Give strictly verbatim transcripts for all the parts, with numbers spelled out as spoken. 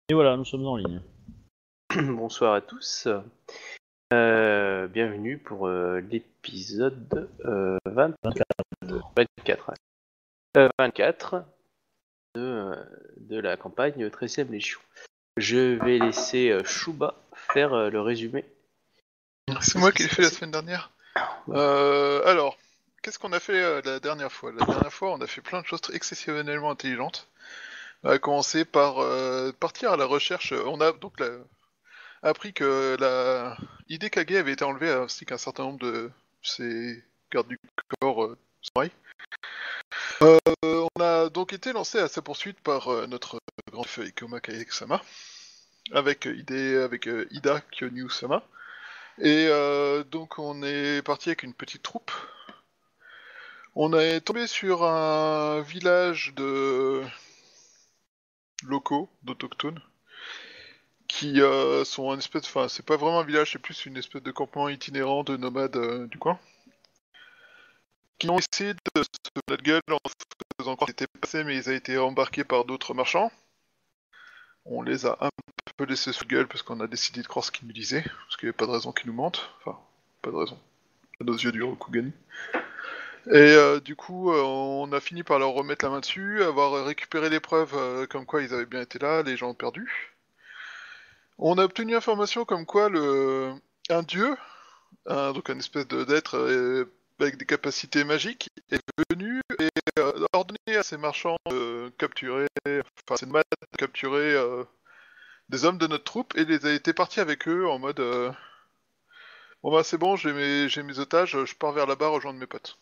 Et voilà, nous sommes en ligne. Bonsoir à tous. Euh, bienvenue pour euh, l'épisode euh, vingt vingt-quatre, ouais. euh, vingt-quatre de, euh, de la campagne treizième Légion. Je vais laisser euh, Shuba faire euh, le résumé. C'est de moi ce qui l'ai s'est fait la passé. semaine dernière. Ouais. Euh, alors, qu'est-ce qu'on a fait euh, la dernière fois La dernière fois, on a fait plein de choses exceptionnellement intelligentes. On a commencé par euh, partir à la recherche. On a donc la- appris que la Hidekage avait été enlevée ainsi qu'un certain nombre de ses gardes du corps euh, samouraïs. Euh, on a donc été lancé à sa poursuite par euh, notre grand chef Ikoma Kaye-sama, avec euh, Ide, avec euh, Ida Kyonyu-sama. Et euh, donc on est parti avec une petite troupe. On est tombé sur un village de locaux, d'autochtones, qui euh, sont un espèce, enfin c'est pas vraiment un village, c'est plus une espèce de campement itinérant de nomades euh, du coin, qui ont essayé de se mettre la gueule en faisant croire que c'était passé, mais ils ont été embarqués par d'autres marchands. On les a un peu laissés sous gueule parce qu'on a décidé de croire ce qu'ils nous disaient, parce qu'il n'y avait pas de raison qu'ils nous mentent, enfin pas de raison, à nos yeux du Rokugani. Et euh, du coup, euh, on a fini par leur remettre la main dessus, avoir récupéré les preuves euh, comme quoi ils avaient bien été là, les gens ont perdu. On a obtenu information comme quoi le un dieu, un, donc un espèce de- d'être euh, avec des capacités magiques, est venu et euh, a ordonné à ses marchands de capturer, enfin ses nomades de capturer euh, des hommes de notre troupe et les a été partis avec eux en mode euh, bon bah c'est bon, j'ai mes, j'ai mes otages, je pars vers là-bas rejoindre mes potes.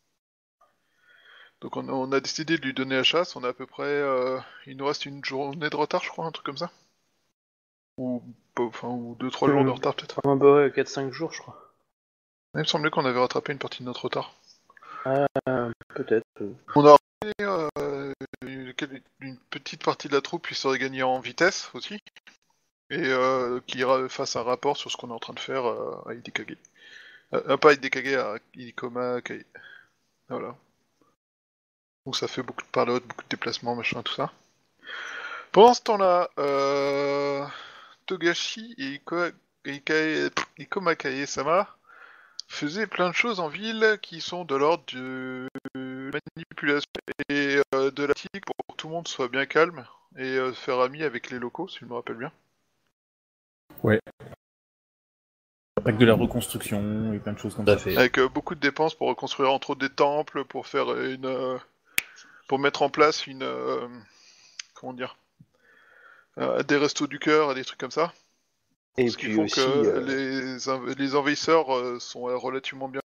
Donc on a, on a décidé de lui donner la chasse, on a à peu près... Euh, il nous reste une journée de retard je crois, un truc comme ça. Ou, enfin, ou deux trois jours de Euh, retard peut-être. un peu, ouais, quatre cinq jours, je crois. Il me semblait qu'on avait rattrapé une partie de notre retard. Euh, peut-être. euh. On a euh, une, une petite partie de la troupe qui serait gagnée en vitesse aussi, et euh, qui ra- fasse un rapport sur ce qu'on est en train de faire euh, à Hidekage. Euh, pas à Hidekage, à Ikoma Kaye. Voilà. Donc ça fait beaucoup de parlotte, beaucoup de déplacements, machin, tout ça. Pendant ce temps-là, euh... Togashi et, Iko... Ikae... Ikoma Kaye-sama faisaient plein de choses en ville qui sont de l'ordre de manipulation et euh, de la tactique pour que tout le monde soit bien calme et euh, faire ami avec les locaux, si je me rappelle bien. Ouais. Avec de la reconstruction et plein de choses comme Tout à ça. fait. Avec euh, beaucoup de dépenses pour reconstruire entre autres des temples, pour faire une... Euh... pour mettre en place une... Euh... comment dire euh, des restos du cœur et des trucs comme ça. Et Ce qui puis font aussi, que euh, les, env- les envahisseurs euh, sont euh, relativement bien.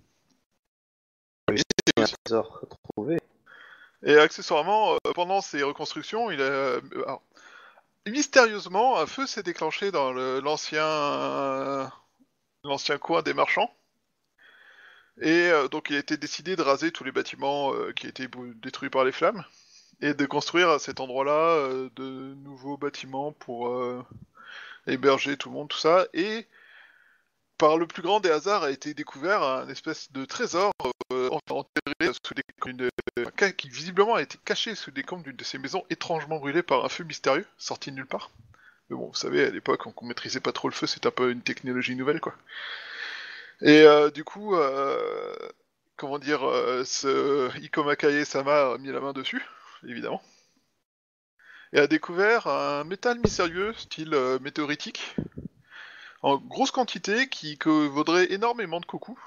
un trésor retrouvé. Et accessoirement, euh, pendant ces reconstructions, il a... euh, alors, mystérieusement, un feu s'est déclenché dans le- l'ancien... Euh, l'ancien coin des marchands. Et euh, donc il a été décidé de raser tous les bâtiments euh, qui étaient détruits par les flammes. Et de construire à cet endroit-là euh, de nouveaux bâtiments pour euh, héberger tout le monde, tout ça. Et par le plus grand des hasards a été découvert un espèce de trésor euh, enterré sous des une, euh, qui visiblement a été caché sous des décombres d'une de ces maisons étrangement brûlées par un feu mystérieux sorti de nulle part. Mais bon, vous savez, à l'époque, on maîtrisait pas trop le feu, c'était un peu une technologie nouvelle, quoi. Et euh, du coup, euh, comment dire, euh, ce Ikoma Kaye-sama a mis la main dessus, évidemment, et a découvert un métal mystérieux, style euh, météoritique, en grosse quantité, qui que vaudrait énormément de coucou,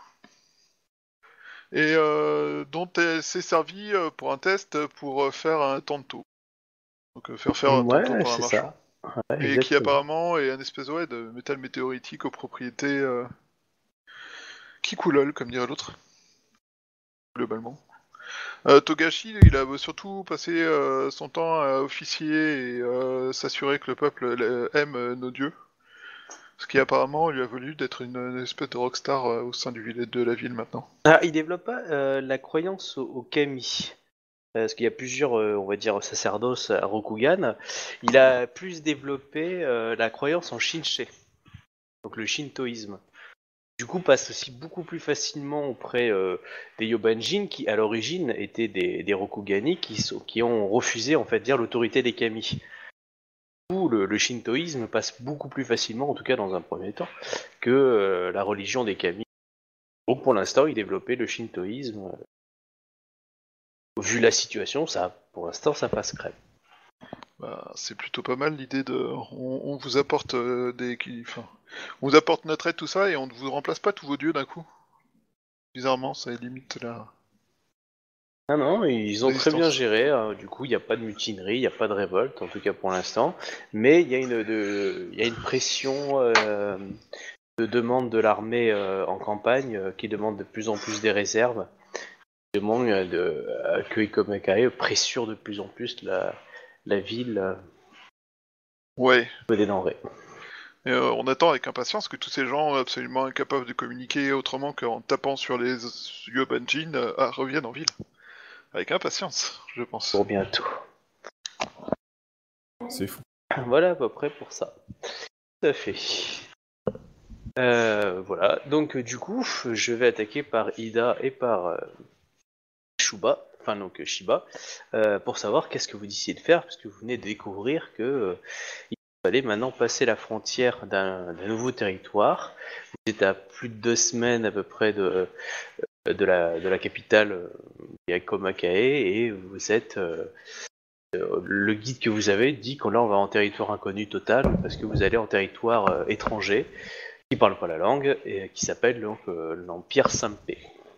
et euh, dont elle s'est servie euh, pour un test pour euh, faire un tanto. Donc euh, faire faire un tanto Ouais, par un c'est marchand. ça. Ouais, Et qui exactement. apparemment est un espèce ouais, de métal météoritique aux propriétés euh, qui coulolent, comme dirait l'autre, globalement. Euh, Togashi, il a surtout passé euh, son temps à officier et euh, s'assurer que le peuple euh, aime euh, nos dieux. Ce qui apparemment lui a valu d'être une, une espèce de rockstar euh, au sein du village de la ville maintenant. Ah, il développe pas euh, la croyance au, au kami. Euh, Parce qu'il y a plusieurs, euh, on va dire, sacerdoces à Rokugan. Il a plus développé euh, la croyance en Shinshe, donc le shintoïsme. Du coup, passe aussi beaucoup plus facilement auprès euh, des Yobanjin qui, à l'origine, étaient des, des Rokugani qui, sont- qui ont refusé, en fait, dire l'autorité des kami. coup, le, le shintoïsme passe beaucoup plus facilement, en tout cas dans un premier temps, que euh, la religion des kami. Donc pour l'instant, il développait le shintoïsme. Vu la situation, ça, pour l'instant, ça passe crème. Bah, c'est plutôt pas mal l'idée de. On, on vous apporte euh, des. qui- Enfin, on vous apporte notre aide, tout ça, et on ne vous remplace pas tous vos dieux d'un coup. Bizarrement, ça limite la. Ah non, ils ont très bien Résistance. géré. Hein. Du coup, il n'y a pas de mutinerie, il n'y a pas de révolte, en tout cas pour l'instant. Mais il y a une, de, il y a une pression euh, de demande de l'armée euh, en campagne euh, qui demande de plus en plus des réserves. Qui demande euh, de, euh, que Ikomakae pressure de plus en plus la, la ville euh, Ouais. des denrées. Et euh, on attend avec impatience que tous ces gens absolument incapables de communiquer autrement qu'en tapant sur les Yobanjin euh, ah, reviennent en ville. Avec impatience, je pense. Pour bientôt. C'est fou. Voilà à peu près pour ça. Tout à fait. Euh, voilà, donc euh, du coup, je vais attaquer par Ida et par euh, Shuba, enfin donc euh, Shiba, euh, pour savoir qu'est-ce que vous décidez de faire, parce que vous venez de découvrir que euh, il fallait maintenant passer la frontière d'un, d'un nouveau territoire. Vous êtes à plus de deux semaines à peu près de, de, la, de la capitale, euh, qui est Komakae, et vous êtes... euh, euh, le guide que vous avez dit que là on va en territoire inconnu total, parce que vous allez en territoire euh, étranger, qui parle pas la langue et qui s'appelle donc euh, l'Empire Sampé.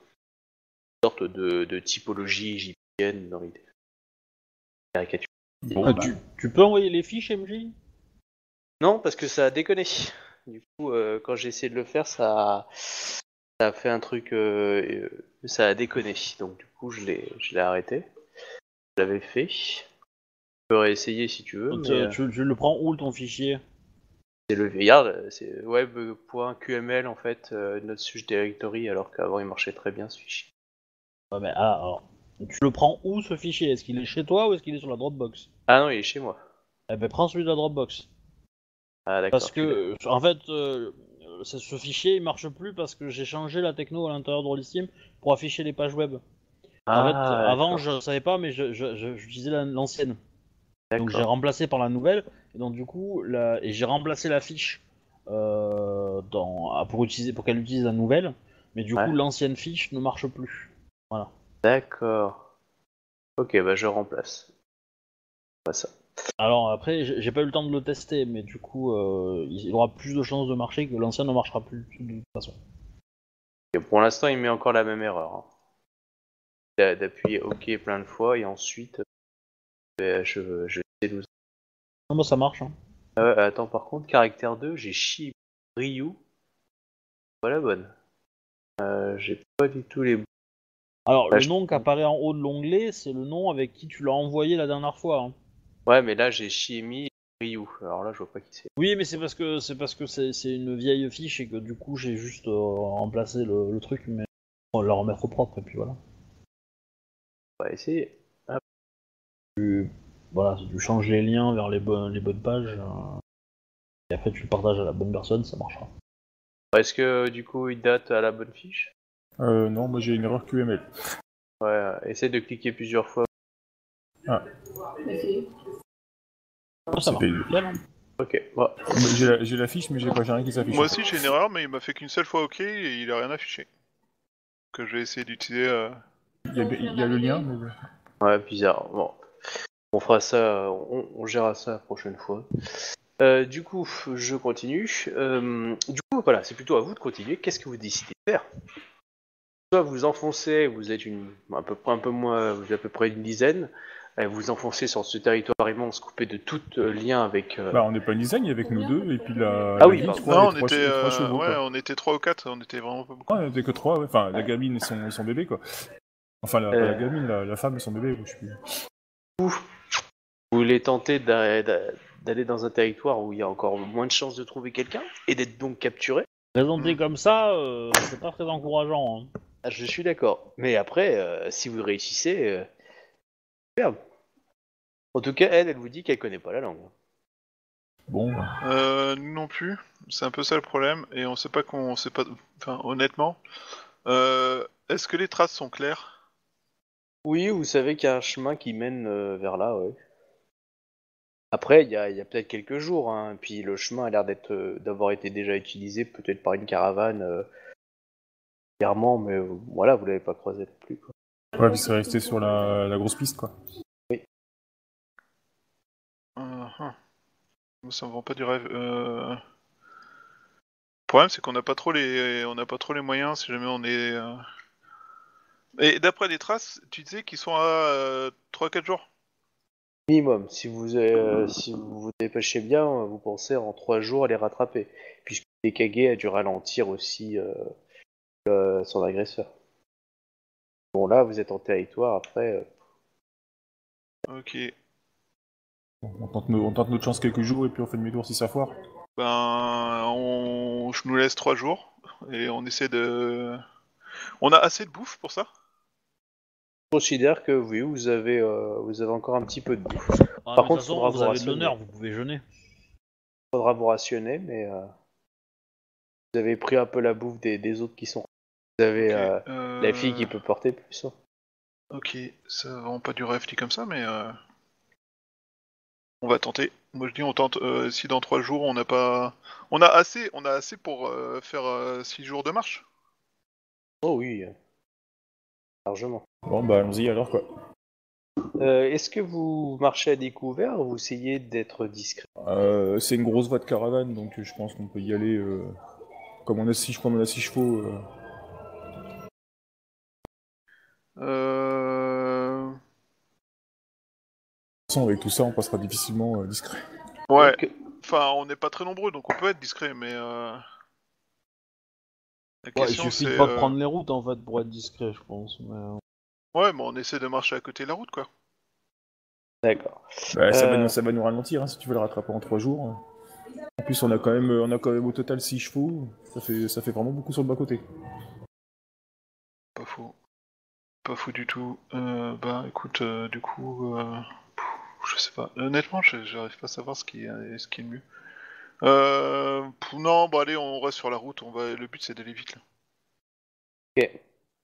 Une sorte de, de typologie égyptienne dans l'idée. Caricature. Bon, Ah, bah, tu, tu peux envoyer les fiches, M J? Non, parce que ça a déconné. Du coup, euh, quand j'ai essayé de le faire, ça a, ça a fait un truc, euh, euh, ça a déconné. Donc du coup, je l'ai, je l'ai arrêté. Je l'avais fait. Je peux réessayer si tu veux, mais Tu, euh, tu- tu le prends où ton fichier? c'est le regarde, c'est web.qml en fait, euh, notre such directory, alors qu'avant il marchait très bien ce fichier. Ouais, mais ah, alors, tu le prends où ce fichier? Est-ce qu'il est chez toi ou est-ce qu'il est sur la Dropbox? Ah non, il est chez moi. Eh ben prends celui de la Dropbox. Ah Parce d'accord. tu l'as. que, euh, en fait, euh, ce ce fichier il marche plus parce que j'ai changé la techno à l'intérieur de Rollistim pour afficher les pages web. En fait, Ah avant d'accord. je savais pas, mais je, je- je- j'utilisais la- l'ancienne. Donc j'ai D'accord. remplacé par la nouvelle, et donc du coup, la... et j'ai remplacé la fiche euh, dans... ah, pour, utiliser... pour qu'elle utilise la nouvelle, mais du coup Ouais. l'ancienne fiche ne marche plus. Voilà. D'accord. Ok, bah je remplace. Pas ça. Alors après, j'ai j'ai pas eu le temps de le tester, mais du coup, euh, il aura plus de chances de marcher que l'ancienne ne marchera plus de toute façon. Et pour l'instant, il met encore la même erreur. Hein. D'a- D'appuyer OK plein de fois et ensuite, euh, je, je vais Non, bah ça marche. Hein. Ah ouais, attends, par contre, caractère deux, j'ai Shi Ryu. Voilà bonne. Euh, j'ai pas du tout les. Alors Ah, le je- nom qui apparaît en haut de l'onglet, c'est le nom avec qui tu l'as envoyé la dernière fois. Hein. Ouais, mais là j'ai Shiemi et Ryu. Alors là, je vois pas qui c'est. Oui, mais c'est parce que c'est parce que c'est c'est une vieille fiche et que du coup j'ai juste euh, remplacé le, le truc, mais on va la remettre au propre et puis voilà. On va essayer. Voilà, si tu changes les liens vers les bonnes, les bonnes pages, euh, et après tu le partages à la bonne personne, ça marchera. Est-ce que du coup il date à la bonne fiche? euh, non, moi j'ai une erreur Q M L. Ouais, euh, essaie de cliquer plusieurs fois. Ah, Ah, ça c'est marche. payé. Bien, hein. Ok, bon. J'ai la, j'ai la fiche, mais j'ai pas j'ai rien qui s'affiche. Moi aussi j'ai une erreur, mais il m'a fait qu'une seule fois OK et il a rien affiché. Que je vais essayer d'utiliser. Euh... Il y, a, il y a le lien, mais... Ouais, bizarre. Bon. On fera ça, on, on gérera ça la prochaine fois. Euh, du coup, je continue. Euh, du coup, voilà, c'est plutôt à vous de continuer. Qu'est-ce que vous décidez de faire? Soit vous enfoncez, vous êtes une, à peu près un peu moins, vous êtes à peu près une dizaine. euh, Vous enfoncez sur ce territoire immense, coupé de tout euh, lien avec. euh, Bah, on n'est pas une dizaine, il y avait que nous deux, et puis la, Ah la oui, gamine, je pardon. crois, Non, les on trois, était, che- les trois euh, chevaux, ouais, quoi. on était trois ou quatre, on était vraiment pas beaucoup. Ouais, on était que trois, ouais. Enfin, la gamine et son, son bébé, quoi. Enfin, la, pas Euh. la gamine, la, la femme et son bébé, je sais plus. Vous voulez tenter d'a- d'a- d'aller dans un territoire où il y a encore moins de chances de trouver quelqu'un et d'être donc capturé. Présenté Mm. comme ça, euh, c'est pas très encourageant. Hein. Ah, je suis d'accord. Mais après, euh, si vous réussissez, euh, superbe. En tout cas, elle, elle vous dit qu'elle connaît pas la langue. Bon, Euh, nous non plus, c'est un peu ça le problème, et on sait pas qu'on sait pas. Enfin, honnêtement, euh, est-ce que les traces sont claires? Oui, vous savez qu'il y a un chemin qui mène euh, vers là, ouais. Après, il y a, il y a peut-être quelques jours, hein, puis le chemin a l'air d'être, euh, d'avoir été déjà utilisé, peut-être par une caravane, euh, clairement, mais euh, voilà, vous l'avez pas croisé non plus, quoi. Ouais, puis c'est resté sur la, la grosse piste, quoi. Oui. Uh -huh. Ça me vend pas du rêve. Euh... Le problème, c'est qu'on n'a pas trop les, on n'a pas trop les moyens si jamais on est. Euh... Et d'après les traces, tu disais qu'ils sont à euh, trois quatre jours. Minimum. Si vous, euh, si vous vous dépêchez bien, vous pensez en trois jours à les rattraper, puisque Dekage a dû ralentir aussi euh, euh, son agresseur. Bon, là, vous êtes en territoire, après... euh, Ok. On tente, nos- on tente notre chance quelques jours et puis on fait demi-tour si ça foire. Ben, on... je nous laisse trois jours et on essaie de. On a assez de bouffe pour ça? Je considère que oui, vous avez, euh, vous avez encore un petit peu de bouffe. Ah, Par mais de contre, toute façon, faudra vous vous avez de rationner. l'honneur, vous pouvez jeûner. Faudra vous rationner, mais euh, vous avez pris un peu la bouffe des, des autres qui sont... Vous avez Ok, euh, euh... la fille qui peut porter plus. Hein. Ok, ça vend pas du rêve dit comme ça, mais euh... on va tenter. Moi je dis on tente. Euh, si dans trois jours on n'a pas, on a assez, on a assez pour euh, faire euh, six jours de marche. Oh oui, euh, largement. Bon, bah allons-y alors, quoi. Euh, Est-ce que vous marchez à découvert ou vous essayez d'être discret? Euh, c'est une grosse voie de caravane, donc euh, je pense qu'on peut y aller euh, comme on a six, comme on a six chevaux. Euh... Euh... De toute façon, avec tout ça, on passera difficilement euh, discret. Ouais. Donc, Enfin, on n'est pas très nombreux, donc on peut être discret, mais euh... la Ouais, il question suffit c'est. de pas de euh, prendre les routes en fait pour être discret, je pense. Mais... euh, Ouais, mais on essaie de marcher à côté de la route, quoi. d'accord. Bah, ça, va, Euh, nous- ça va nous ralentir, hein, si tu veux le rattraper en trois jours. En plus, on a quand même, on a quand même au total six chevaux. Ça fait, ça fait vraiment beaucoup sur le bas-côté. Pas faux. Pas fou du tout. Euh, bah écoute, euh, du coup, euh, pff, je sais pas. Honnêtement, je- j'arrive pas à savoir ce qui est, ce qui est le mieux. Euh, pff, non, bah allez, on reste sur la route. On va. Le but c'est d'aller vite là. ok.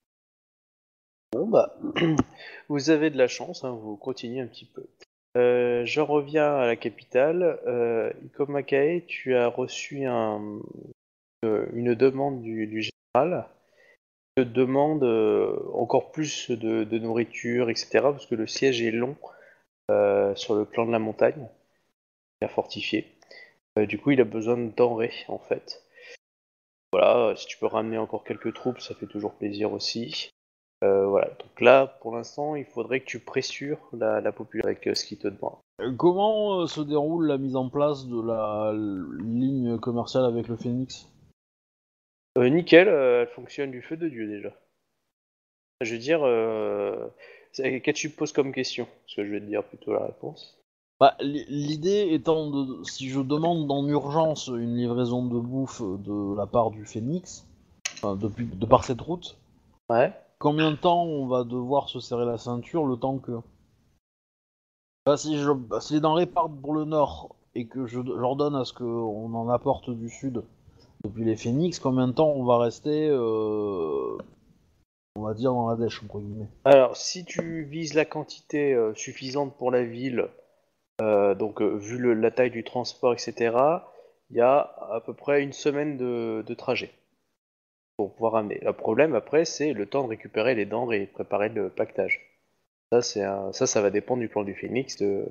Bon bah, vous avez de la chance, hein, vous continuez un petit peu. Euh, je reviens à la capitale. Euh, Iko Makae, tu as reçu un, euh, une demande du, du général. Il te demande euh, encore plus de, de nourriture, et cetera. Parce que le siège est long euh, sur le clan de la montagne, à fortifier. Euh, du coup, il a besoin de denrées en fait. Voilà, euh, si tu peux ramener encore quelques troupes, ça fait toujours plaisir aussi. Euh, voilà, donc là, pour l'instant, il faudrait que tu pressures la, la population avec euh, ce qu'il te demande. Euh, Comment euh, se déroule la mise en place de la l- ligne commerciale avec le Phoenix? Euh, nickel, euh, elle fonctionne du feu de Dieu déjà. Je veux dire, euh, c'est- qu'est-ce que tu poses comme question? Parce que je vais te dire plutôt la réponse. Bah, l- l'idée étant de, si je demande en urgence une livraison de bouffe de la part du Phoenix, enfin, depuis, de par cette route, Ouais. combien de temps on va devoir se serrer la ceinture le temps que... Bah, si, je, bah, si les denrées partent pour le nord et que je j'ordonne à ce qu'on en apporte du sud depuis les Phoenix, combien de temps on va rester, euh, on va dire, dans la dèche, entre guillemets? Alors, si tu vises la quantité euh, suffisante pour la ville, euh, donc euh, vu le- la taille du transport, et cetera, il y a à peu près une semaine de, de trajet pour pouvoir ramener. Le problème après, c'est le temps de récupérer les denrées et préparer le pactage. Ça, c'est un- ça, ça va dépendre du plan du Phoenix, de,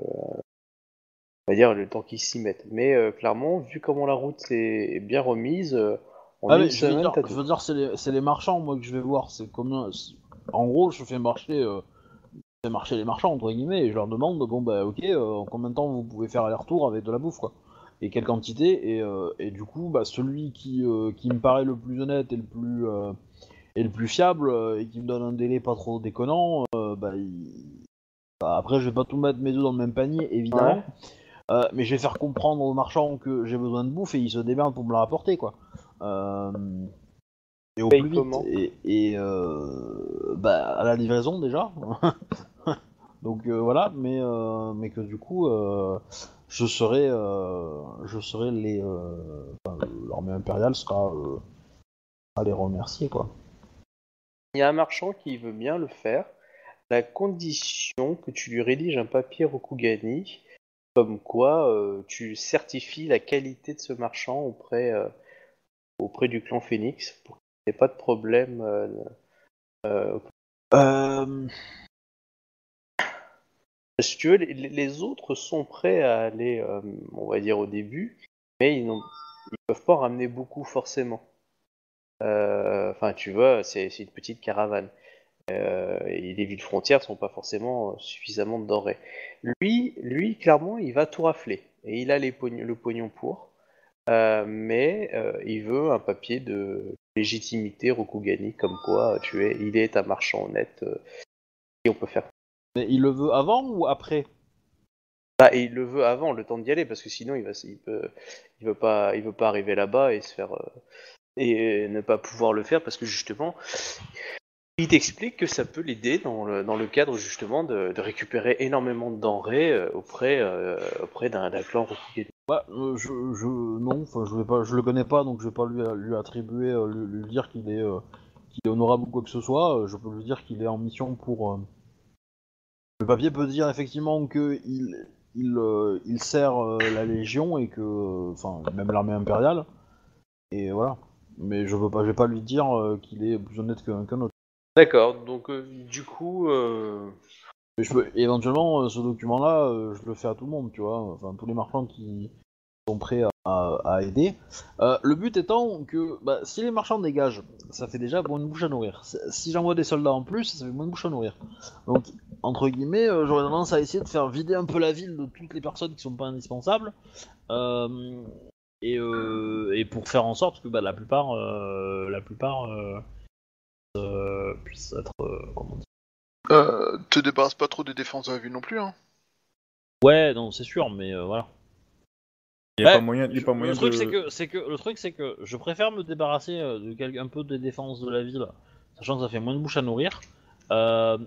on va dire le temps qu'ils s'y mettent. Mais euh, clairement, vu comment la route est, est bien remise, euh, en Ah une mais je veux semaine, dire, t'as je tout. veux dire, c'est les, c'est les marchands moi que je vais voir. C'est combien. c'est- En gros, je fais marcher, euh, je fais marcher les marchands entre guillemets et je leur demande bon bah ok, euh, en combien de temps vous pouvez faire aller-retour avec de la bouffe quoi, et quelle quantité et, euh, et du coup bah celui qui euh, qui me paraît le plus honnête et le plus euh, et le plus fiable euh, et qui me donne un délai pas trop déconnant, euh, bah, il- bah, après je vais pas tout mettre mes œufs dans le même panier Ouais. évidemment, euh, mais je vais faire comprendre aux marchands que j'ai besoin de bouffe et ils se démerdent pour me la rapporter quoi. Euh, et au Paye plus vite. comment? Et, et euh, bah, à la livraison déjà. Donc euh, voilà, mais, euh, mais que du coup, euh, je serai, euh, je serai les, euh, enfin, l'armée impériale sera euh, à les remercier quoi. Il y a un marchand qui veut bien le faire, à la condition que tu lui rédiges un papier Rokugani comme quoi euh, tu certifies la qualité de ce marchand auprès, euh, auprès du clan Phoenix pour qu'il n'y ait pas de problème. Euh, euh, Euh... si tu veux, les, les autres sont prêts à aller, euh, on va dire, au début, mais ils ne peuvent pas ramener beaucoup forcément. Euh, Enfin, tu vois, c'est c'est une petite caravane. Euh, et les villes frontières sont pas forcément suffisamment de denrées. Lui, lui, clairement, il va tout rafler. Et il a les pogn- le pognon pour. Euh, mais euh, il veut un papier de légitimité Rokugani, comme quoi tu es, il est un marchand honnête euh, et on peut faire. Mais il le veut avant ou après? Bah, et il le veut avant, le temps d'y aller, parce que sinon il va, il peut, il veut pas, il veut pas arriver là-bas et se faire euh, et ne pas pouvoir le faire parce que justement, il t'explique que ça peut l'aider dans le, dans le cadre justement de, de récupérer énormément de denrées euh, auprès, euh, auprès d'un, d'un clan Rokugani. Bah, euh, je, je, non, enfin, je vais pas, je le connais pas, donc je vais pas lui, lui attribuer, euh, lui, lui dire qu'il est, euh, qu'il est honorable ou quoi que ce soit. Euh, je peux lui dire qu'il est en mission pour. Euh... Le papier peut dire effectivement que il, il, euh, il sert euh, la Légion et que, enfin, même l'armée impériale. Et voilà. Mais je veux pas, je vais pas lui dire euh, qu'il est plus honnête qu'un qu'un autre. D'accord, donc euh, du coup, euh, Mais je peux, éventuellement, euh, ce document-là, euh, je le fais à tout le monde, tu vois. Enfin, tous les marchands qui sont prêts à, à- à aider. Euh, le but étant que, bah, si les marchands dégagent, ça fait déjà bonne bouche à nourrir. Si si j'envoie des soldats en plus, ça fait bonne bouche à nourrir. Donc, entre guillemets, euh, j'aurais tendance à essayer de faire vider un peu la ville de toutes les personnes qui sont pas indispensables. Euh, et, euh, et pour faire en sorte que bah, la plupart, euh, la plupart euh, euh, puissent être, euh, comment dire. Euh, te débarrasse pas trop des défenses de la ville non plus, hein. Ouais, non, c'est sûr, mais euh, voilà. Il n'y a Ouais, pas moyen, il y a je- pas le moyen truc de. c'est que c'est que le truc c'est que je préfère me débarrasser euh, de quel- un peu des défenses de la ville, sachant que ça fait moins de bouche à nourrir. euh,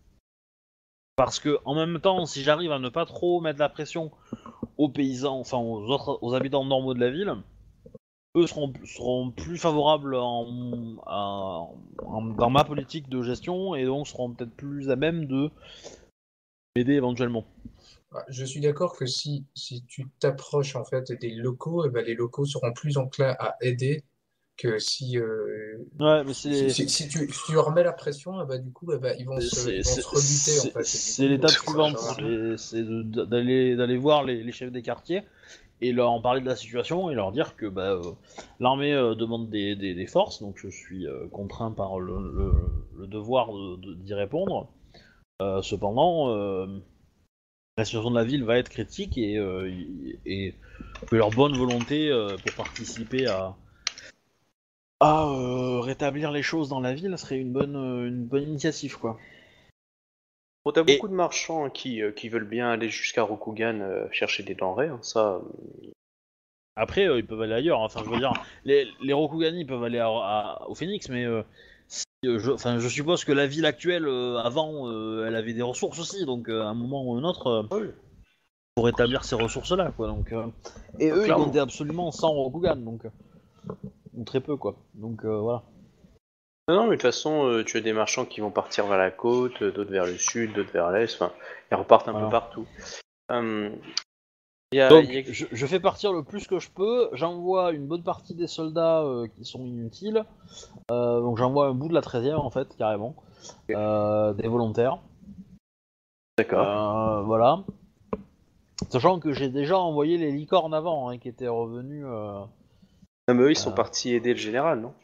Parce que en même temps, si j'arrive à ne pas trop mettre la pression aux paysans, enfin aux autres, aux habitants normaux de la ville, eux seront, seront plus favorables en, à- en- dans ma politique de gestion et donc seront peut-être plus à même de m'aider éventuellement. Ah, je suis d'accord que si, si tu t'approches en fait des locaux, eh ben, les locaux seront plus enclins à aider que si, euh, Ouais, mais si, c'est si- si tu, si tu leur mets la pression, eh ben, du coup, eh ben, ils vont se, c'est ils vont c'est- se rebuter en c'est- fait. Et du c'est coup, l'étape euh, C'est ça, quoi suivante, ça va. ça? c'est c'est de- d'aller d'aller voir les, les chefs des quartiers et leur en parler de la situation et leur dire que bah, euh, l'armée euh, demande des, des- des forces, donc je suis euh, contraint par le, le- le devoir de- de- d'y répondre. Euh, cependant, euh, la situation de la ville va être critique et, euh, y- et que leur bonne volonté euh, pour participer à, à euh, rétablir les choses dans la ville serait une bonne, euh, une bonne initiative, quoi. bon, t'as Et beaucoup de marchands qui, euh, qui veulent bien aller jusqu'à Rokugan euh, chercher des denrées, hein, ça. euh, après, euh, ils peuvent aller ailleurs. Hein. Enfin, je veux dire, les, les Rokugani peuvent aller à- à- au Phoenix, mais euh, si, euh, je, enfin, je suppose que la ville actuelle, euh, avant, euh, elle avait des ressources aussi. Donc, euh, à un moment ou un autre, euh, Oui, pour établir ces ressources-là, quoi. Donc, euh, et bah, eux, ils clairement. comptaient absolument cent Rokugan, donc, euh, ou très peu, quoi. Donc, euh, voilà. Non, non, mais de toute façon, euh, tu as des marchands qui vont partir vers la côte, euh, d'autres vers le sud, d'autres vers l'est, enfin, ils repartent un Voilà. peu partout. Hum, Il y a, il Donc, y a- je, je fais partir le plus que je peux. J'envoie une bonne partie des soldats euh, qui sont inutiles. Euh, donc, j'envoie un bout de la treizième, en fait, carrément. Euh, des volontaires. D'accord. Euh, voilà. Sachant que j'ai déjà envoyé les licornes avant, hein, qui étaient revenus. Euh... Non, mais eux, ils sont euh, partis aider le général, non?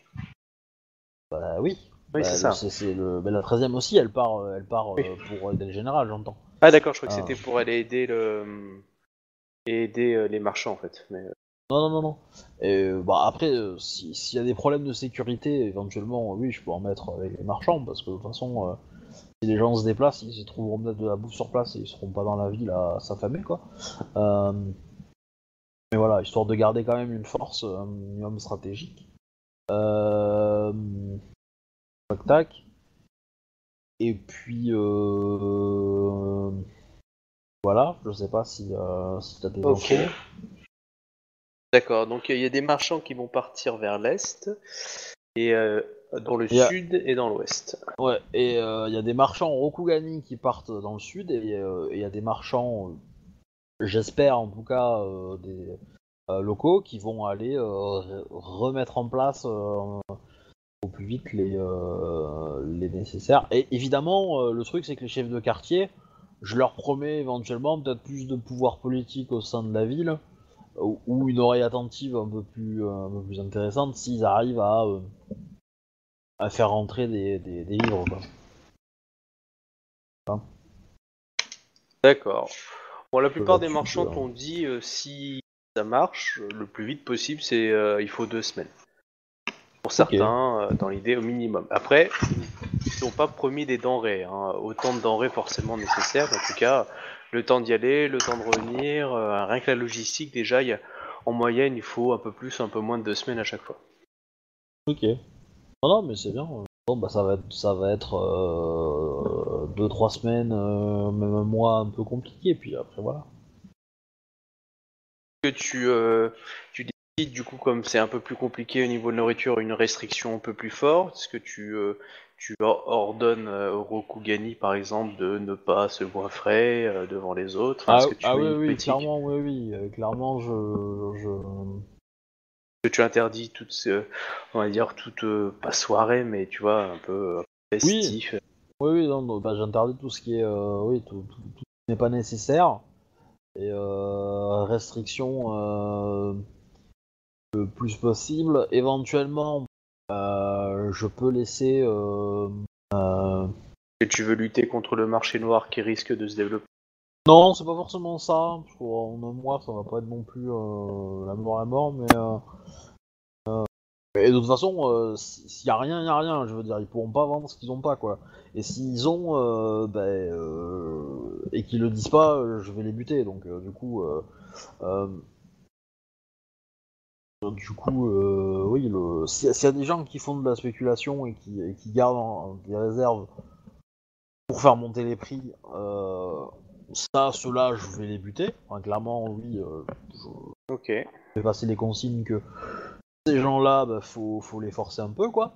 Bah oui. Oui, Bah, c'est le- ça. c'est, c'est le... bah, la treizième aussi, elle part, euh, elle part Oui. euh, pour aider le général, j'entends. Ah, d'accord, je crois que Ah. c'était pour aller aider le. aider euh, les marchands, en fait. Mais, euh, Non, non, non, non. Et, euh, bah, après, euh, si- s'il y a des problèmes de sécurité, éventuellement, oui, je peux en mettre avec les marchands, parce que de toute façon, euh, si les gens se déplacent, ils se trouveront peut-être de la bouffe sur place et ils seront pas dans la ville à s'affamer, quoi. Euh, Mais voilà, histoire de garder quand même une force, un minimum stratégique. Euh... Tac, tac. Et puis, euh... voilà, je sais pas si, euh, si t'as des Ok. infos. D'accord, donc il y a des marchands qui vont partir vers l'est, et euh, dans le Il y a- sud et dans l'ouest. Ouais, et il euh, y a des marchands Rokugani qui partent dans le sud, et il y a des marchands j'espère en tout cas euh, des euh, locaux qui vont aller euh, re- remettre en place euh, au plus vite les, euh, les nécessaires. Et évidemment, euh, le truc c'est que les chefs de quartier, je leur promets éventuellement peut-être plus de pouvoir politique au sein de la ville, ou, ou une oreille attentive un peu plus, euh, un peu plus intéressante s'ils arrivent à, euh, à faire rentrer des, des, des livres. Quoi. Hein. D'accord. Bon, la Que plupart des là-dessus, marchands euh, t'ont dit euh, si ça marche, euh, le plus vite possible, c'est euh, il faut deux semaines. Pour Ok. certains, euh, dans l'idée au minimum. Après, ils n'ont pas promis des denrées, hein, autant de denrées forcément nécessaires. En tout cas, le temps d'y aller, le temps de revenir, euh, rien que la logistique, déjà, il y a, en moyenne, il faut un peu plus, un peu moins de deux semaines à chaque fois. Ok. Non, non, mais c'est bien. Bon, bah ça va être, ça va être euh, deux, trois semaines, euh, même un mois un peu compliqué, puis après voilà. Que tu, euh, tu décides, du coup, comme c'est un peu plus compliqué au niveau de nourriture, une restriction un peu plus forte. Est-ce que tu, euh, tu or- ordonnes euh, au Rokugani, par exemple, de ne pas se goinfrer euh, devant les autres? Enfin, est-ce Ah, que tu ah mets oui, une oui, politique? clairement, oui, oui, euh, clairement, je, je... Que tu interdis toute, ce- on va dire, toute, euh, pas soirée, mais tu vois, un peu euh, Oui, festif. oui, oui, non, non, bah, j'interdis tout ce qui est, euh, oui, tout, tout, tout ce qui n'est pas nécessaire, et euh, restriction euh, le plus possible. Éventuellement, euh, je peux laisser... euh, euh, Que tu veux lutter contre le marché noir qui risque de se développer. Non, c'est pas forcément ça, parce qu'en un mois, ça va pas être non plus euh, la mort à mort, mais... Euh, et de toute façon, euh, s- s'il y a rien, il y a rien, je veux dire, ils pourront pas vendre ce qu'ils ont pas, quoi. Et s'ils ont, euh, ben, euh, et qu'ils le disent pas, euh, je vais les buter, donc euh, du coup... Euh, euh, du coup, euh, oui, le... s'il s'il y a des gens qui font de la spéculation et qui, et qui gardent en- des réserves pour faire monter les prix, euh, ça, ceux-là, je vais les buter. Enfin, clairement, oui, euh, je Ok. vais passer les consignes que ces gens-là, bah, faut, faut les forcer un peu, quoi.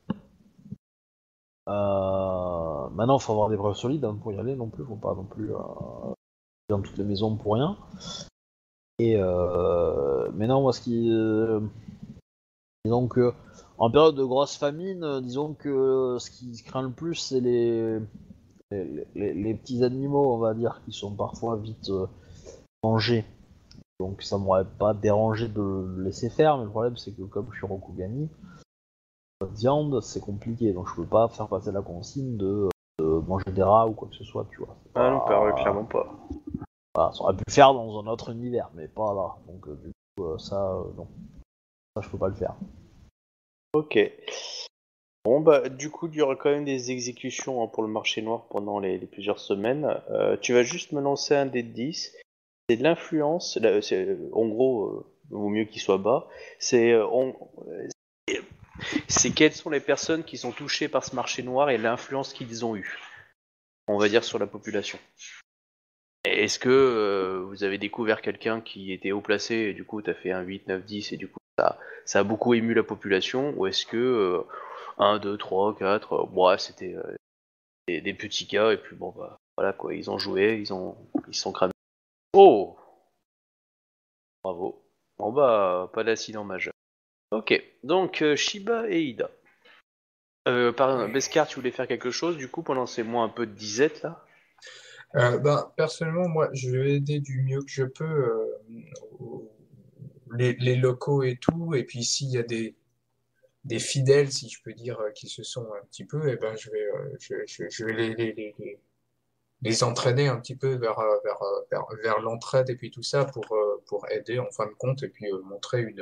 Euh, maintenant, faut avoir des preuves solides hein, pour y aller non plus. Faut pas non plus euh, dans toutes les maisons pour rien. Et euh, mais non, moi, ce qui, euh, disons que en période de grosse famine, euh, disons que ce qui craint le plus, c'est les les, les- les petits animaux, on va dire, qui sont parfois vite euh, mangés. Donc ça m'aurait pas dérangé de le laisser faire, mais le problème c'est que comme je suis Rokugani, la viande c'est compliqué, donc je peux pas faire passer la consigne de, de manger des rats ou quoi que ce soit, tu vois. C'est Ah non, pas- pas... clairement pas. Voilà, ça aurait pu le faire dans un autre univers, mais pas là. Donc euh, du coup, euh, ça, euh, non, ça je peux pas le faire. Ok. Bon, bah, du coup, il y aura quand même des exécutions hein, pour le marché noir pendant les, les plusieurs semaines. Euh, tu vas juste me lancer un dé de dix. C'est de l'influence. là, c'est- En gros, euh, vaut mieux qu'il soit bas. C'est euh, on- c'est quelles sont les personnes qui sont touchées par ce marché noir et l'influence qu'ils ont eue, on va dire, sur la population. Et Est-ce que euh, vous avez découvert quelqu'un qui était haut placé et du coup tu as fait un huit, neuf, dix et du coup ça, ça a beaucoup ému la population ou est-ce que euh, un, deux, trois, quatre, euh, ouais, c'était euh, des, des petits cas et puis bon bah voilà quoi, ils ont joué, ils ont ils se sont cramés. Oh, bravo. Bon bah pas d'accident majeur. Ok, donc euh, Shiba et Ida. Euh, par Beskar, tu voulais faire quelque chose du coup pendant ces mois un peu de disette là? Euh, ben, personnellement, moi, je vais aider du mieux que je peux euh, au- les, les locaux et tout. Et puis, s'il y a des, des fidèles, si je peux dire, euh, qui se sont un petit peu, eh ben, je vais, euh, je, je, je vais les, les, les, les- les entraîner un petit peu vers, euh, vers, euh, vers, vers l'entraide et puis tout ça pour, euh, pour aider en fin de compte et puis euh, montrer une,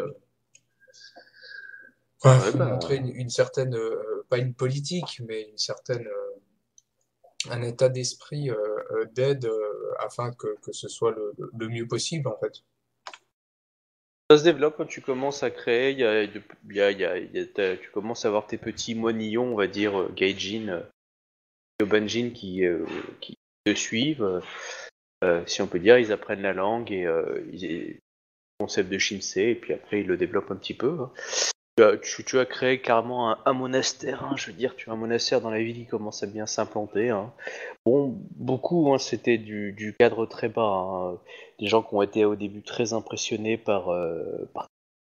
enfin, Ouais montrer bah une, une certaine, euh, pas une politique, mais une certaine, euh, un état d'esprit euh, euh, d'aide euh, afin que, que ce soit le, le, le mieux possible en fait. ça se développe quand tu commences à créer, il y a, il y a, il y a- il y a- t'as- tu commences à avoir tes petits monillons, on va dire, euh, Gaijin, euh, Yobanjin qui, euh, qui te suivent, euh, euh, si on peut dire, ils apprennent la langue et euh, ils, le concept de Shinsei, et puis après ils le développent un petit peu. Hein. Tu as, tu, tu as créé carrément un, un monastère, hein, je veux dire, tu as un monastère dans la ville qui commence à bien s'implanter. Hein. Bon, beaucoup, hein, c'était du, du cadre très bas. Hein. Des gens qui ont été au début très impressionnés par, euh, par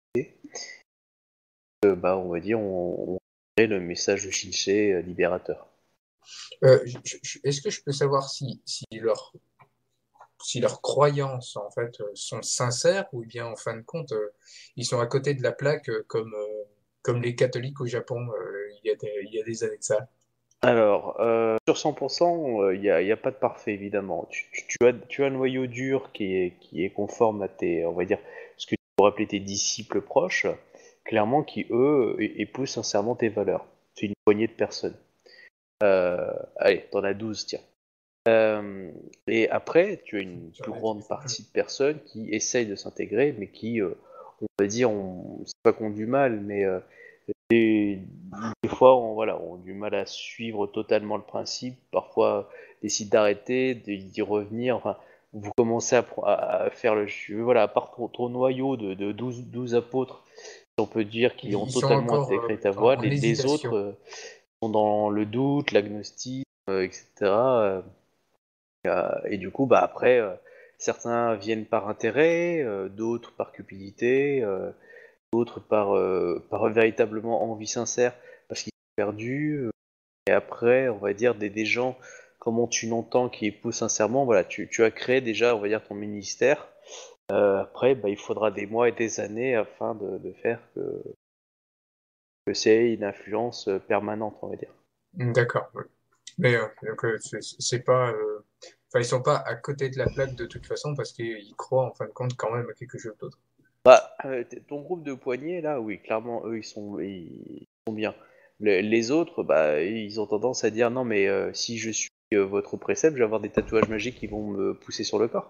euh, bah, on va dire, on, on crée le message de Shinche euh, libérateur. Euh, je- je- Est-ce que je peux savoir si, si, leur, si leurs croyances en fait euh, sont sincères ou bien en fin de compte euh, ils sont à côté de la plaque euh, comme, euh, comme les catholiques au Japon euh, il y a des, il y a des années de ça. Alors, euh, sur cent pour cent, il n'y a, y a pas de parfait, évidemment. Tu, tu- tu as, tu as un noyau dur qui est, qui est conforme à tes, on va dire, ce que tu pourrais appeler tes disciples proches, clairement, qui, eux, é- épousent sincèrement tes valeurs. C'est une poignée de personnes. Euh, allez, t'en as douze, tiens. Euh, et après, tu as une plus grande partie de personnes qui essayent de s'intégrer, mais qui, euh, on va dire, on, c'est pas qu'on du mal, mais euh, des, des fois, on, voilà, on a du mal à suivre totalement le principe. Parfois, décident d'arrêter, de- d'y revenir. Enfin, vous commencez à, pro- à- à faire le, voilà, à part ton, ton noyau de, de douze, douze apôtres, si on peut dire, qui ont Ils sont totalement encore intégré euh, ta en, voix, en les, les autres hésitation. euh, sont dans le doute, l'agnostique, euh, et cetera euh, euh, et du coup, bah après, euh, certains viennent par intérêt, euh, d'autres par cupidité, euh, d'autres par, euh, par véritablement envie sincère, parce qu'ils sont perdus. euh, Et après, on va dire des, des gens, comment tu l'entends, qui épousent sincèrement, voilà, tu, tu as créé déjà, on va dire, ton ministère. Euh, après, bah, il faudra des mois et des années afin de, de faire que, que c'est une influence euh, permanente, on va dire. D'accord. Ouais. Mais euh, donc, euh, c'est c'est pas, euh, enfin ils sont pas à côté de la plaque de toute façon parce qu'ils croient en fin de compte quand même à quelque chose d'autre. Bah, euh, t- ton groupe de poignets, là, oui, clairement, eux, ils sont, ils sont bien. Le- les autres, bah, ils ont tendance à dire non, mais euh, si je suis euh, votre précepte, je vais avoir des tatouages magiques qui vont me pousser sur le corps.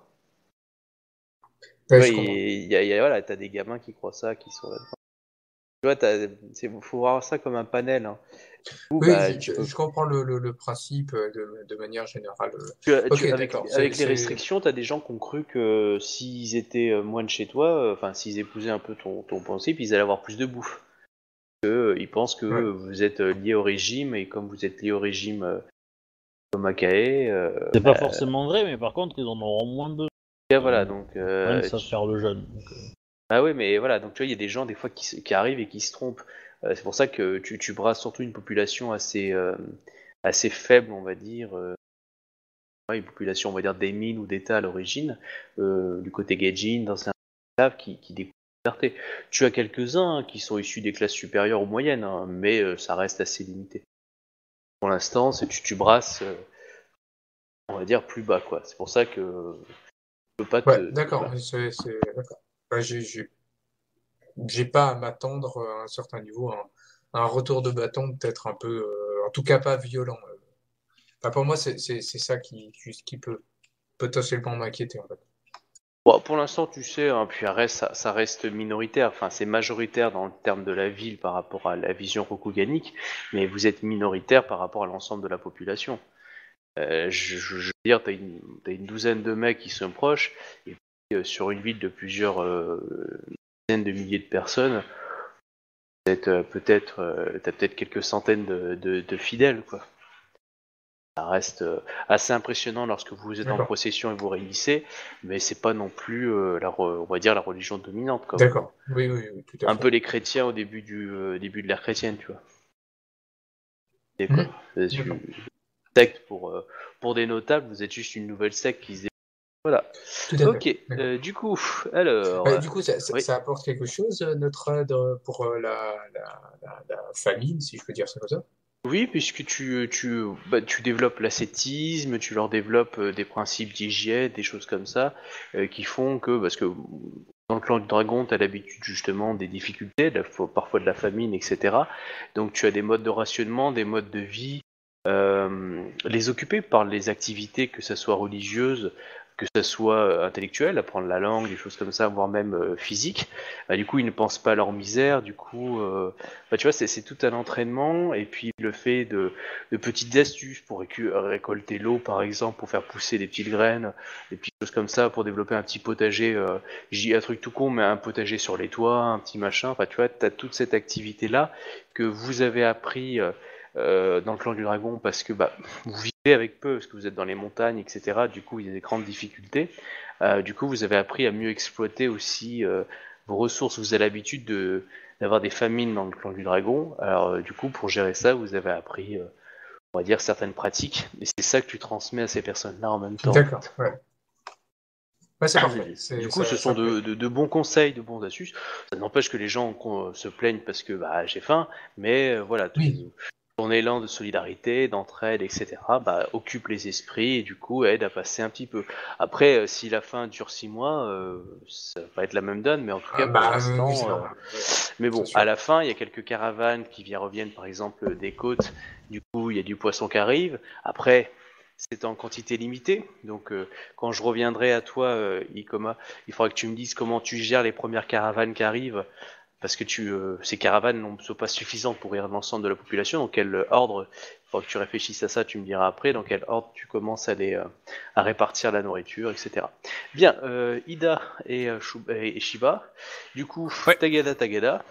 Tu Ouais, vois, je il comprends. il y a, il y a- voilà, t'as des gamins qui croient ça, qui sont là-dedans. Tu vois, t'as, c'est, faut voir ça comme un panel. Hein. Du coup, Oui, bah, je, tu je- peux, je comprends le, le, le principe euh, de, de manière générale. euh. tu, as- tu- Ok, avec, d'accord. C'est, avec les c'est... restrictions, t'as des gens qui ont cru que s'ils étaient euh, moines chez toi, euh, enfin, s'ils épousaient un peu ton, ton principe, ils allaient avoir plus de bouffe. Euh, ils pensent que Ouais. vous êtes euh, lié au régime, et comme vous êtes lié au régime euh, comme Akae, euh, C'est pas bah, forcément vrai, mais par contre, ils en auront moins besoin. et Euh, voilà, donc, Moins de euh, savent tu- faire le jeune. donc, euh. ah ouais, mais voilà, donc tu vois, il y a des gens des fois qui, se- qui arrivent et qui se trompent. Euh, c'est pour ça que tu, tu brasses surtout une population assez, euh, assez faible, on va dire, euh, ouais, une population, on va dire, des mines ou d'État à l'origine, euh, du côté Gaijin, dans un esclave qui, qui découvre la liberté. Tu as quelques-uns hein, qui sont issus des classes supérieures ou moyennes, hein, mais euh, ça reste assez limité. Pour l'instant, c'est tu, tu brasses, euh, on va dire, plus bas, quoi. C'est pour ça que je peux pas Ouais, te... d'accord. Voilà. Mais c'est, c'est... D'accord. Ouais, j'ai, j'ai, j'ai pas à m'attendre à un certain niveau, à un, à un retour de bâton peut-être un peu, euh, en tout cas pas violent. euh. Enfin, pour moi, c'est, c'est, c'est ça qui, qui qui peut potentiellement m'inquiéter en fait. Bon, pour l'instant, tu sais, hein, puis après, ça, ça reste minoritaire, enfin, c'est majoritaire dans le terme de la ville par rapport à la vision rokuganique, mais vous êtes minoritaire par rapport à l'ensemble de la population. Euh, je, je- je veux dire, t'as une, t'as une douzaine de mecs qui sont proches, et puis, euh, sur une ville de plusieurs euh, dizaines de milliers de personnes, peut-être, euh, peut-être, euh, t'as peut-être quelques centaines de, de, de fidèles, quoi. Ça reste euh, assez impressionnant lorsque vous êtes en D'accord. procession et vous réunissez, mais c'est pas non plus, euh, la, re- on va dire, la religion dominante, comme euh, D'accord. Oui, oui, oui, tout à un fait. peu les chrétiens au début du euh, début de l'ère chrétienne, tu vois. C'est quoi? Mhm. C'est D'accord. une secte pour euh, pour des notables, vous êtes juste une nouvelle secte qui se... Voilà. Tout à fait. Ok. D'accord. euh, du coup, alors, Bah, euh, du coup, ça, ça, oui. ça apporte quelque chose, euh, notre aide euh, pour euh, la, la, la, la famine, si je peux dire ça comme ça. Oui, puisque tu, tu, bah, tu développes l'ascétisme, tu leur développes euh, des principes d'hygiène, des choses comme ça, euh, qui font que, parce que dans le clan du dragon, tu as l'habitude justement des difficultés, de la- parfois de la famine, et cetera. Donc tu as des modes de rationnement, des modes de vie, euh, les occuper par les activités, que ce soit religieuses, que ça soit euh, intellectuel, apprendre la langue, des choses comme ça, voire même euh, physique. Bah, du coup, ils ne pensent pas à leur misère. Du coup, euh, bah, tu vois, c'est, c'est tout un entraînement. Et puis le fait de, de petites astuces pour récu- récolter l'eau, par exemple, pour faire pousser des petites graines, des petites choses comme ça, pour développer un petit potager. Euh, j'ai un truc tout con, mais un potager sur les toits, un petit machin. Enfin, tu vois, t'as toute cette activité-là que vous avez appris. Euh, Euh, dans le clan du dragon parce que bah, vous vivez avec peu, parce que vous êtes dans les montagnes, et cetera. Du coup, il y a des grandes difficultés. Euh, du coup, vous avez appris à mieux exploiter aussi euh, vos ressources. Vous avez l'habitude de, d'avoir des famines dans le clan du dragon. Alors, euh, du coup, pour gérer ça, vous avez appris, euh, on va dire, certaines pratiques. Et c'est ça que tu transmets à ces personnes-là en même temps. D'accord, En fait. ouais. Ouais, c'est parfait. C'est, Du coup, ça, ce ça sont me plaît. de, de, de bons conseils, de bons astuces. Ça n'empêche que les gens euh, se plaignent parce que bah, j'ai faim, mais euh, voilà, Oui. ton élan de solidarité, d'entraide, et cetera, bah, occupe les esprits et du coup aide à passer un petit peu. Après, euh, si la fin dure six mois, euh, ça va pas être la même donne, mais en tout Ah, cas pour bah, euh, l'instant. oui, c'est euh, normal. Mais bon, C'est sûr. à la fin, il y a quelques caravanes qui viennent reviennent, par exemple des côtes. Du coup, il y a du poisson qui arrive. Après, c'est en quantité limitée. Donc, euh, quand je reviendrai à toi, euh, Ikoma, il faudra que tu me dises comment tu gères les premières caravanes qui arrivent parce que tu, euh, ces caravanes ne sont pas suffisantes pour nourrir l'ensemble de la population. Donc quel ordre, il faudra que tu réfléchisses à ça, tu me diras après, dans quel ordre tu commences à, les, euh, à répartir la nourriture, et cetera. Bien, euh, Ida et, euh, et Shiba, du coup, Ouais. Tagada Tagada,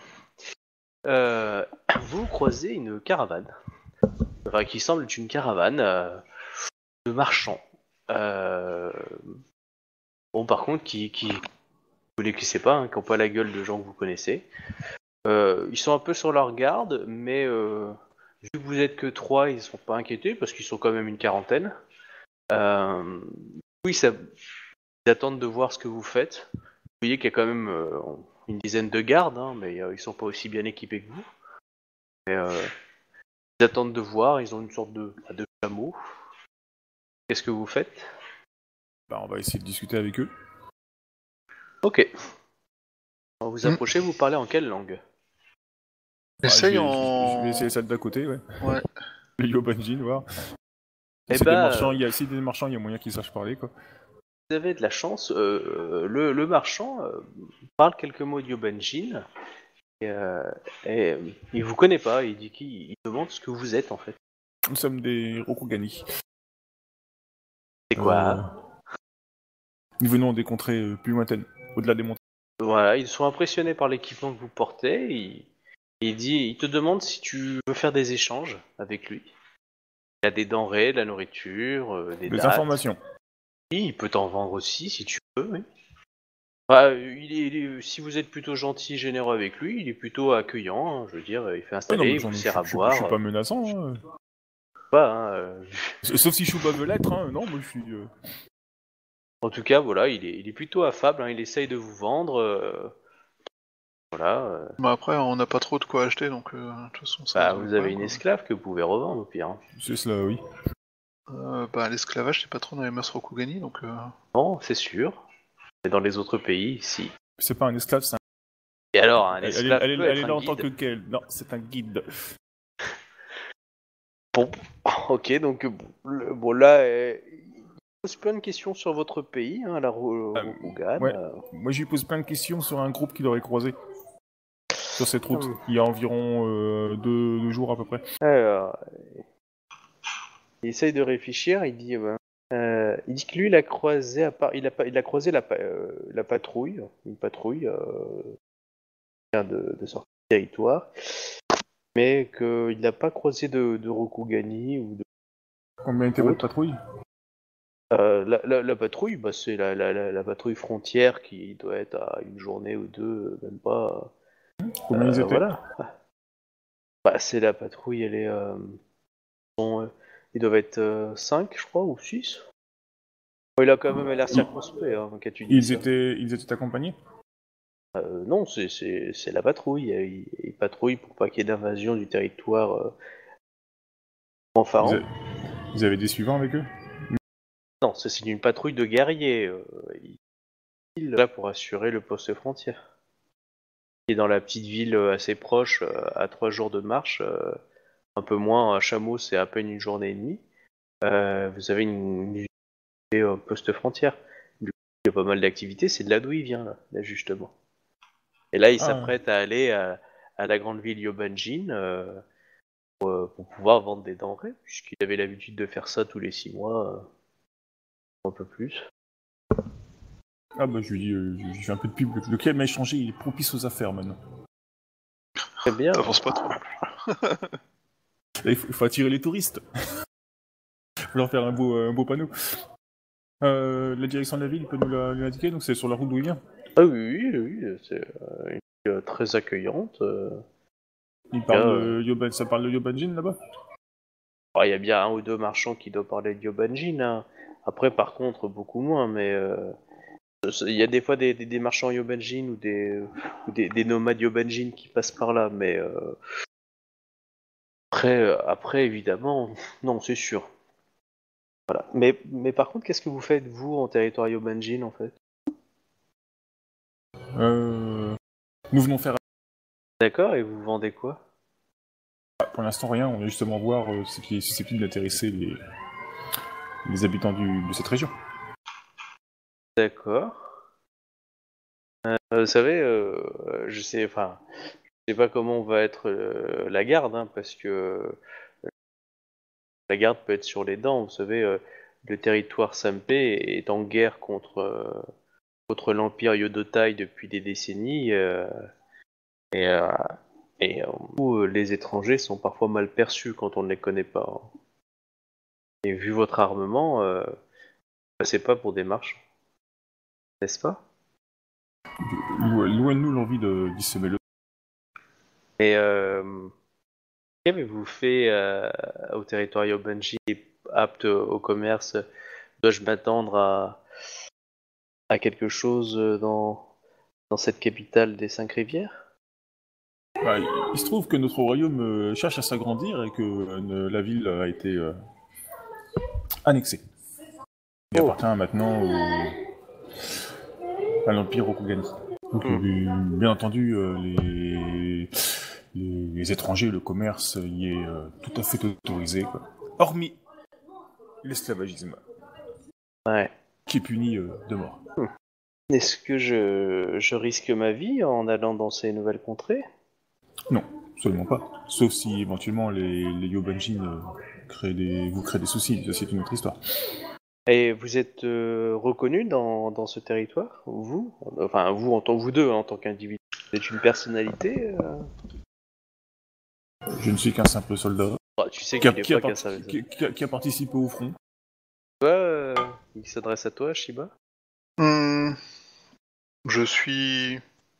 euh, vous croisez une caravane, enfin qui semble être une caravane euh, de marchands. Euh, bon, par contre, qui, qui vous les connaissez pas, hein, qui n'ont pas la gueule de gens que vous connaissez. Euh, ils sont un peu sur leur garde, mais euh, vu que vous êtes que trois, ils sont pas inquiétés parce qu'ils sont quand même une quarantaine. Euh, oui, ça, ils attendent de voir ce que vous faites. Vous voyez qu'il y a quand même euh, une dizaine de gardes, hein, mais euh, ils sont pas aussi bien équipés que vous. Mais, euh, ils attendent de voir, ils ont une sorte de, de chameau. Qu'est-ce que vous faites? Bah, on va essayer de discuter avec eux. Ok. Quand vous Hmm. approchez, vous parlez en quelle langue? Ah, je, Essaye vais, en... je, je vais essayer celle d'à côté, ouais. Ouais. Le Yobanjin, voir. Eh Si c'est des bah, marchands, il y a, si des marchands, il y a moyen qu'ils sachent parler, quoi. vous avez de la chance. Euh, le, le marchand euh, parle quelques mots de Yobanjin. Et, euh, et euh, il vous connaît pas, il dit qu'il il demande ce que vous êtes en fait. Nous sommes des Rokugani. C'est quoi? Euh, Nous venons des contrées euh, plus lointaines, au-delà des montagnes. Voilà, ils sont impressionnés par l'équipement que vous portez. Il, il dit, il te demande si tu veux faire des échanges avec lui. Il y a des denrées, de la nourriture, euh, des Des dates. informations. Oui, il peut t'en vendre aussi si tu veux. Oui. Bah, il est, il est- si vous êtes plutôt gentil, généreux avec lui, il est plutôt accueillant. Hein, je veux dire, il fait Ah installer, non, mais il j'en- vous je, sert à je- je- je suis boire. pas menaçant. Hein. Pas, hein, euh, Sauf si Chouba veut l'être, hein. Non, moi je suis. euh, En tout cas, voilà, il est, il est plutôt affable. Hein, il essaye de vous vendre. euh, Voilà. euh, Bah après, on n'a pas trop de quoi acheter, donc euh, de toute façon, ça Bah, se vous voit avez pas, une quoi. esclave que vous pouvez revendre au pire. Hein. C'est cela, oui. Euh, bah l'esclavage, c'est pas trop dans les mœurs Rokugani, donc... Euh... Non, c'est sûr. Mais dans les autres pays, si. C'est pas un esclave, c'est un. Et alors, un Elle, elle est- esclave elle est- peut elle être est là un en tant guide. que quel. Non, c'est un guide. Bon, ok, donc bon, le- bon, là, euh, il pose plein de questions sur votre pays, hein, la Ro- Ah, Rokugan. ouais. euh. Moi, je lui pose plein de questions sur un groupe qu'il aurait croisé. Sur cette route, Hum. il y a environ euh, deux, deux jours à peu près. Alors, il essaye de réfléchir. Il dit, euh, euh, il dit que lui, il a croisé, à part, il a, pas- il a croisé la, pa- euh, la patrouille, une patrouille euh, de, de sortie du territoire, mais qu'il n'a pas croisé de, de Rokugani ou de Combien était votre autre. patrouille? Euh, la, la, la patrouille, bah, c'est la, la, la, la patrouille frontière qui doit être à une journée ou deux, même pas. Combien ils Euh, étaient? voilà. Bah, c'est la patrouille, elle est. Euh, sont, euh, ils doivent être cinq, je crois, ou six. Il a quand même l'air circonspect, hein, quand tu dis Ils ça. étaient, ils étaient accompagnés? Euh, non, c'est, c'est, c'est la patrouille. Ils, ils patrouillent pour pas qu'il y ait d'invasion du territoire euh, en Ils, pharaon. a- ils avaient des suivants avec eux? Non, ça, c'est une patrouille de guerriers. Euh, ils sont là pour assurer le poste frontière. Et dans la petite ville euh, assez proche, euh, à trois jours de marche, euh, un peu moins, un chameau, c'est à peine une journée et demie. Euh, vous avez une, une ville, euh, poste frontière. Il y a pas mal d'activités, c'est de là d'où il vient, là, là justement. Et là, il Ah. s'apprête à aller à, à la grande ville Yobanjin euh, pour, euh, pour pouvoir vendre des denrées, puisqu'il avait l'habitude de faire ça tous les six mois, euh, un peu plus. Ah bah je lui dis, euh, je lui fais un peu de pub. Le climat échangé, il est propice aux affaires maintenant. Très bien. T'avances pas trop. Là, il faut, il faut attirer les touristes. Il faut leur faire un beau, un beau panneau. Euh, la direction de la ville, il peut nous la- nous l'indiquer, donc c'est sur la route d'où il vient. Ah oui, oui, oui, c'est euh, une ville euh, très accueillante. euh. Il parle euh, de Yoban, ça parle de Yobanjin là-bas. Ah, il y a bien un ou deux marchands qui doivent parler de Yobanjin. Hein. Après, par contre, beaucoup moins, mais euh, il y a des fois des, des, des marchands Yobanjin ou des, ou des, des nomades Yobanjin qui passent par là, mais euh, après, euh, après, évidemment, non, c'est sûr. Voilà. Mais, mais par contre, qu'est-ce que vous faites, vous, en territoire Yobanjin, en fait? Euh, nous venons faire, D'accord, et vous vendez quoi? pour l'instant rien, on est justement voir euh, ce qui est susceptible d'intéresser les, les habitants du, de cette région. D'accord. Euh, vous savez, euh, je sais, enfin, je sais pas comment va être euh, la garde, hein, parce que euh, la garde peut être sur les dents. Vous savez, euh, le territoire Sampé est en guerre contre, euh, contre l'Empire Yodotai depuis des décennies, euh, et, euh, et euh, où, euh, les étrangers sont parfois mal perçus quand on ne les connaît pas. Hein. Et vu votre armement, euh, c'est pas pour des marchands, n'est-ce pas? Lo- Loin de nous l'envie de d'y semer le. Et euh, qu'avez-vous fait euh, au territoire Yobanji apte au commerce? Dois-je m'attendre à, à quelque chose dans, dans cette capitale des cinq rivières? Bah, il, il se trouve que notre royaume euh, cherche à s'agrandir et que euh, la ville a été euh, annexée. Il Oh. appartient maintenant au, à l'Empire Rokugani. Donc, Mm. euh, bien entendu, euh, les, les, les étrangers, le commerce y est euh, tout à fait autorisé, quoi. Hormis l'esclavagisme, Ouais. qui est puni euh, de mort. Est-ce que je, je risque ma vie en allant dans ces nouvelles contrées? Non, absolument pas. Sauf si éventuellement les, les Yobanjin euh, créent des, vous créent des soucis, ça c'est une autre histoire. Et vous êtes euh, reconnu dans, dans ce territoire? Vous? Enfin, vous en tant vous deux, en tant qu'individu. Vous êtes une personnalité euh Je ne suis qu'un simple soldat Ah, tu sais qui a, qu'il est qui a pas qu'un parti- seul. qui- qui a- qui a participé au front. Euh, il s'adresse à toi, Shiba? Hmm, je suis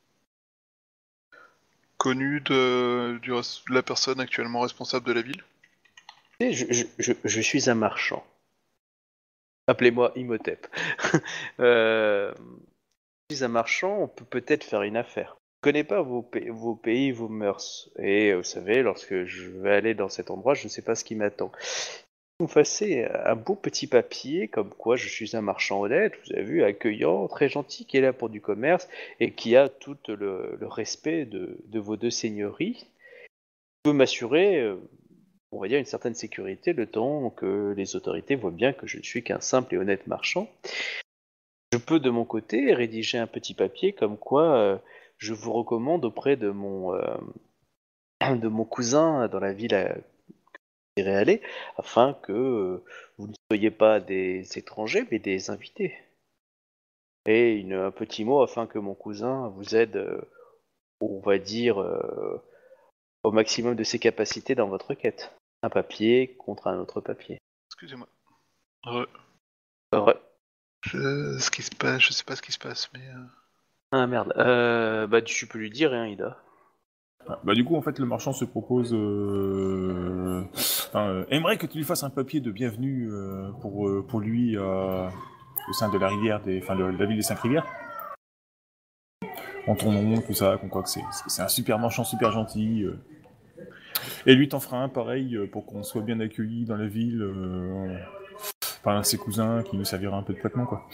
connu de, du res- de la personne actuellement responsable de la ville. Je, je, je, je suis un marchand. Appelez-moi Imhotep. euh, je suis un marchand, on peut peut-être faire une affaire. Je ne connais pas vos, pa- vos pays, vos mœurs. Et euh, vous savez, lorsque je vais aller dans cet endroit, je ne sais pas ce qui m'attend. Vous me fassiez un beau petit papier, comme quoi je suis un marchand honnête, vous avez vu, accueillant, très gentil, qui est là pour du commerce, et qui a tout le, le respect de, de vos deux seigneuries. Je peux m'assurer, euh, on va dire, une certaine sécurité, le temps que les autorités voient bien que je ne suis qu'un simple et honnête marchand. Je peux, de mon côté, rédiger un petit papier comme quoi euh, je vous recommande auprès de mon, euh, de mon cousin dans la ville à laquelle aller, afin que euh, vous ne soyez pas des étrangers, mais des invités. Et une, un petit mot afin que mon cousin vous aide, euh, on va dire, euh, au maximum de ses capacités dans votre quête. Un papier contre un autre papier. Excusez-moi. Re- Ouais. Je, ce qui se passe, je sais pas ce qui se passe, mais euh, Ah merde. Euh, bah tu peux lui dire, hein, Ida. Ah, bah du coup en fait le marchand se propose, euh, enfin, euh, aimerait que tu lui fasses un papier de bienvenue euh, pour euh, pour lui euh, au sein de la rivière des, enfin de la ville des cinq rivières. En ton nom, tout ça, qu'on croit que c'est c'est un super marchand, super gentil. Euh. Et lui t'en fera un pareil euh, pour qu'on soit bien accueilli dans la ville euh, par un de ses cousins qui nous servira un peu de traitement quoi.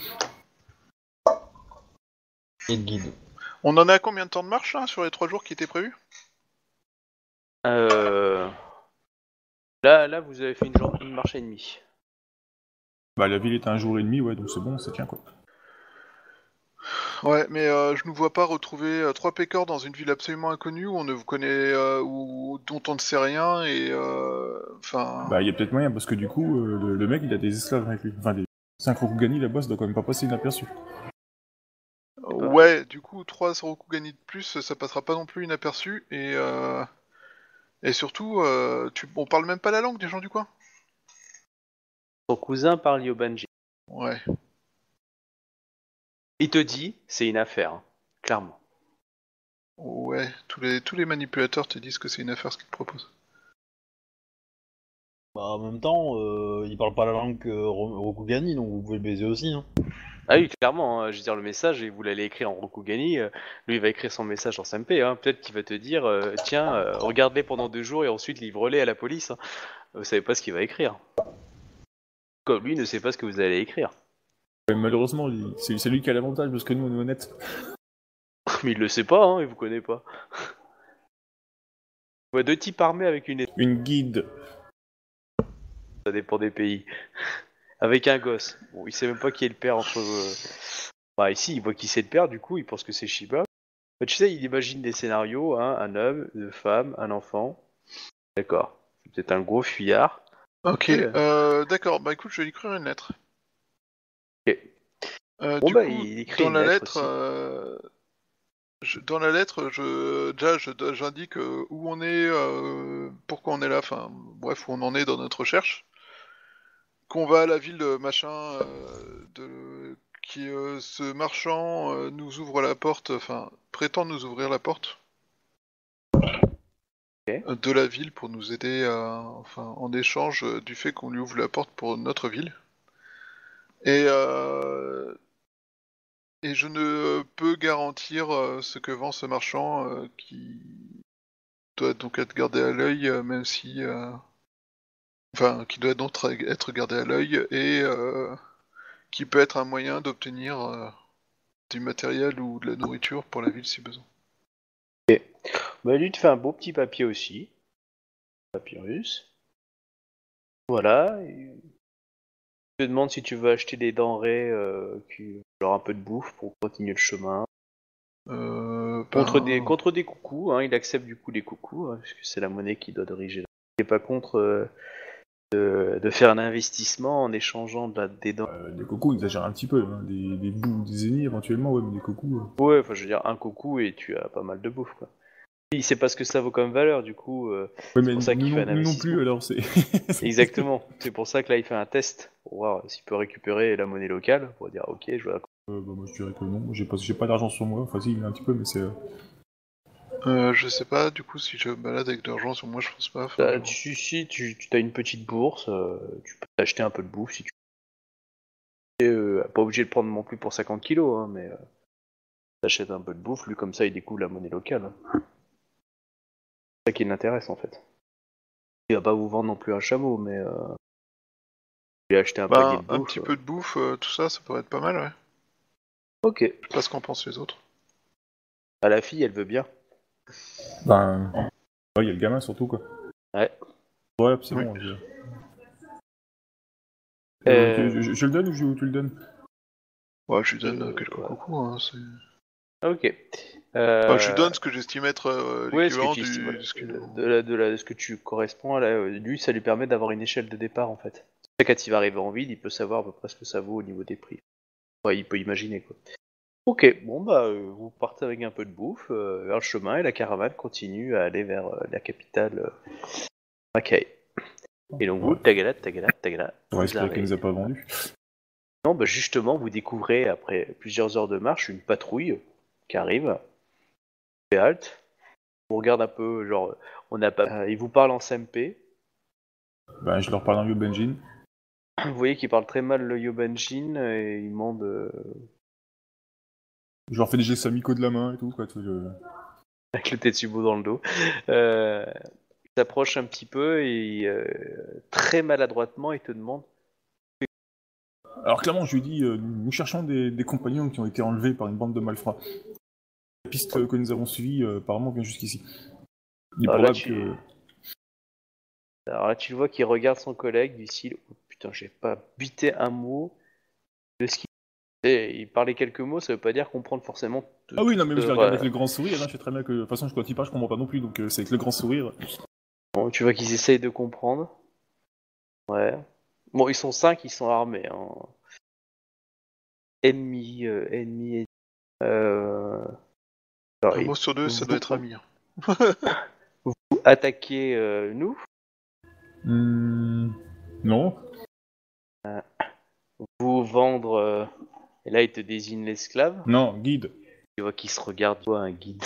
Et le guide. on en a combien de temps de marche là, sur les trois jours qui étaient prévus? Euh... Là, là, vous avez fait une, jour... une marche et demie. Bah la ville est à un jour et demi, ouais, donc c'est bon, ça tient quoi. Ouais, mais euh, je ne vois pas retrouver euh, trois pécores dans une ville absolument inconnue où on ne vous connaît, euh, ou dont on ne sait rien et euh, enfin. Bah, il y a peut-être moyen, parce que du coup, euh, le, le mec, il a des esclaves avec lui. Enfin, des cinq Rokugani, là-bas, ça doit quand même pas passer inaperçu. sais pas. Ouais, du coup, trois Rokugani de plus, ça passera pas non plus inaperçu et euh, et surtout, euh, tu... on parle même pas la langue des gens du coin. Son cousin parle Yobanji. Ouais. Il te dit, c'est une affaire, hein, clairement. Ouais, tous les tous les manipulateurs te disent que c'est une affaire ce qu'ils te proposent. Bah, en même temps, euh, il parle pas la langue euh, Ro- Rokugani, donc vous pouvez le baiser aussi. Hein. Ah oui, clairement, hein, je veux dire, le message, et vous l'allez écrire en Rokugani, euh, lui il va écrire son message en S M P, hein, peut-être qu'il va te dire, euh, tiens, euh, regarde-les pendant deux jours et ensuite livre-les à la police. Hein. Vous savez pas ce qu'il va écrire. Comme lui ne sait pas ce que vous allez écrire. Mais malheureusement, il- c'est c'est lui qui a l'avantage, parce que nous, on est honnêtes. Mais il le sait pas, hein, il vous connaît pas. On voit deux types armés avec une épée, Une guide. ça dépend des pays. Avec un gosse. Bon, il sait même pas qui est le père entre... Euh... Bah ici, il voit qui c'est le père, du coup, il pense que c'est Shiba. Bah, tu sais, il imagine des scénarios, hein, un homme, une femme, un enfant. D'accord. C'est peut-être un gros fuyard. Ok, Oui, euh. euh, d'accord. Bah écoute, je vais lui écrire une lettre. Ok. Euh, Bon du bah, coup, il écrit dans une la lettre lettre, aussi. euh, je- dans la lettre, je déjà, je j'indique euh, où on est, euh, pourquoi on est là, enfin, bref, où on en est dans notre recherche. Qu'on va à la ville de machin, euh, de qui euh, ce marchand euh, nous ouvre la porte, enfin, prétend nous ouvrir la porte. Ok. De la ville pour nous aider, à, enfin, en échange euh, du fait qu'on lui ouvre la porte pour notre ville. Et, euh, et je ne peux garantir euh, ce que vend ce marchand euh, qui doit donc être gardé à l'œil, euh, même si... euh, Enfin, qui doit donc être gardé à l'œil et euh, qui peut être un moyen d'obtenir euh, du matériel ou de la nourriture pour la ville si besoin. Bah, lui te fait un beau petit papier aussi. Papyrus. Voilà. Et il te demande si tu veux acheter des denrées, euh, qui... genre un peu de bouffe pour continuer le chemin. Euh, Contre ben... des, contre des coucous, hein, il accepte du coup des coucous, hein, parce que c'est la monnaie qui doit diriger. Il n'est pas contre euh, de, de faire un investissement en échangeant de la, des dents. Euh, des cocos, ils exagèrent un petit peu. Hein. Des, des bouts, des ennemis éventuellement, ouais, mais des cocos. euh. Ouais, enfin je veux dire un coucou et tu as pas mal de bouffe quoi. Il sait pas ce que ça vaut comme valeur, du coup euh, Ouais, c'est mais pour ça nous, qu'il fait non, un nous non investissement. plus, alors c'est. Exactement, c'est pour ça que là il fait un test pour voir s'il peut récupérer la monnaie locale, pour dire ok je vois. Euh, bah, moi, je dirais que non. J'ai pas, j'ai pas d'argent sur moi. Enfin, si, il y en a un petit peu, mais c'est. euh, Euh, je sais pas, du coup, si je me balade avec de l'argent sur moi, je pense pas. Enfin, Euh, je- tu, si tu, tu as une petite bourse, euh, tu peux t'acheter un peu de bouffe si tu veux. Euh, pas obligé de prendre non plus pour cinquante kilos, hein, mais euh, t'achètes un peu de bouffe, lui comme ça il découvre la monnaie locale. Hein. C'est ça qui l'intéresse en fait. Il va pas vous vendre non plus un chameau, mais euh, lui acheter un paquet Ben, de un bouffe. petit euh. peu de bouffe, euh, tout ça, ça pourrait être pas mal, ouais. Ok. Je sais pas ce qu'en pensent les autres. À la fille, elle veut bien. Ben. Ouais, il y a le gamin surtout, quoi. Ouais. Ouais, c'est Oui. bon. Je... Euh, Euh, je, je- je le donne ou je, tu le donnes? Ouais, je lui donne Euh, euh, quelques ouais. coucous, hein, c'est... Ok. Euh... Enfin, je lui donne ce que j'estime être euh, Ouais, ce que l'équivalent tu du... estimes, de ce qu'il de, nous- de la, de la- de ce que tu corresponds à, là, euh, lui, ça lui permet d'avoir une échelle de départ en fait. Quand il va arriver en ville, il peut savoir à peu près ce que ça vaut au niveau des prix. Ouais, il peut imaginer quoi. Ok, bon bah euh, vous partez avec un peu de bouffe euh, vers le chemin et la caravane continue à aller vers euh, la capitale euh, Mackay. Et donc vous, Ouais. tagala, tagala, tagala, On va vous espérer qu'elle nous a arrivez. pas vendu. Non, bah justement, vous découvrez après plusieurs heures de marche une patrouille qui arrive, fait halte, vous regarde un peu, genre, on a pas, euh, il vous parle en S M P. Ben, je leur parle en vieux Benjin. Vous voyez qu'il parle très mal le Yobanjin et il demande. Euh, Je leur fais des gestes amicaux de la main et tout, quoi. Tu sais, je- avec le Tetsubo dans le dos. Euh, il s'approche un petit peu et euh, très maladroitement il te demande. Alors, clairement, je lui dis euh, nous cherchons des, des compagnons qui ont été enlevés par une bande de malfrats. La piste euh, que nous avons suivie, euh, apparemment, vient jusqu'ici. Il est Alors là, probable tu... que. Alors là, tu le vois qu'il regarde son collègue du style oh, putain, j'ai pas bité un mot de ce qu'il Et il parlait quelques mots, ça veut pas dire comprendre forcément. Tout, Ah oui, non, mais tout, je le euh, regarde avec le grand sourire, hein, je sais très bien que, de toute façon, quand il parle, je comprends pas non plus, donc euh, c'est avec le grand sourire. bon, tu vois qu'ils essayent de comprendre. Ouais. Bon, ils sont cinq, ils sont armés. Hein. Ennemis, euh, ennemis, euh... alors, Un ils- mot sur deux, ça vous- doit être ami. hein. vous attaquez euh, nous, Hmm, non. vous vendre. euh, Et là, il te désigne l'esclave. Non, guide. Tu vois qu'il se regarde, toi, un guide.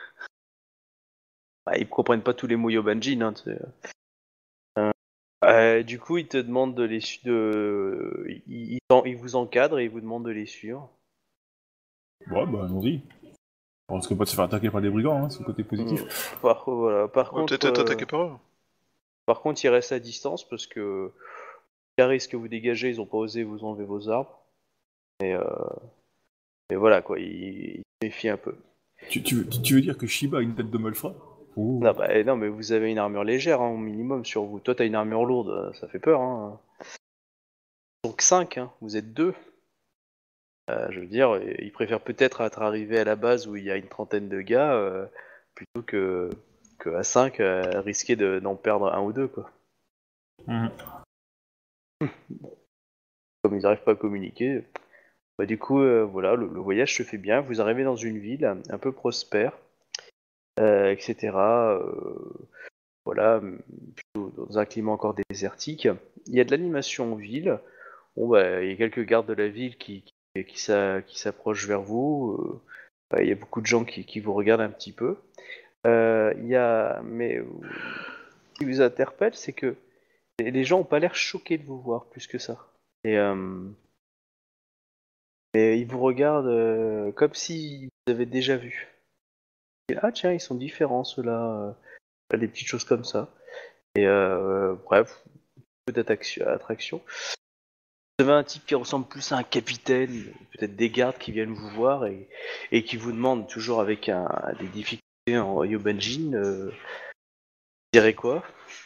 Bah, ils comprennent pas tous les mots Yobanjin. Hein, tu sais. Euh, euh, du coup, il te demande de les suivre. De... Il, il, t'en- il vous encadre et il vous demande de les suivre. Ouais, bah, allons-y. On risque pas de se faire attaquer par des brigands, hein, c'est le côté positif. Mm. Par, voilà. par On va contre, peut-être être euh, attaqué par eux. par contre, il reste à distance parce que les risques que vous dégagez, ils ont pas osé vous enlever vos armes. Et, euh, et voilà quoi, il, il se méfie un peu. Tu, tu, veux- tu veux dire que Shiba a une tête de malfrat? Ouh. Non, bah, non, mais vous avez une armure légère hein, au minimum sur vous. Toi, t'as une armure lourde, ça fait peur. Hein. Donc cinq, hein, vous êtes deux. Euh, je veux dire, ils préfèrent peut-être être arrivés à la base où il y a une trentaine de gars euh, plutôt que, que à cinq euh, risquer de, d'en perdre un ou deux quoi. Mhm. Comme ils n'arrivent pas à communiquer. Bah, du coup, euh, voilà, le, le voyage se fait bien. Vous arrivez dans une ville un peu prospère, euh, et cetera. Euh, voilà, plutôt dans un climat encore désertique. Il y a de l'animation en ville. Bon, bah, il y a quelques gardes de la ville qui, qui, qui, s'a- qui s'approchent vers vous. Euh, bah, il y a beaucoup de gens qui, qui vous regardent un petit peu. Euh, il y a, mais euh, ce qui vous interpelle, c'est que les les gens ont pas l'air choqués de vous voir plus que ça. Et, euh, et ils vous regardent euh, comme si vous avez déjà vu. Et, ah tiens, ils sont différents ceux-là. euh, des petites choses comme ça. Et euh, bref, peu d'attraction. Vous avez un type qui ressemble plus à un capitaine, peut-être des gardes qui viennent vous voir et, et qui vous demandent toujours avec un, des difficultés en Yobanjin, euh, vous direz quoi?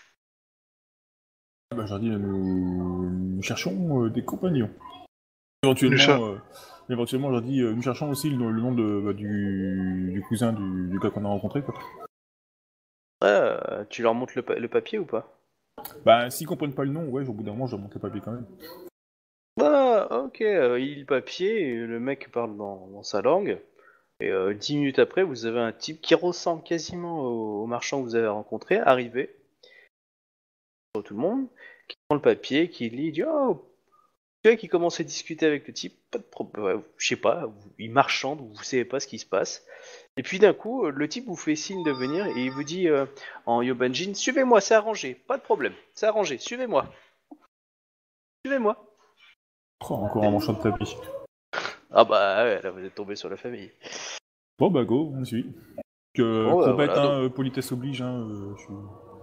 Ah bah, je leur dis, nous, nous cherchons euh, des compagnons. Nous cher- Éventuellement, euh, éventuellement, je leur dis, euh, nous cherchons aussi le, le nom de, bah, du, du cousin du, du gars qu'on a rencontré, quoi. Ouais, euh, tu leur montres le, pa- le papier ou pas? Bah, s'ils comprennent pas le nom, ouais, au bout d'un moment, je dois monter le papier quand même. Ah, ok, euh, il lit le papier, et le mec parle dans, dans sa langue, et euh, dix minutes après, vous avez un type qui ressemble quasiment au, au marchand que vous avez rencontré, arrivé, sur tout le monde, qui prend le papier, qui lit, il dit oh, tu vois, qui commence à discuter avec le type, pas de problème, ouais, je sais pas, vous- il marchande, vous savez pas ce qui se passe. Et puis d'un coup, euh, le type vous fait signe de venir et il vous dit euh, en Yobanjin, suivez-moi, c'est arrangé, pas de problème, c'est arrangé, suivez-moi, suivez-moi. Oh, encore un marchand de tapis. Ah bah ouais, là vous êtes tombé sur la famille. Bon, bah, go, on suit. Que, Bon, bah, trop bête, voilà, hein, euh, politesse oblige, hein, euh, je, suis-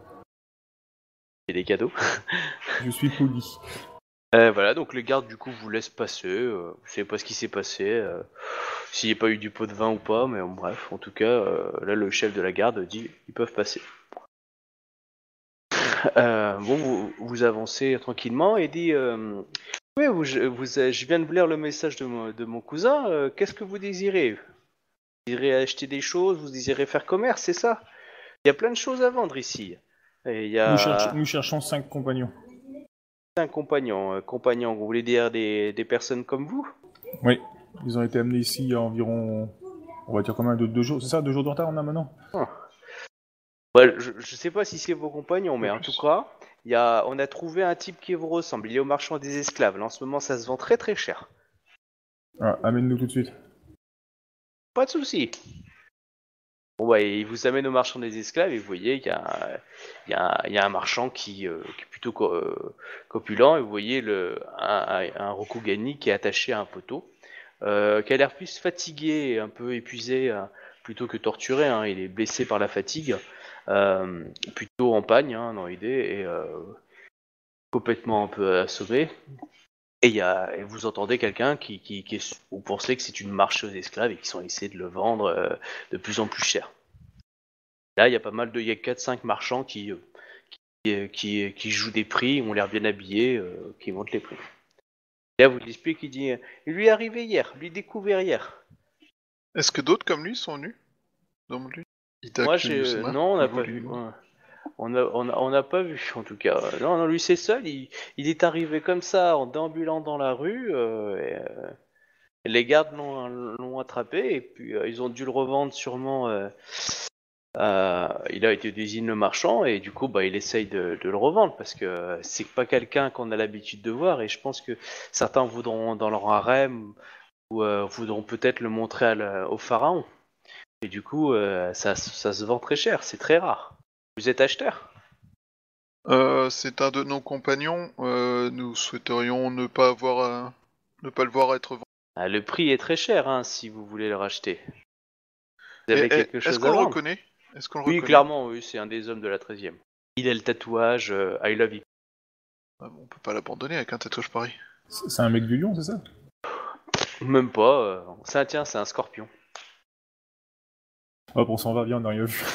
Et des cadeaux. je suis poli. Euh, voilà, donc le garde du coup vous laisse passer, euh, vous savez pas ce qui s'est passé, euh, s'il n'y a pas eu du pot de vin ou pas, mais bon, bref, en tout cas, euh, là le chef de la garde dit ils peuvent passer. Euh, bon, vous, vous avancez tranquillement et dit euh, oui, vous, je, vous, je viens de vous lire le message de mon, de mon cousin, euh, qu'est-ce que vous désirez? Vous désirez acheter des choses, vous désirez faire commerce, c'est ça? Il y a plein de choses à vendre ici. Et il y Nous, cherch- a nous cherchons cinq compagnons. un compagnon, euh, compagnon, vous voulez dire des, des personnes comme vous? Oui, ils ont été amenés ici il y a environ, on va dire combien, de deux jours, c'est ça, deux jours de retard on a maintenant? Ouais, je, je sais pas si c'est vos compagnons, mais En en plus. tout cas, il y a, on a trouvé un type qui vous ressemble. Il est au marchand des esclaves. Là, en ce moment, ça se vend très très cher. Ah, amène-nous tout de suite. Pas de souci. Bon, ouais, il vous amène au marchand des esclaves et vous voyez qu'il y a, un- il y a, un- il y a un marchand qui, euh, qui est plutôt co- euh, corpulent et vous voyez le, un, un, un Rokugani qui est attaché à un poteau, euh, qui a l'air plus fatigué et un peu épuisé hein, plutôt que torturé. Hein. Il est blessé par la fatigue, euh, plutôt en pagne hein, dans l'idée et euh, complètement un peu assommé. Et, il y a, et vous entendez quelqu'un qui, qui, qui est, vous pensez que c'est une marcheuse d'esclaves et qui sont essayés de le vendre euh, de plus en plus cher. Là, il y a pas mal de, il y a quatre cinq marchands qui, euh, qui, qui, qui jouent des prix, ont l'air bien habillés, euh, qui montent les prix. Et là, vous l'expliquez, il dit, il lui est arrivé hier, lui découvert hier. Est-ce que d'autres comme lui sont venus? Comme lui Ita, Moi, Kyun, j'ai, Yusama, non, on n'a Nouveau pas vu. Limo. Ouais. On a, on a, on n'a pas vu, en tout cas. Non, non, lui c'est seul. Il, il est arrivé comme ça, en déambulant dans la rue. Euh, et, euh, et les gardes l'ont, l'ont attrapé et puis euh, ils ont dû le revendre sûrement. Euh, à- il a été désigné le marchand et du coup, bah, il essaye de, de le revendre parce que euh, c'est pas quelqu'un qu'on a l'habitude de voir et je pense que certains voudront dans leur harem ou euh, voudront peut-être le montrer à la- au pharaon. Et du coup, euh, ça, ça se vend très cher. C'est très rare. Vous êtes acheteur? Euh, c'est un de nos compagnons. Euh, nous souhaiterions ne pas avoir, un- ne pas le voir être vendu. Ah, le prix est très cher hein, si vous voulez le racheter. Vous Et- avez et- quelque Est-ce chose qu'on à le vendre? reconnaît? Est-ce qu'on le Oui, reconnaît? clairement, oui, c'est un des hommes de la treizième. Il a le tatouage euh, I love you. Ah bon, on peut pas l'abandonner avec un tatouage pareil. C'est c'est un mec du lion, c'est ça? Même pas. Euh... Ça, tiens, c'est un scorpion. Ah, pour s'en va bien, on n'a rien vu.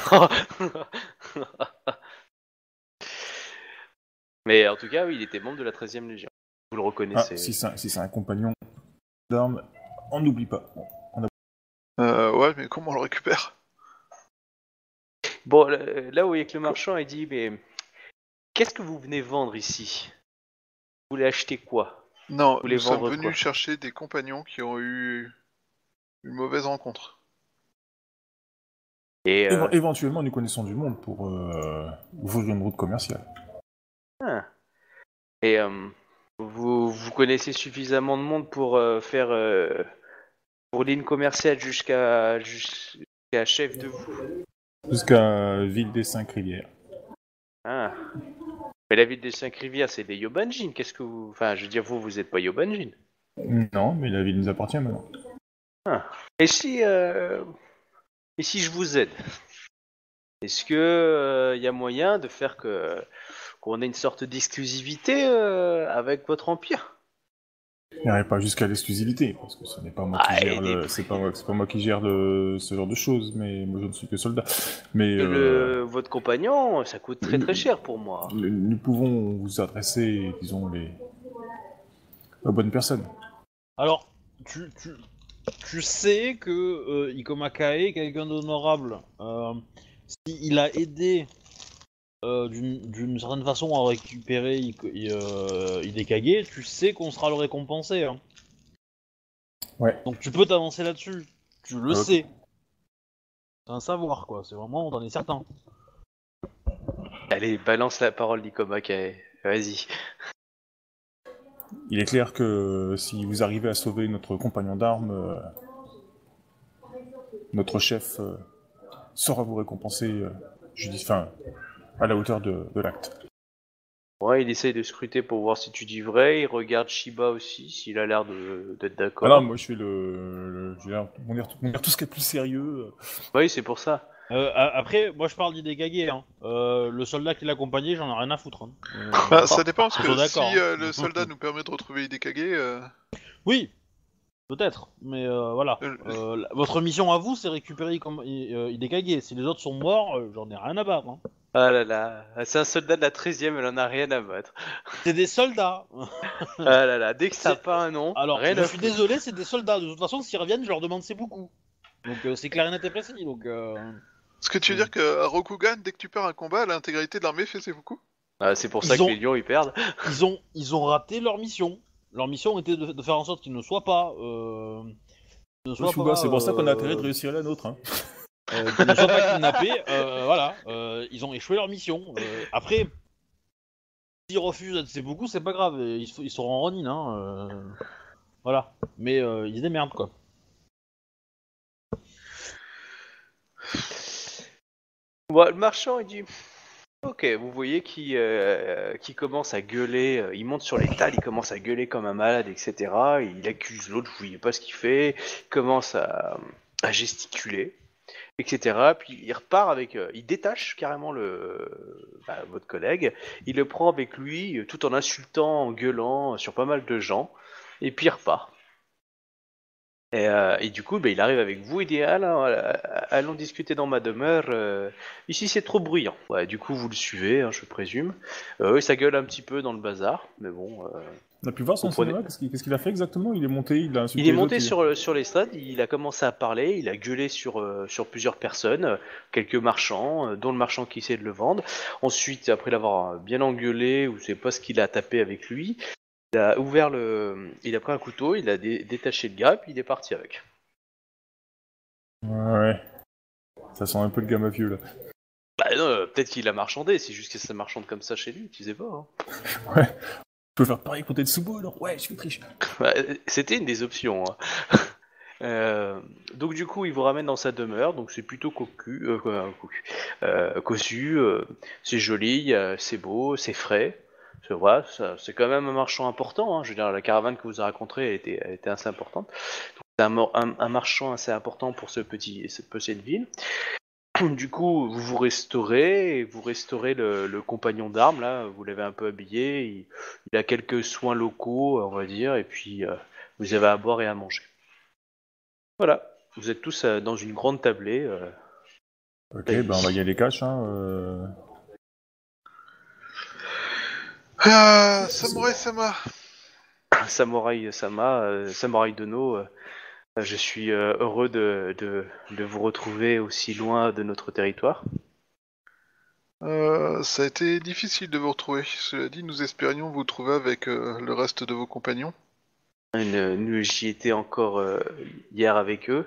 Mais en tout cas, oui, il était membre de la treizième Légion. Vous le Ah, reconnaissez. si c'est un, si c'est un compagnon d'armes, on n'oublie pas. Euh, ouais, mais comment on le récupère? Bon, là là où il y a que le marchand, il dit, mais qu'est-ce que vous venez vendre ici? Vous voulez acheter quoi? Non, Vous voulez nous sommes vendre venus quoi? chercher des compagnons qui ont eu une mauvaise rencontre. Et euh, Éve- éventuellement, nous connaissons du monde pour euh, ouvrir une route commerciale. ah. Et euh, vous, vous connaissez suffisamment de monde pour euh, faire euh, pour ligne commerciale jusqu'à jusqu'à chef de vous. Jusqu'à Ville des Cinq Rivières. Ah. Mais la ville des Cinq Rivières, c'est des Yobanjin. Qu'est-ce que vous, enfin, je veux dire, vous, vous êtes pas Yobanjin. Non, mais la ville nous appartient maintenant. Et si euh, et si je vous aide, est-ce que il y a moyen de faire que qu'on ait une sorte d'exclusivité euh, avec votre empire? Il n'irait pas jusqu'à l'exclusivité, parce que ce n'est pas moi qui Ah, gère et le, des- c'est pas moi, c'est pas moi qui gère le, ce genre de choses, mais moi je ne suis que soldat. Mais Que euh, le, votre compagnon, ça coûte très très cher pour moi. le- nous pouvons vous adresser, disons, les aux bonnes personnes. Alors, tu, tu, tu sais que euh, Ikomakae est quelqu'un d'honorable. Euh, S'il a aidé euh, d'une d'une certaine façon à récupérer Iko- euh, Hidekage, tu sais qu'on sera le récompensé. Hein. Ouais. Donc tu peux t'avancer là-dessus. Tu le Ok. sais. C'est un savoir, quoi. C'est vraiment, t'en es certain. Allez, balance la parole d'Ikomakae. Vas-y. Il est clair que si vous arrivez à sauver notre compagnon d'armes, euh, notre chef euh, saura vous récompenser, euh, je dis, enfin, à la hauteur de, de l'acte. Ouais, il essaye de scruter pour voir si tu dis vrai. Il regarde Shiba aussi, s'il a l'air de- d'être d'accord. Alors moi je fais le, le je veux dire, on est on est tout ce qui est plus sérieux. Oui, c'est pour ça. Euh, a- après, moi je parle d'Hidekage. Hein. Euh, le soldat qui l'accompagnait, j'en ai rien à foutre. Hein. Euh, Bah, ça dépend, parce ils que sont si d'accord, euh, hein. le soldat nous permet de retrouver Hidekage, euh, Oui, peut-être, mais euh, voilà. Euh, Euh, la- votre mission à vous, c'est récupérer comme euh, Hidekage. Si les autres sont morts, euh, j'en ai rien à battre. Hein. Ah là là, c'est un soldat de la treizième, elle en a rien à battre. C'est des soldats. Ah là là, dès que ça n'a C'est- pas un nom, Alors, rien je à suis foutre. désolé, c'est des soldats. De toute façon, s'ils reviennent, je leur demande c'est beaucoup. Donc euh, c'est clair et net et précis. Donc euh, est-ce que tu veux Mm. dire qu'à Rokugan, dès que tu perds un combat, l'intégralité de l'armée fait ses beaucoup? Ah, c'est pour Ils ça ont- que les lions ils perdent. ils ont ils ont raté leur mission. Leur mission était de, de faire en sorte qu'ils ne soient pas. Euh, ne soient Shuba, pas, c'est pour ça qu'on a euh, intérêt de réussir la nôtre. Hein. euh, qu'ils ne soient pas kidnappés. Euh, voilà, euh, ils ont échoué leur mission. Euh, après, s'ils refusent d'être c'est beaucoup, c'est pas grave. Ils, ils seront en Ronin, hein. euh, voilà. Mais euh, ils se démerdent quoi. Bon, le marchand il dit ok, vous voyez qui euh, qui commence à gueuler, euh, il monte sur les tables, il commence à gueuler comme un malade, et cetera. Il accuse l'autre, vous voyez pas ce qu'il fait, il commence à, à gesticuler, et cetera. Puis il repart avec, euh, il détache carrément le bah, votre collègue, il le prend avec lui, euh, tout en insultant, en gueulant sur pas mal de gens, et puis il repart. Et, euh, et du coup, bah, il arrive avec vous, il dit allons, allons discuter dans ma demeure. euh, ici, c'est trop bruyant. Ouais, du coup, vous le suivez, hein, je présume. Euh, oui, ça gueule un petit peu dans le bazar, mais bon. Euh, On a pu voir son Vous prenez- cinéma, qu'est-ce qu'il qu'est-ce qu'il a fait exactement? Il est monté, il a insulté il est les monté autres, il- sur, sur l'estrade, il a commencé à parler, il a gueulé sur, euh, sur plusieurs personnes, euh, quelques marchands, euh, dont le marchand qui essaie de le vendre. Ensuite, après l'avoir bien engueulé, ou je sais pas ce qu'il a tapé avec lui, il a ouvert le, il a pris un couteau, il a dé- détaché le gars, puis il est parti avec. Ouais. Ça sent un peu le gars mafieux, là. Bah non, euh, peut-être qu'il a marchandé, c'est juste que ça marchande comme ça chez lui, tu sais pas. Hein. Ouais. Je peux faire pareil pour Tetsubo, alors? Ouais, je vais tricher. Bah, c'était une des options. Hein. Euh, donc du coup, il vous ramène dans sa demeure, donc c'est plutôt cocu, euh, quoi, cocu, euh, cossu, euh, c'est joli, euh, c'est beau, c'est frais. C'est vrai, ça- c'est quand même un marchand important. Hein. Je veux dire, la caravane que vous avez rencontrée a été, a été assez importante. Donc, c'est un, mor- un- un marchand assez important pour ce petit, cette petite ville. Du coup, vous vous restaurez, et vous restaurez le, le compagnon d'armes, là, vous l'avez un peu habillé, il, il a quelques soins locaux, on va dire, et puis euh, vous avez à boire et à manger. Voilà, vous êtes tous euh, dans une grande tablée. Euh, Ok, ben on va y aller cash, hein. Euh... Ah, Samurai Sama. Samouraï Sama, euh, Samouraï Dono, euh, je suis euh, heureux de, de, de vous retrouver aussi loin de notre territoire. Euh, ça a été difficile de vous retrouver. Cela dit, nous espérions vous trouver avec euh, le reste de vos compagnons. Une- nous, J'y étais encore euh, hier avec eux.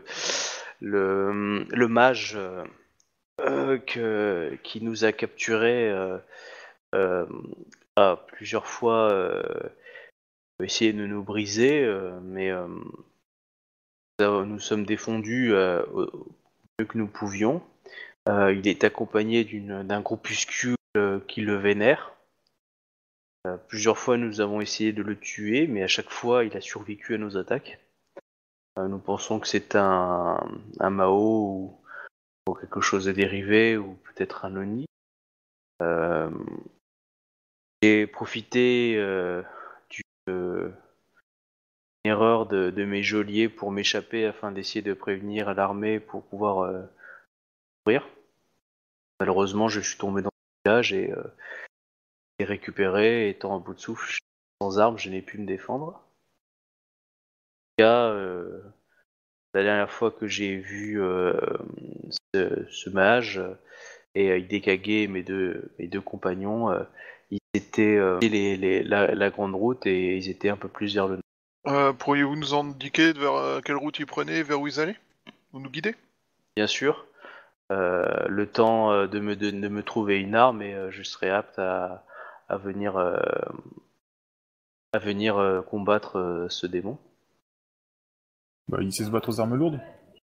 Le, le mage euh, euh, que, qui nous a capturés euh, euh, a plusieurs fois euh, essayé de nous briser, euh, mais euh, nous sommes défendus euh, au mieux que nous pouvions. Euh, il est accompagné d'une- d'un groupuscule euh, qui le vénère. Euh, plusieurs fois, nous avons essayé de le tuer, mais à chaque fois, il a survécu à nos attaques. Euh, nous pensons que c'est un, un Mao ou, ou quelque chose de dérivé, ou peut-être un Oni. Euh, j'ai profité euh, d'une euh, erreur de, de mes geôliers pour m'échapper afin d'essayer de prévenir l'armée pour pouvoir euh, courir. Malheureusement, je suis tombé dans le village et euh, et récupéré, étant à bout de souffle, sans armes, je n'ai pu me défendre. En tout cas, euh, la dernière fois que j'ai vu euh, ce, ce mage euh, et euh, Hidekage et mes deux, mes deux compagnons, euh, ils étaient euh, les, les, la, la grande route et ils étaient un peu plus vers le nord. Euh, pourriez-vous nous indiquer vers euh, quelle route ils prenaient et vers où ils allaient? Vous nous guidez? Bien sûr, euh, le temps euh, de, me, de, de me trouver une arme et euh, je serai apte à, à venir, euh, à venir euh, combattre euh, ce démon. Bah, il sait se battre aux armes lourdes.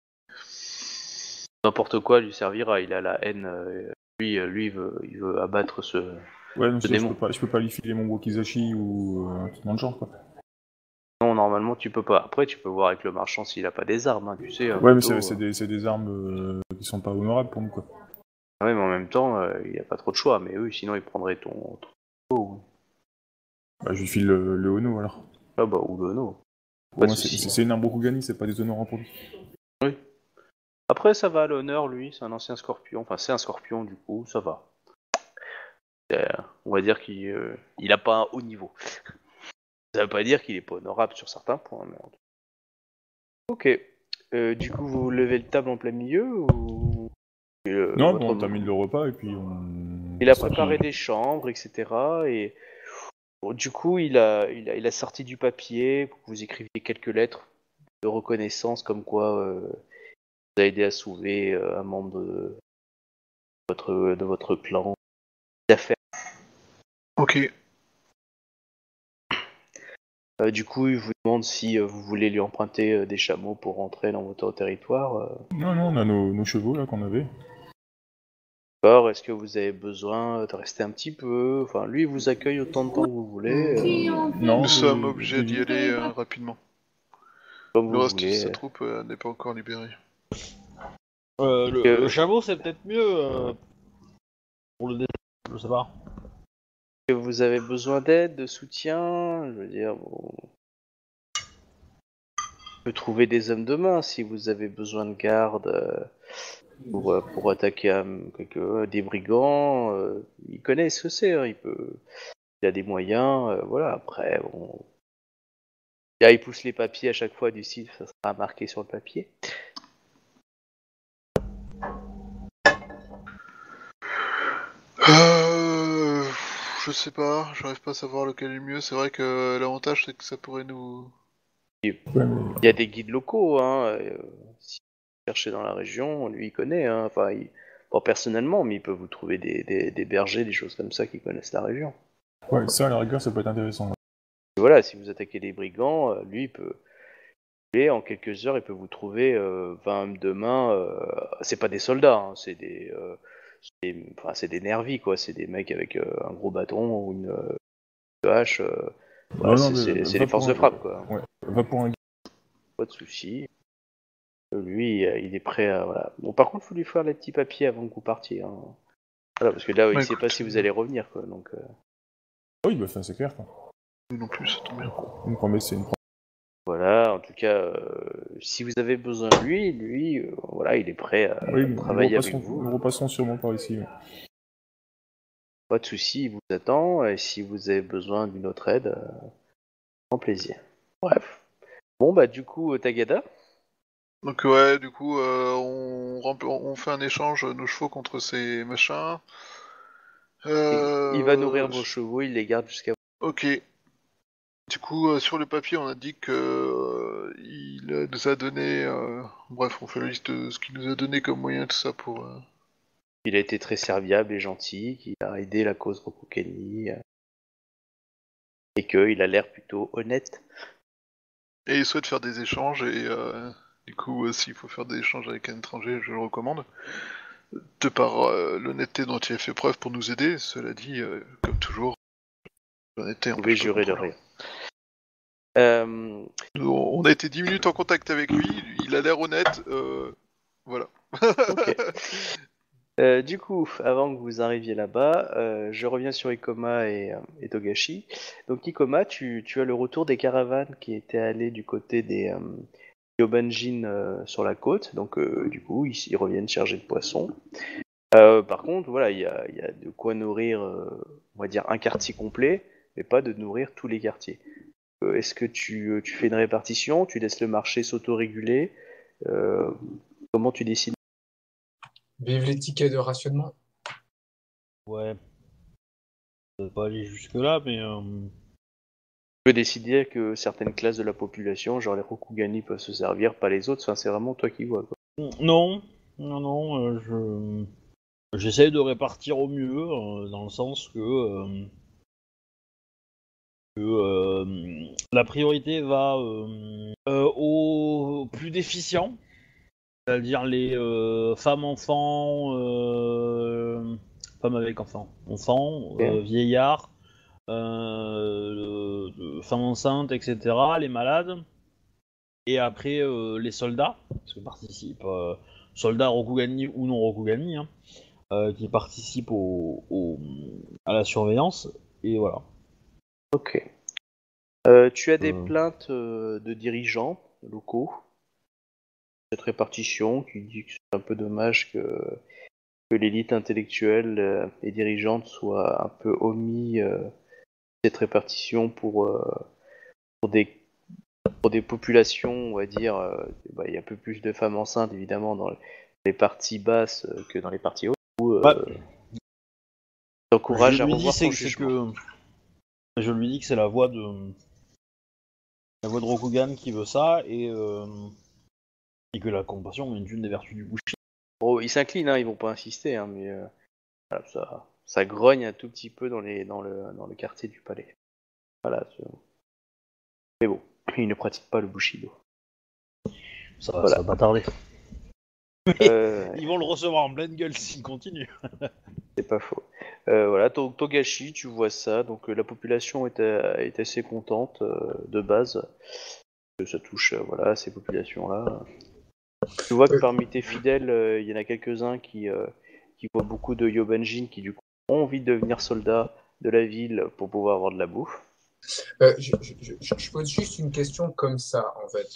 N'importe quoi lui servira, il a la haine. euh, lui, euh, lui il, veut, il veut abattre ce, Ouais, non, ce je, je démon. peux pas, je peux pas lui filer mon Wakizashi ou euh, un truc dans le genre, quoi. Non, normalement tu peux pas. Après, tu peux voir avec le marchand s'il a pas des armes, hein, tu sais. Un Ouais, mais couteau, c'est c'est euh. des, c'est des armes euh, qui sont pas honorables pour nous, quoi. Ouais, mais en même temps, euh, il n'y a pas trop de choix. Mais eux, sinon, ils prendraient ton. ton... couteau, Bah, je lui file le, le Ono, alors. Ah bah, ou le no. Pour Pas de moi, c'est soucis. c'est une arme Rokugani, c'est pas des honorables pour lui. Oui. Après, ça va à l'honneur, lui, c'est un ancien scorpion. Enfin, c'est un scorpion, du coup, ça va. Euh, on va dire qu'il euh, il a pas un haut niveau. Ça veut pas dire qu'il est pas honorable sur certains points. Mais... Ok. Euh, du coup, vous levez le table en plein milieu ou euh, Non, votre... bon, on termine le repas et puis on... Il a ça, préparé puis- des chambres, et cetera. Et bon, du coup, il a, il a, il a sorti du papier pour que vous écriviez quelques lettres de reconnaissance, comme quoi euh, vous a aidé à sauver euh, un membre de votre, de votre clan d'affaires. Ok. Euh, du coup, il vous demande si euh, vous voulez lui emprunter euh, des chameaux pour rentrer dans votre territoire. Euh, Non, non, on a nos, nos chevaux, là, qu'on avait. D'accord, est-ce que vous avez besoin de rester un petit peu? Enfin, lui, il vous accueille autant de temps que vous voulez, euh, Non, Nous je- sommes obligés je- d'y aller euh, rapidement. comme Le vous reste de voulez. sa troupe euh, n'est pas encore libéré. Euh, le, Euh, le chameau, c'est peut-être mieux euh, pour le détecter, je sais pas. Que vous avez besoin d'aide, de soutien, je veux dire, bon, peut trouver des hommes de main si vous avez besoin de garde euh, pour, euh, pour attaquer euh, quelques, euh, des brigands. Euh, il connaît ce que c'est, hein, il peut, il a des moyens. Euh, voilà. Après, bon, là, il pousse les papiers à chaque fois du site, ça sera marqué sur le papier. Euh, je sais pas, j'arrive pas à savoir lequel est le mieux. C'est vrai que l'avantage c'est que ça pourrait nous. Ouais, mais- Il y a des guides locaux, hein. Euh, si vous cherchez dans la région, lui il connaît, hein. Enfin, il, pas personnellement, mais il peut vous trouver des, des, des bergers, des choses comme ça qui connaissent la région. ouais, ça, à la rigueur, ça peut être intéressant. Et voilà, si vous attaquez des brigands, euh, lui il peut. Et en quelques heures, il peut vous trouver euh, vingt hommes de main. Euh, c'est pas des soldats, hein, c'est des, euh, c'est des, enfin, c'est des nervis, quoi. C'est des mecs avec euh, un gros bâton ou une, euh, une hache. Euh, voilà, Non, non, c'est, mais c'est, c'est va les forces pour de un- frappe, quoi. Ouais, va pour un. Pas de soucis. Euh, Lui, euh, il est prêt à. Voilà. Bon, par contre, il faut lui faire les petits papiers avant que vous partiez. Hein. Voilà, parce que là, il Ouais, sait pas écoute, si vous allez revenir, quoi. Donc, euh, Oui, bah, ça, c'est clair. Quoi. Nous non plus, ça tombe bien. Une promesse, c'est une promesse. voilà. En tout cas, euh, si vous avez besoin de lui, lui, euh, voilà, il est prêt à Oui, nous travailler avec repasserons, vous. nous repasserons sûrement par ici. Ouais. Pas de soucis, il vous attend. Et si vous avez besoin d'une autre aide, euh, grand plaisir. Bref. Bon, bah, du coup, euh, Tagada. Donc ouais, du coup, euh, on, rempl- on fait un échange nos chevaux contre ces machins. Euh... Il va nourrir vos chevaux, il les garde jusqu'à. Ok. Du coup, euh, sur le papier, on a dit que euh, il nous a donné. Euh... Bref, on fait la liste de ce qu'il nous a donné comme moyen, tout ça pour. Euh... Il a été très serviable et gentil, qu'il a aidé la cause Rokukeni. Euh, et qu'il a l'air plutôt honnête. Et il souhaite faire des échanges et euh, du coup, euh, s'il faut faire des échanges avec un étranger, je le recommande. De par euh, l'honnêteté dont il a fait preuve pour nous aider, cela dit, euh, comme toujours, l'honnêteté. Vous pouvez empêche pas jurer le de contrôle. rien. Euh, Nous, On a été dix minutes en contact avec lui, il a l'air honnête, euh, voilà. Ok. euh, du coup, avant que vous arriviez là-bas, euh, je reviens sur Ikoma et, euh, et Togashi. Donc Ikoma, tu, tu as le retour des caravanes qui étaient allées du côté des euh, Yobanjin euh, sur la côte. Donc euh, du coup, ils, ils reviennent chargés de poissons. Euh, par contre, voilà, il y a, il y a de quoi nourrir, euh, on va dire, un quartier complet, mais pas de nourrir tous les quartiers. Euh, est-ce que tu, tu fais une répartition, tu laisses le marché s'autoréguler euh, Comment tu décides? Vive les tickets de rationnement. Ouais. Ça va pas aller jusque-là, mais. Euh... Tu peux décider que certaines classes de la population, genre les Rokugani, peuvent se servir, pas les autres. Enfin, c'est vraiment toi qui vois, quoi. Non, non, non, euh, je. J'essaie de répartir au mieux, euh, dans le sens que. Euh... que euh, la priorité va euh, euh, aux plus déficients, c'est-à-dire les euh, femmes enfants, euh, femmes avec enfants, enfants, Ok. euh, vieillards, euh, euh, femmes enceintes, et cetera, les malades, et après euh, les soldats, parce que participent, euh, soldats Rokugani ou non Rokugani, hein, euh, qui participent au, au- à la surveillance, et voilà. Ok. Euh, tu as des Euh, plaintes euh, de dirigeants locaux, cette répartition, qui dit que c'est un peu dommage que, que l'élite intellectuelle euh, et dirigeante soit un peu omis euh, cette répartition pour, euh, pour des pour des populations, on va dire, euh, bah, il y a un peu plus de femmes enceintes évidemment dans les parties basses euh, que dans les parties hautes. Où, euh, ouais. t'encourage Je à lui revoir dis c'est ton que c'est jugement. que je lui dis que c'est la voix de la voix de Rokugan qui veut ça et euh, et que la compassion est une des vertus du Bushi. Bon, ils s'inclinent, hein, ils vont pas insister, hein, mais euh, voilà, ça, ça grogne un tout petit peu dans les dans le dans le quartier du palais. Voilà. c'est- Mais bon, ils ne pratiquent pas le Bushido. Ça, va- Voilà. ça va pas tarder. Euh, Ils vont le recevoir en pleine gueule s'il continue. c'est pas faux. Euh, voilà, To- Togashi, tu vois ça, donc euh, la population est, euh, est assez contente euh, de base que ça touche euh, voilà ces populations-là. Tu vois que Euh, parmi tes fidèles, euh, il y en a quelques-uns qui, euh, qui voient beaucoup de Yobanjin qui du coup ont envie de devenir soldats de la ville pour pouvoir avoir de la bouffe. euh, je, je, je, je pose juste une question comme ça, en fait.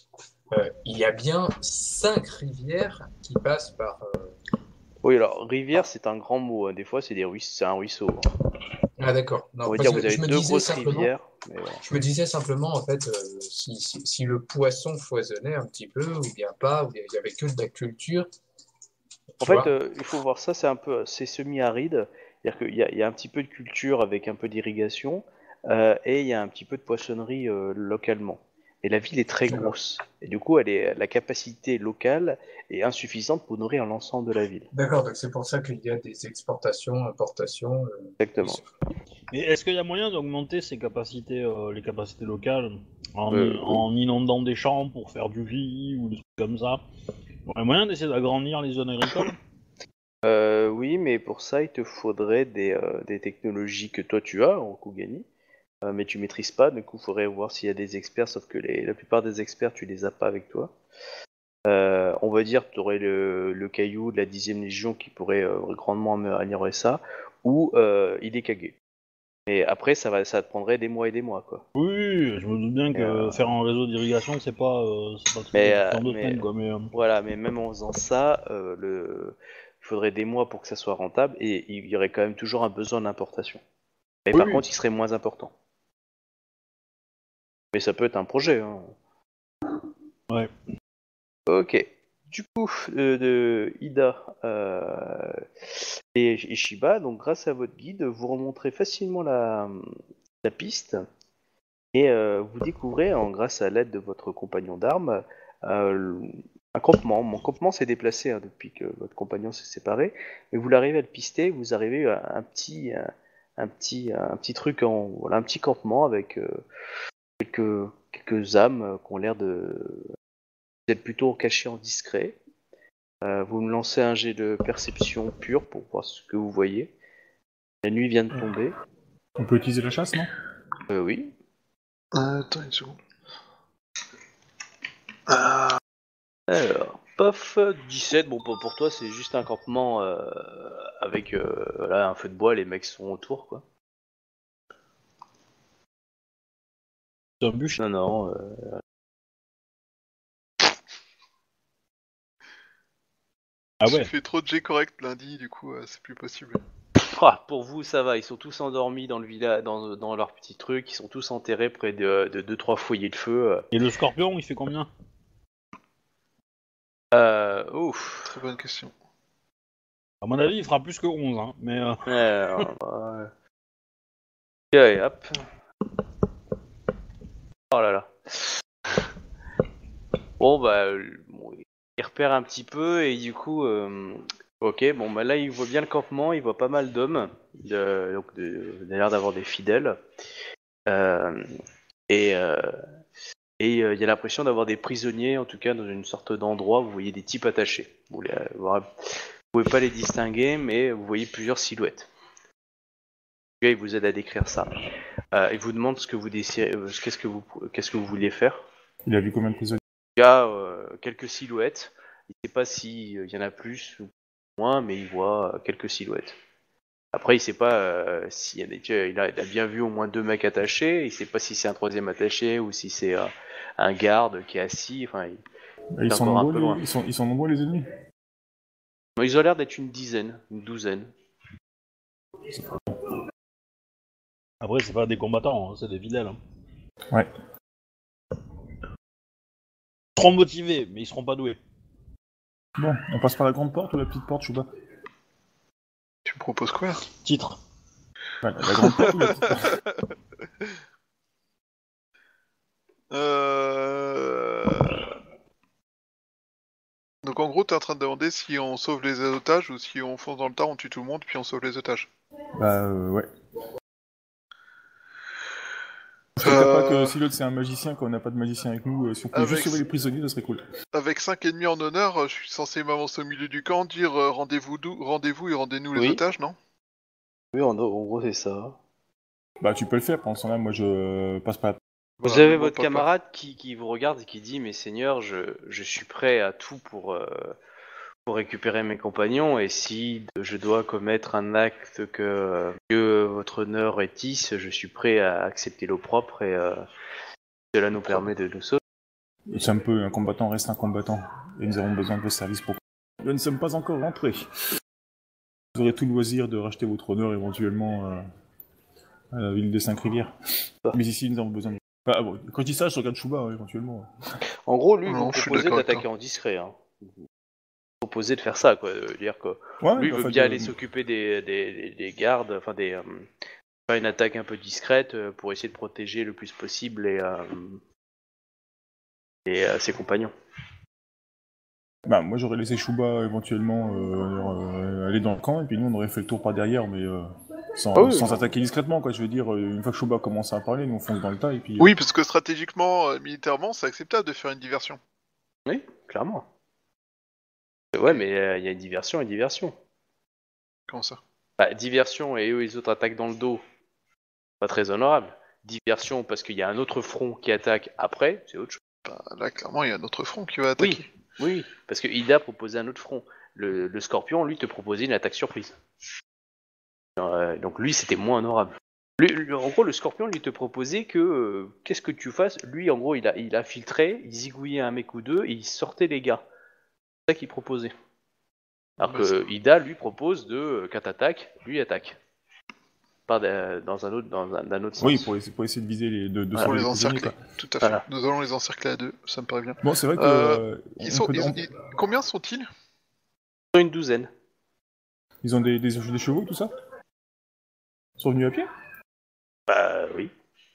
euh, il y a bien cinq rivières qui passent par. euh, Oui, alors rivière, c'est un grand mot. hein. Des fois, c'est des ruisseaux, c'est un ruisseau. hein. Ah d'accord. On Non, va parce dire, vous que avez je me deux disais grosses simplement, rivières. Mais voilà. je me disais simplement en fait, euh, si, si, si le poisson foisonnait un petit peu, ou bien pas, ou bien il y avait que de la culture, En tu fait, vois. euh, il faut voir ça, c'est un peu, c'est semi-aride. C'est-à-dire qu'il y a, il y a un petit peu de culture avec un peu d'irrigation, euh, et il y a un petit peu de poissonnerie euh, localement. Et la ville est très D'accord. grosse. Et du coup, elle est, la capacité locale est insuffisante pour nourrir l'ensemble de la ville. D'accord, donc c'est pour ça qu'il y a des exportations, importations. euh, qui Exactement. se- Mais est-ce qu'il y a moyen d'augmenter ces capacités, euh, les capacités locales, en, Euh, i- oui. en inondant des champs pour faire du riz ou des trucs comme ça? Il y a moyen d'essayer d'agrandir les zones agricoles? Euh, oui, mais pour ça, il te faudrait des, euh, des technologies que toi tu as en Kugani, euh, mais tu maîtrises pas. Du coup, il faudrait voir s'il y a des experts, sauf que les, la plupart des experts, tu les as pas avec toi. Euh, on va dire que tu aurais le, le caillou de la dixième légion qui pourrait euh, grandement améliorer ça, ou euh, Hidekage. Et après, ça va, ça te prendrait des mois et des mois, quoi. Oui, je me doute bien Et, euh, que faire un réseau d'irrigation, c'est pas, euh, c'est pas le truc que mais, tu euh, fais en deux mais semaines, quoi. Mais euh, voilà, mais même en faisant ça, euh, le... il faudrait des mois pour que ça soit rentable, et il y aurait quand même toujours un besoin d'importation. Mais oui, par oui. contre, il serait moins important. Mais ça peut être un projet. Hein. Ouais. Ok. Du coup, euh, de Ida euh, et Ishiba, donc grâce à votre guide, vous remonterez facilement la, la piste et euh, vous découvrez, en, grâce à l'aide de votre compagnon d'armes, euh, un campement. Mon campement s'est déplacé hein, depuis que votre compagnon s'est séparé, mais vous l'arrivez à le pister, vous arrivez à un petit, un, un petit, un petit truc en, voilà, un petit campement avec euh, quelques, quelques âmes euh, qui ont l'air de d'être plutôt cachées en discret. Euh, vous me lancez un jet de perception pure pour voir ce que vous voyez. La nuit vient de tomber. On peut utiliser la chasse, non? Euh, oui. Euh, attends une seconde. Ah, Alors, pof, dix-sept. Bon, pour, pour toi, c'est juste un campement euh, avec euh, voilà, un feu de bois, les mecs sont autour, quoi. C'est un bûcher. Non, non. Euh... Ah j'ai ouais. fait trop de G correct lundi, du coup, euh, c'est plus possible. Ah, pour vous, ça va. Ils sont tous endormis dans le village, dans, dans leur petit truc. Ils sont tous enterrés près de de deux trois foyers de feu. Et le scorpion, il fait combien? Euh, ouf. Très bonne question. À mon avis, il fera plus que onze, hein. Mais euh, Alors, euh... et allez, hop. Oh là là. Bon bah, euh, bon, il repère un petit peu et du coup, euh, ok, bon bah là il voit bien le campement, il voit pas mal d'hommes, de, donc de, il a l'air d'avoir des fidèles, euh, et euh, et euh, il y a l'impression d'avoir des prisonniers, en tout cas dans une sorte d'endroit où vous voyez des types attachés. Vous, les, vous pouvez pas les distinguer, mais vous voyez plusieurs silhouettes. Le gars il vous aide à décrire ça. Euh, il vous demande ce que vous désirez, euh, qu'est-ce que vous, qu'est-ce que vous vouliez faire. Il a vu combien de prisonniers? Il y a euh, quelques silhouettes. Il ne sait pas s'il euh, y en a plus ou moins, mais il voit euh, quelques silhouettes. Après, il sait pas euh, s'il y a des. Il a, il a bien vu au moins deux mecs attachés. Il sait pas si c'est un troisième attaché ou si c'est euh, un garde qui est assis. Enfin, il, Ils c'est sont, encore un nombreux, peu les... loin. Ils, sont... Ils sont nombreux les ennemis? Ils ont l'air d'être une dizaine, une douzaine. après, c'est pas des combattants, hein, c'est des fidèles. Hein. Ouais. Ils seront motivés, mais ils seront pas doués. Bon, on passe par la grande porte ou la petite porte, Chouba? Tu me proposes quoi? Titre. Ouais, la grande porte ou la petite porte? Euh... Donc en gros, t'es en train de demander si on sauve les otages ou si on fonce dans le tas, on tue tout le monde, puis on sauve les otages. Bah euh, ouais. Je serais capable que Euh... si l'autre c'est un magicien, quand on n'a pas de magicien avec nous, euh, si on pouvait Avec... juste sauver les prisonniers, ça serait cool. Avec cinq ennemis en honneur, euh, je suis censé m'avancer au milieu du camp, dire euh, rendez-vous dou- rendez-vous et rendez-nous les Oui. otages, non? Oui, en, en gros, c'est ça. Bah tu peux le faire, pendant ce temps-là, moi je euh, passe pas la... Vous Voilà, avez me demande votre pas camarade qui, qui vous regarde et qui dit: mais Seigneur, je, je suis prêt à tout pour, euh, pour récupérer mes compagnons, et si je dois commettre un acte que, que votre honneur rétisse, je suis prêt à accepter l'opprobre, et euh, cela nous permet de nous sauver. C'est un peu un combattant reste un combattant. Et nous avons besoin de vos services pour... Nous ne sommes pas encore rentrés. Vous aurez tout le loisir de racheter votre honneur éventuellement euh, à la ville des Cinq Rivières. Mais ici, nous avons besoin de... Bah, bon, quand je dis ça, je regarde Chouba, hein, éventuellement. En gros, lui, Non, vous je suis proposez d'accord avec d'attaquer toi. en discret. Hein. Vous proposez de faire ça, quoi. De dire que Ouais, lui, il en veut fait, bien euh, aller s'occuper des, des, des- des gardes, enfin des... euh, faire une attaque un peu discrète euh, pour essayer de protéger le plus possible les, euh, les, euh, ses compagnons. Bah, moi j'aurais laissé Chouba éventuellement euh, euh, aller dans le camp, et puis nous on aurait fait le tour par derrière, mais euh, sans, Ah oui, sans non. attaquer discrètement, quoi. Je veux dire, euh, une fois que Chouba commence à parler, nous on fonce dans le tas, et puis... euh, Oui, parce que stratégiquement, euh, militairement, c'est acceptable de faire une diversion. Oui, clairement. Ouais, mais euh, il y a une diversion et diversion. Comment ça? Bah, diversion et eux, les autres attaquent dans le dos. Pas très honorable. Diversion parce qu'il y a un autre front qui attaque après, c'est autre chose. Bah, là, clairement, il y a un autre front qui va attaquer. Oui, oui, parce que Ida proposait un autre front. Le, le Scorpion, lui, te proposait une attaque surprise. Euh, donc lui, c'était moins honorable. Lui, lui, en gros, le Scorpion, lui, te proposait que euh, qu'est-ce que tu fasses. Lui, en gros, il a, il a filtré, il zigouillait un mec ou deux et il sortait les gars. C'est ça qu'il proposait. Alors Bah, que c'est- Ida, lui, propose de euh, quand t'attaques, lui attaque. Pas de- dans un autre, dans un, d'un autre sens. Oui, pour essayer, pour essayer de viser les... de, de Voilà. Pour sauver les les prisonniers, encercler, quoi. tout à fait. Voilà. Nous allons les encercler à deux, ça me paraît bien. Bon, c'est vrai que... Euh, euh, Ils on sont, peut- ils- on- ils- Combien sont-ils? Une douzaine. Ils ont des, des, des chevaux, tout ça? Ils sont venus à pied? Bah oui.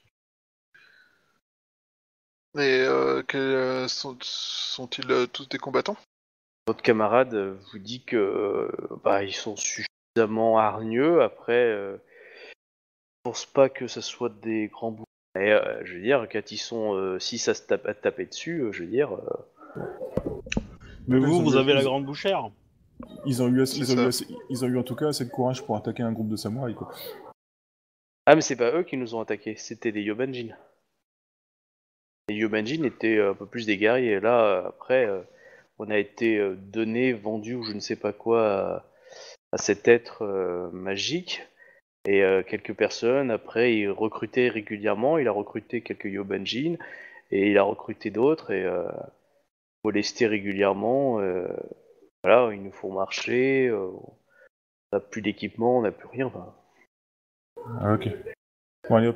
Et euh, quels, euh, sont, sont-ils euh, tous des combattants? Votre camarade euh, vous dit que euh, bah, ils sont suffisamment hargneux. Après, euh, je pense pas que ce soit des grands bouts. Et euh, je veux dire, quand ils sont euh, six à se tape- à taper dessus, euh, je veux dire. euh, Mais Ils vous, ont vous eu- avez la ils- grande bouchère. Ils ont eu, assez- C'est ils ont ça. eu, assez- ils ont eu en tout cas assez de courage pour attaquer un groupe de samouraïs, quoi. Ah, mais c'est pas eux qui nous ont attaqués, c'était les Yobanjin. Les Yobanjin étaient euh, un peu plus des guerriers. Et là, euh, après, euh, on a été euh, donné, vendu ou je ne sais pas quoi à, à cet être euh, magique. Et euh, quelques personnes, après, il recrutait régulièrement. Il a recruté quelques Yobanjin et il a recruté d'autres et euh, molesté régulièrement. Euh, voilà, ils nous font marcher. Euh, on n'a plus d'équipement, on n'a plus rien. Enfin, Ah, ok. Bon, allez hop.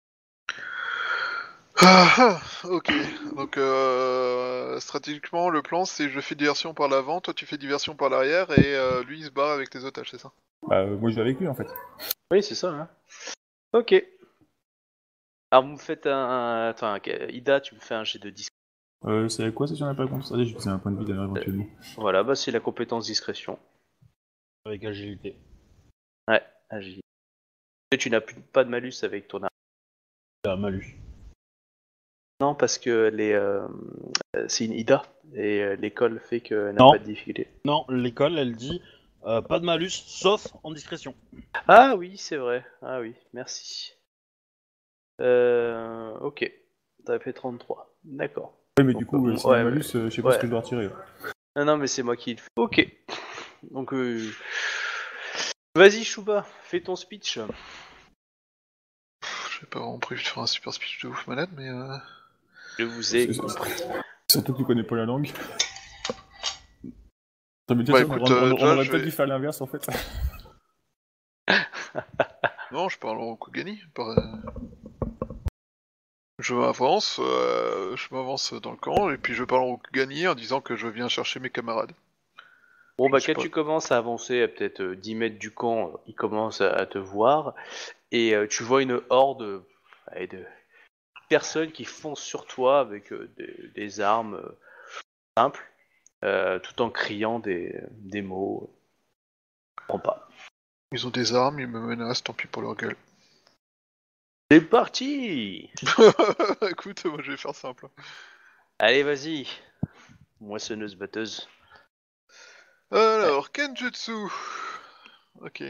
Ah, ah, ok. Donc, euh, stratégiquement, le plan, c'est je fais diversion par l'avant, toi tu fais diversion par l'arrière, et euh, lui il se barre avec les otages, c'est ça? Bah, euh, moi je vais avec lui, en fait. oui, c'est ça. Hein. Ok. Alors, vous me faites un. un- Attends, un- Ida, tu me fais un jet de discrétion. Euh, c'est quoi ça, si on n'a pas compris? Allez, je faisais un point de vie d'ailleurs, éventuellement. Voilà, bah c'est la compétence discrétion. Avec agilité. Ouais, agile. Et tu n'as plus, pas de malus avec ton arme. C'est un malus. Non, parce que les, euh, euh, c'est une Ida et euh, l'école fait qu'elle n'a Non. pas de difficulté. Non, l'école, elle dit euh, pas de malus, sauf en discrétion. Ah oui, c'est vrai. Ah oui, merci. Euh, ok. T'as fait trente-trois. D'accord. Ouais, mais Donc, du coup, euh, euh, si ouais, un ouais. malus, euh, je sais pas Ouais. ce que je dois retirer. Non, non, mais c'est moi qui le fais. Ok. Donc, euh... vas-y, Chouba, fais ton speech. Pff, J'ai pas vraiment prévu de faire un super speech de ouf malade, mais... Euh... Je vous ai C'est- c'est- compris. Surtout que tu connais pas la langue. Ça veut dire Bah, ça, on, écoute, on- euh, on déjà, aurait je peut-être vais- dû faire l'inverse, en fait. Non, je parle en Kogani. Par... euh, Je m'avance, euh, je m'avance dans le camp, et puis je parle en Kogani en disant que je viens chercher mes camarades. Bon, bah, Je sais quand pas. tu commences à avancer à peut-être euh, dix mètres du camp, euh, ils commencent à, à te voir, et euh, tu vois une horde euh, allez, de personnes qui foncent sur toi avec euh, des, des armes euh, simples, euh, tout en criant des, des mots. Je comprends pas. Ils ont des armes, ils me menacent, tant pis pour leur gueule. C'est parti! Écoute, moi je vais faire simple. Allez, vas-y! Moissonneuse batteuse. Alors, Kenjutsu. Ok.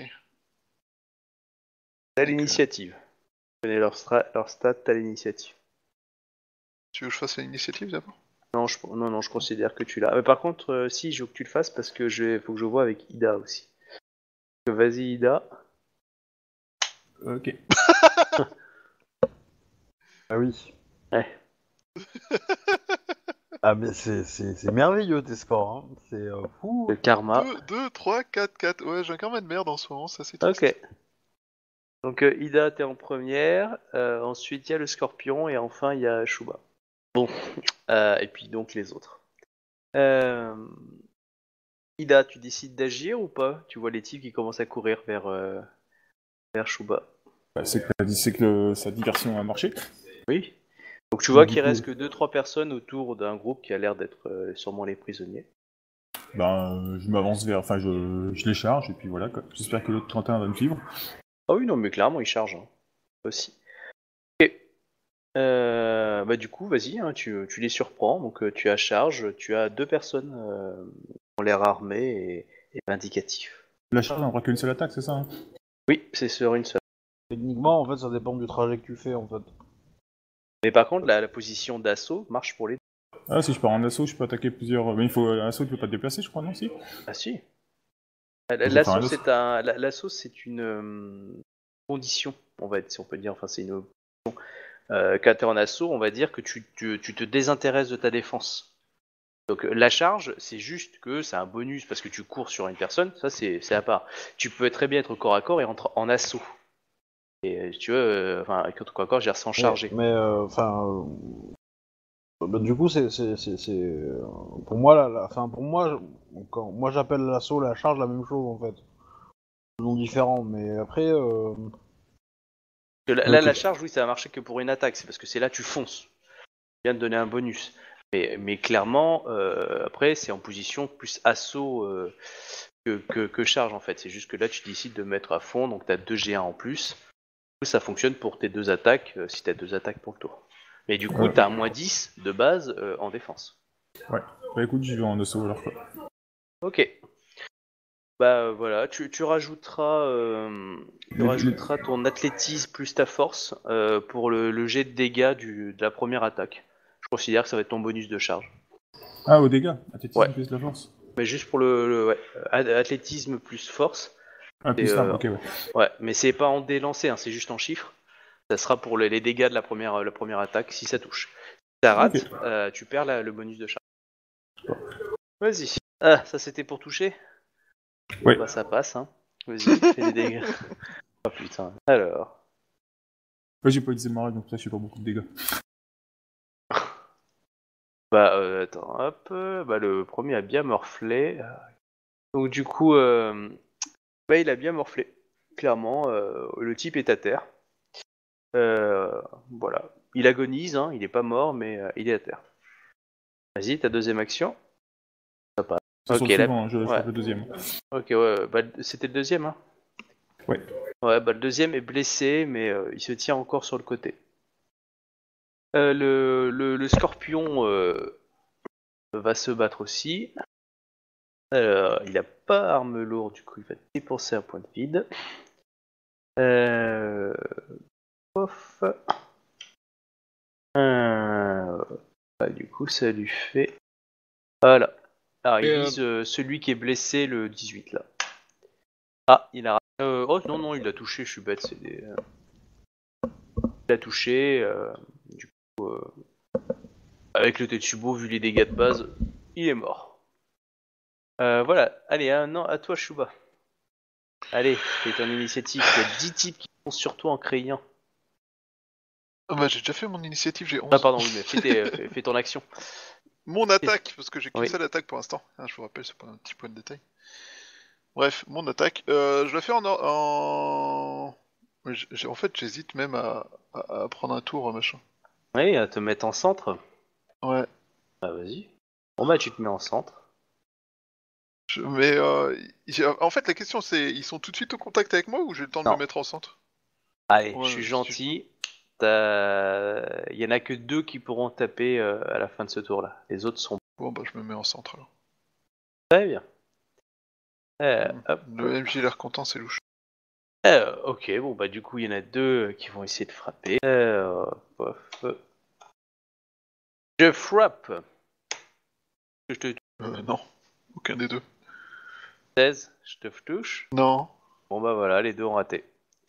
T'as l'initiative. Tu connais leur, stra- leur stat, t'as l'initiative. Tu veux que je fasse l'initiative d'abord? Non, je, non, non, je considère que tu l'as. Mais par contre, euh, si, je veux que tu le fasses parce que je faut que je vois avec Ida aussi. Donc, vas-y, Ida. Ok. Ah oui. Ouais. Ah, mais c'est, c'est, c'est merveilleux tes scores, hein. C'est euh, fou. Le karma. deux, deux, trois, quatre, quatre. Ouais, j'ai un karma de merde en ce moment, ça c'est triste. Ok. Donc euh, Ida, t'es en première. Euh, ensuite, il y a le scorpion. Et enfin, il y a Shuba. Bon. Euh, et puis donc les autres. Euh... Ida, tu décides d'agir ou pas? Tu vois les types qui commencent à courir vers, euh, vers Shuba. Bah, c'est que, la- c'est que le- sa diversion a marché. Oui. Donc tu vois Du qu'il coup- reste que deux trois personnes autour d'un groupe qui a l'air d'être euh, sûrement les prisonniers. Ben, euh, je m'avance vers, enfin, je, je les charge et puis voilà. Quoi. J'espère que l'autre trente et un va me suivre. Ah oui, non, mais clairement, ils chargent. Hein. Aussi. Ok. Euh, bah du coup, vas-y, hein, tu, tu les surprends. Donc euh, tu as charge, tu as deux personnes euh, qui ont l'air armées et, et vindicatifs. La charge, on n'aura qu'une seule attaque, c'est ça hein? Oui, c'est sur une seule. Techniquement, en fait, ça dépend du trajet que tu fais, en fait. Mais par contre, la, la position d'assaut marche pour les deux. Ah, si je pars en assaut, je peux attaquer plusieurs. Mais il faut un assaut, tu peux pas te déplacer, je crois, non si. Ah si. Je vais faire L'assaut, un autre. c'est un, la- l'assaut, c'est une euh, condition, on va être, si on peut dire. Enfin, c'est une euh, quand t'es en assaut, on va dire que tu, tu, tu te désintéresses de ta défense. Donc la charge, c'est juste que c'est un bonus parce que tu cours sur une personne, ça c'est, c'est à part. Tu peux très bien être corps à corps et rentrer en assaut. Et euh, si tu veux, euh, enfin, avec corps à corps, je veux dire sans charger. Mais, euh, enfin, euh, bah, du coup, c'est, c'est, c'est, c'est, euh, pour moi, la, la- enfin, pour moi, je- quand, moi, j'appelle l'assaut, la charge, la même chose, en fait. Non différents, mais après, euh, Parce que là, là, Ok. la charge, oui, ça va marcher que pour une attaque, c'est parce que c'est là tu fonces. Je viens de donner un bonus. Mais, mais clairement, euh, après, c'est en position plus assaut euh, que, que, que charge en fait. C'est juste que là, tu décides de mettre à fond, donc tu as deux G un en plus. Du coup, ça fonctionne pour tes deux attaques, euh, si tu as deux attaques pour le tour. Mais du coup, Ouais. tu as un moins dix de base euh, en défense. Ouais. Bah écoute, j'y vais en assaut alors quoi. Ok. Bah euh, voilà, tu, tu rajouteras, euh, tu Les- rajouteras ton athlétisme plus ta force euh, pour le, le jet de dégâts du, de la première attaque. Je considère que ça va être ton bonus de charge. Ah, aux dégâts. Athlétisme Ouais. plus la force. Mais juste pour le, le- ouais, euh, athlétisme plus force. Ah, plus Et, l'arme, euh, ok, ouais. Ouais, mais c'est pas en délancé, hein, c'est juste en chiffres. Ça sera pour les, les dégâts de la première, la première attaque si ça touche. Si ça rate, Ok. euh, tu perds la- le bonus de charge. Vas-y. Ah, ça c'était pour toucher. Ouais. Bah ça passe, hein. Vas-y, fais des dégâts. Oh putain. Alors. Ouais, j'ai pas utilisé ma règle, donc ça, je fais pas beaucoup de dégâts. Bah euh, attends, hop. euh, Bah le premier a bien morflé. Donc du coup, euh, bah il a bien morflé. Clairement, euh, le type est à terre. Euh, voilà. Il agonise, hein, il est pas mort, mais euh, il est à terre. Vas-y, ta deuxième action. Ça passe. C'est sur Ok, le là- suivant, hein, je, je ouais. fais le deuxième. Ok, ouais, bah, c'était le deuxième, hein. Ouais. Ouais, bah le deuxième est blessé, mais euh, il se tient encore sur le côté. Euh, le, le, le scorpion euh, va se battre aussi. Alors, il a pas arme lourde, du coup il va dépenser un point de vide. Euh... Pof. Euh... Bah, du coup ça lui fait... Voilà. Alors il Et, euh, vise euh, celui qui est blessé, le dix-huit là. Ah, il a... Euh, oh non, non, il a touché, je suis bête, c'est des... Il a touché, euh, du coup... Euh... Avec le Tetsubo, vu les dégâts de base, il est mort. Euh, voilà, allez, un an à toi, Shuba. Allez, fais ton initiative. Il y a dix types qui foncent sur toi en criant. Ah bah j'ai déjà fait mon initiative, j'ai onze. Ah, pardon, oui, mais fais, tes- fais- fais ton action. Mon attaque, parce que j'ai qu'une Oui. seule attaque pour l'instant. Ah, je vous rappelle, c'est pas un petit point de détail. Bref, mon attaque. Euh, je la fais en... en... Ouais, j'ai- j'ai- en fait, j'hésite même à, à, à prendre un tour, machin. Oui, à te mettre en centre. Ouais. Bah, vas-y. Bon, bah, tu te mets en centre. Je- Mais euh, j'ai- en fait, la question c'est, ils sont tout de suite au contact avec moi ou j'ai le temps de Non. me mettre en centre? Allez, Ouais, je suis si gentil. T'as- Il y en a que deux qui pourront taper euh, à la fin de ce tour-là. Les autres sont Bon bah je me mets en centre alors. très bien. Euh, hop. Le M J a l'air content, c'est louche. Euh, ok, bon, bah, du coup, il y en a deux qui vont essayer de frapper. Euh, pof. Je frappe. Je te Euh, non, aucun des deux. seize, je te touche. Non. Bon bah voilà, les deux ont raté.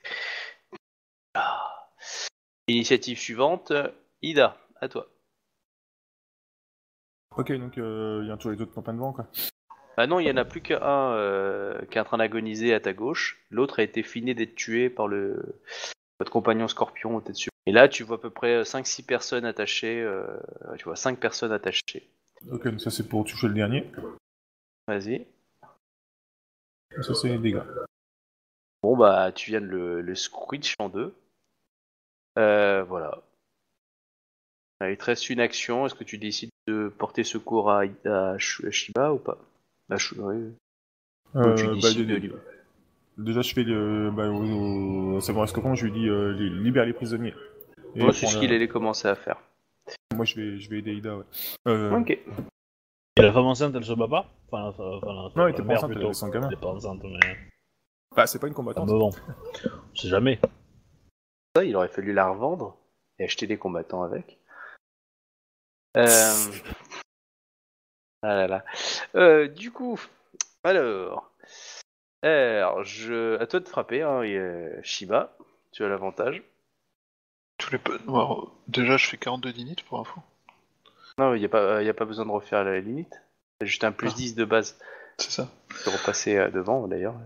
Ah. Initiative suivante, Ida, à toi. Ok, donc il euh, y a toujours les autres campagnes devant, quoi. Bah non, il y en a plus qu'un euh, qui est en train d'agoniser à ta gauche. L'autre a été fini d'être tué par le votre compagnon Scorpion au dessus. Et là, tu vois à peu près cinq six personnes attachées. Euh, tu vois cinq personnes attachées. Ok, donc ça c'est pour toucher le dernier. Vas-y. Et ça c'est les dégâts. Bon bah, tu viens de le, le squitch en deux. Euh, voilà. Il te reste une action. Est-ce que tu décides de porter secours à, à Shiba ou pas? À Sh- oui. Euh, Ou tu bah, décides de- de... de- déjà je fais le... Bah, au, au Samurai Scorpion, je lui dis euh, li- libère les prisonniers. Et Moi, il c'est prend ce la- qu'il allait commencer à faire. Moi je vais, je vais aider Ida, ouais. Euh... Ok. Et la femme enceinte, elle se bat pas? Enfin, enfin, enfin, la, Non, elle la était pas mère enceinte, elle plutôt. avait son gamin. Elle est pas enceinte, mais Bah c'est pas une ça combattante. me vend. On sait jamais. Ça, il aurait fallu la revendre et acheter des combattants avec. Euh... Ah là là. Euh, du coup, alors, alors, je, à toi de frapper, hein, et, euh, Shiba, tu as l'avantage. Tous les peu... Alors, déjà, je fais quarante-deux d'init pour info. Non, il n'y a pas, il y a pas besoin de refaire la limite. C'est juste un plus Ah. dix de base. C'est ça. Tu peux repasser euh, devant d'ailleurs.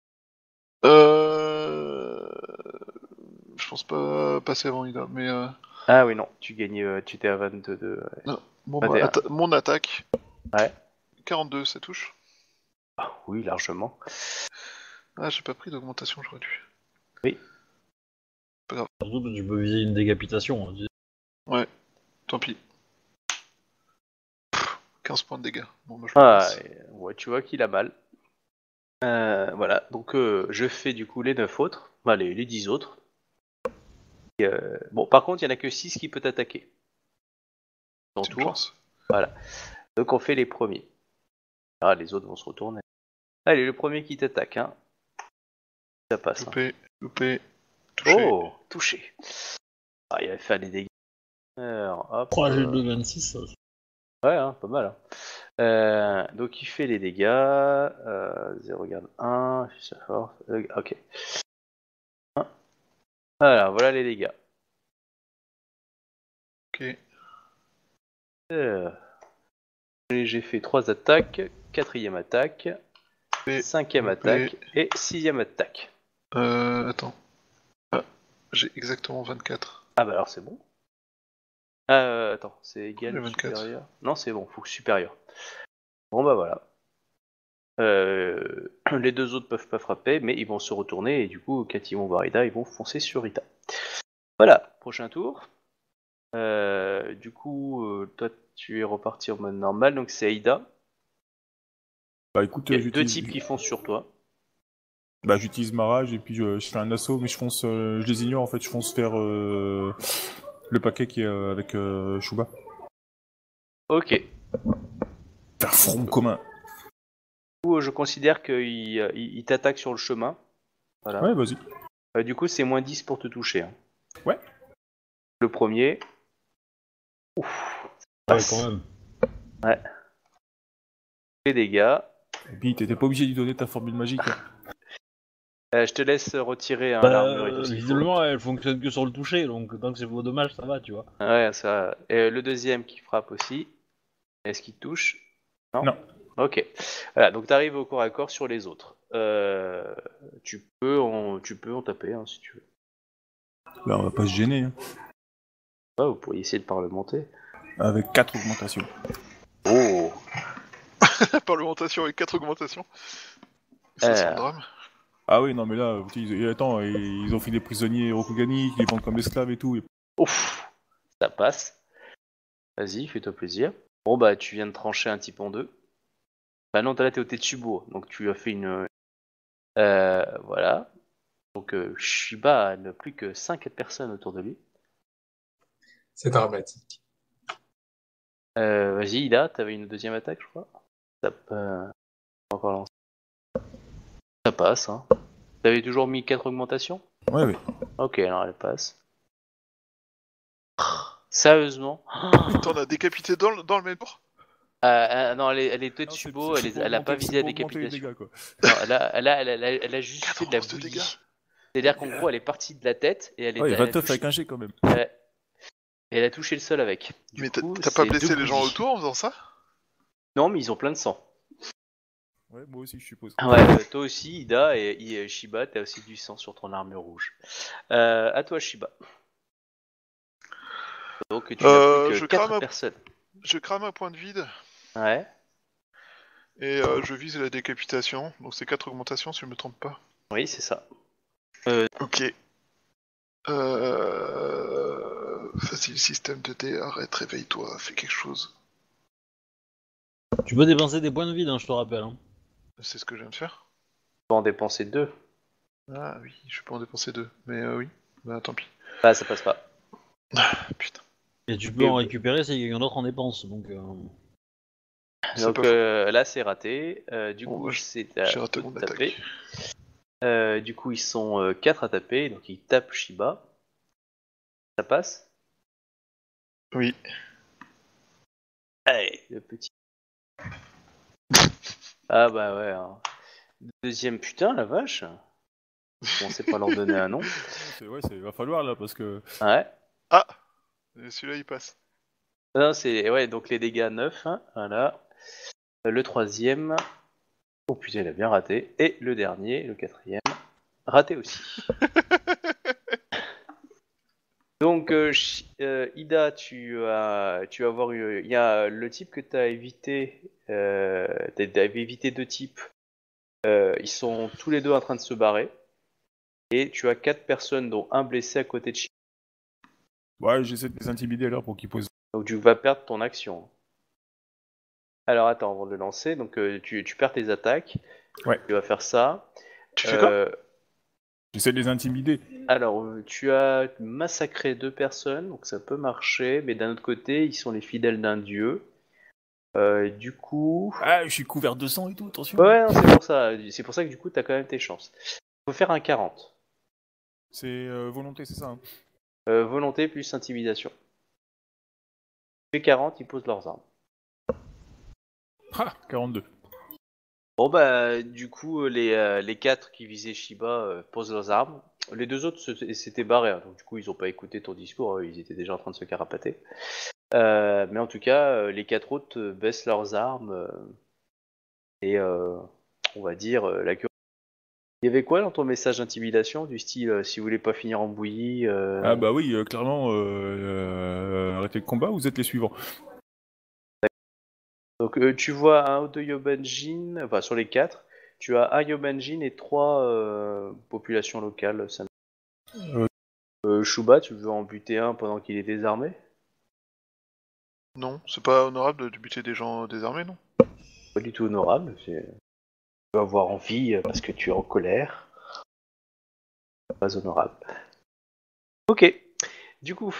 Euh... Je pense pas passer avant Ida, mais... Euh... Ah oui, non, tu gagnais, euh, tu étais à vingt-deux. Ouais. Non. Bon, vingt bah, et un. atta- mon attaque. Ouais. quarante-deux, ça touche. Ah, oui, largement. Ah, j'ai pas pris d'augmentation, j'aurais dû. Oui. Surtout que tu peux viser une décapitation. Hein. Ouais, tant pis. Pff, quinze points de dégâts. Bon, moi, je Ah, passe. et- ouais, tu vois qu'il a mal. Euh, voilà, donc euh, je fais du coup les neuf autres, enfin les, les dix autres. Et, euh, bon, par contre, il n'y en a que six qui peut attaquer. Ton C'est une tour. chance. Donc on fait les premiers. Ah, les autres vont se retourner. Allez, le premier qui t'attaque, hein. Ça passe. Hein. Loupé, loupé, touché. Oh, touché. Ah, il va faire des dégâts. Alors, hop. trois G euh, de vingt-six, ça. Ouais, hein, pas mal. Hein. Euh, donc il fait les dégâts. Euh, zéro, regarde un. Ça force. Euh, ok. un. Alors, voilà les dégâts. Ok. Euh, j'ai fait trois attaques, quatrième attaque, Et cinquième loupé. attaque et sixième attaque. Euh, attends. Ah, j'ai exactement vingt-quatre. Ah bah alors c'est bon. Euh, attends, c'est égal J'ai ou vingt-quatre. supérieur? Non, c'est bon, faut que supérieur. Bon bah voilà. Euh, les deux autres peuvent pas frapper, mais ils vont se retourner et du coup, quand ils vont voir Ida, ils vont foncer sur Ida. Voilà, prochain tour. Euh, du coup, euh, toi tu es reparti en mode normal, donc c'est Ida. Bah écoute, Il y euh, a deux j'utilise... types qui foncent sur toi. Bah j'utilise ma rage et puis je, je fais un assaut, mais je fonce, euh, je les ignore en fait, je fonce vers euh, le paquet qui est euh, avec euh, Shuba. Ok. Faire front commun. Du coup, je considère qu'il il, il t'attaque sur le chemin. Voilà. Ouais, vas-y. Euh, du coup, c'est moins dix pour te toucher. Hein. Ouais. Le premier. Ouf. Ouais, Passe. quand même. Ouais. Les dégâts. Et puis t'étais pas obligé de lui donner ta formule magique. Hein. Euh, je te laisse retirer hein, Bah, l'armure et tout euh, ce qu'il faut. visiblement, elle fonctionne que sur le toucher, donc tant que c'est vos dommages, ça va, tu vois. Ouais, ça. Et le deuxième qui frappe aussi. Est-ce qu'il te touche? Non. Non. Ok. Voilà, donc tu arrives au corps à corps sur les autres. Euh, tu peux en, tu peux en taper hein, si tu veux. Bah on va pas se gêner. Hein. Ah, vous pourriez essayer de parlementer. Avec quatre augmentations. Oh. Parlementation avec quatre augmentations. Ça, Euh. c'est un drame. Ah oui, non mais là, ils, attends, ils ont fait des prisonniers Rokugani, qui les vendent comme esclaves et tout. Et... Ouf. Ça passe. Vas-y, fais-toi plaisir. Bon bah tu viens de trancher un type en deux. Bah non, t'as là t'es au Tetsubo, donc tu as fait une... Euh, voilà. Donc euh, Shiba n'a plus que cinq personnes autour de lui. C'est dramatique. Euh, vas-y Ida, t'avais une deuxième attaque je crois. Ça euh, encore lancé. Ça passe, hein. T'avais toujours mis quatre augmentations? Ouais, ouais. Ok, alors elle passe. Sérieusement? T'en as décapité dans le, dans le même tour? Euh, euh, non, elle est, elle est Tetsubo, Non, c'est- elle, est- c'est pour elle a pas augmenter- visé c'est la pour augmenter les décapitation. dégâts, quoi. Non, elle, a, elle, a, elle, a, elle, a, elle a juste fait de la quatre de bouillie. dégâts. C'est-à-dire qu'en gros, elle est partie de la tête et elle est. Ouais, elle a vingt-neuf touché- avec un G quand même. elle a- et elle a touché le sol avec. Du Mais t'as coup, t'as pas c'est blessé deux les gens bouillies. autour en faisant ça? Non, mais ils ont plein de sang. Ouais, moi aussi, je suppose. Ouais, euh, toi aussi, Ida, et, et Shiba, t'as aussi du sang sur ton armure rouge. Euh, à toi, Shiba. Donc, tu Euh, n'as plus je que quatre crame un- personnes. Je crame un point de vide Ouais. et euh, je vise la décapitation. Donc c'est quatre augmentations si je me trompe pas. Oui, c'est ça. Ok. Euh... Facile système de dés, arrête, réveille-toi, fais quelque chose. Tu peux dépenser des points de vide, hein, je te rappelle. Hein. C'est ce que je viens de faire. Tu peux en dépenser deux. Ah oui, je peux en dépenser deux. Mais euh, oui, bah tant pis. Ah, ça passe pas. Ah, putain, Et tu peux Et- en récupérer si quelqu'un d'autre en dépense. Donc, euh, c'est Donc pas faux. euh, là, c'est raté. Euh, du Bon, coup, bah, je- c'est à J'ai raté eux mon de taper. attaque. Euh, du coup, ils sont quatre à taper, donc ils tapent Shiba. Ça passe. Oui. Allez, le petit. Ah bah ouais. Hein. Deuxième, putain, la vache. Bon, c'est pas leur donner un nom. C'est, ouais, c'est, va falloir là parce que. Ouais. Ah, celui-là il passe. Non, c'est ouais, donc les dégâts neuf, hein, voilà. Euh, Le troisième. Oh putain, il a bien raté. Et le dernier, le quatrième, raté aussi. Donc, euh, Ch- euh, Ida, tu as, tu vas avoir eu, il y a le type que tu as évité, euh, t'as- t'avais évité deux types. Euh, ils sont tous les deux en train de se barrer. Et tu as quatre personnes, dont un blessé à côté de Shiba. Ouais, j'essaie de les intimider alors pour qu'ils posent. Donc tu vas perdre ton action. Alors attends, avant de le lancer, donc euh, tu, tu perds tes attaques. Ouais. Tu vas faire ça. Tu fais quoi? Euh, J'essaie de les intimider. Alors, euh, tu as massacré deux personnes, donc ça peut marcher, mais d'un autre côté, ils sont les fidèles d'un dieu. Euh, du coup... Ah, je suis couvert de sang et tout, attention. Ouais, non, c'est pour ça. C'est pour ça que du coup, t'as quand même tes chances. Faut faire un quarante. C'est euh, volonté, c'est ça. Hein. Euh, volonté plus intimidation. Tu fais quarante, ils posent leurs armes. Ah, quarante-deux. Bon bah, du coup, les, euh, les quatre qui visaient Shiba euh, posent leurs armes. Les deux autres se- s'étaient barrés, hein, donc du coup, ils ont pas écouté ton discours, hein, ils étaient déjà en train de se carapater. Euh, mais en tout cas, euh, les quatre autres euh, baissent leurs armes euh, et euh, on va dire euh, la queue. Il y avait quoi dans ton message d'intimidation du style euh, si vous voulez pas finir en bouillie euh, Ah bah oui, euh, clairement, euh, euh, arrêtez le combat, vous êtes les suivants. Donc euh, tu vois un de Yobanjin, enfin sur les quatre, tu as un Yobanjin et trois euh, populations locales. Ça... Euh. Euh, Shuba, tu veux en buter un pendant qu'il est désarmé? Non, c'est pas honorable de buter des gens désarmés, non? Pas du tout honorable. C'est... Tu vas avoir envie euh, parce que tu es en colère. Pas honorable. Ok. Du coup.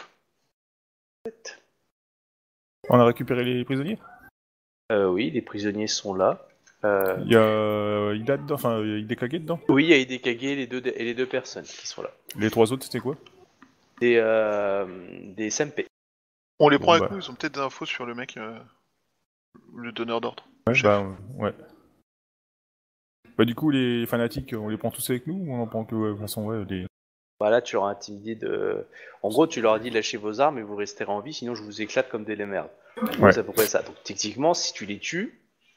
On a récupéré les prisonniers. Euh, oui, les prisonniers sont là. Euh... Il y a euh, Ida dedans, enfin il y a Hidekage dedans. Oui, il y a Hidekage et les deux, et les deux personnes qui sont là. Les trois autres, c'était quoi? Des, euh, des S M P. On les Bon, prend avec bah. nous, ils ont peut-être des infos sur le mec, euh, le donneur d'ordre. Ouais, chef. bah euh, ouais. Bah du coup, les fanatiques, on les prend tous avec nous ou on en prend que, ouais, de toute façon, ouais, les... Bah là, tu leur as intimidé de... En gros, tu leur as dit lâchez vos armes et vous resterez en vie, sinon je vous éclate comme des merdes. Ouais. C'est à peu près ça. Donc techniquement, si tu les tues...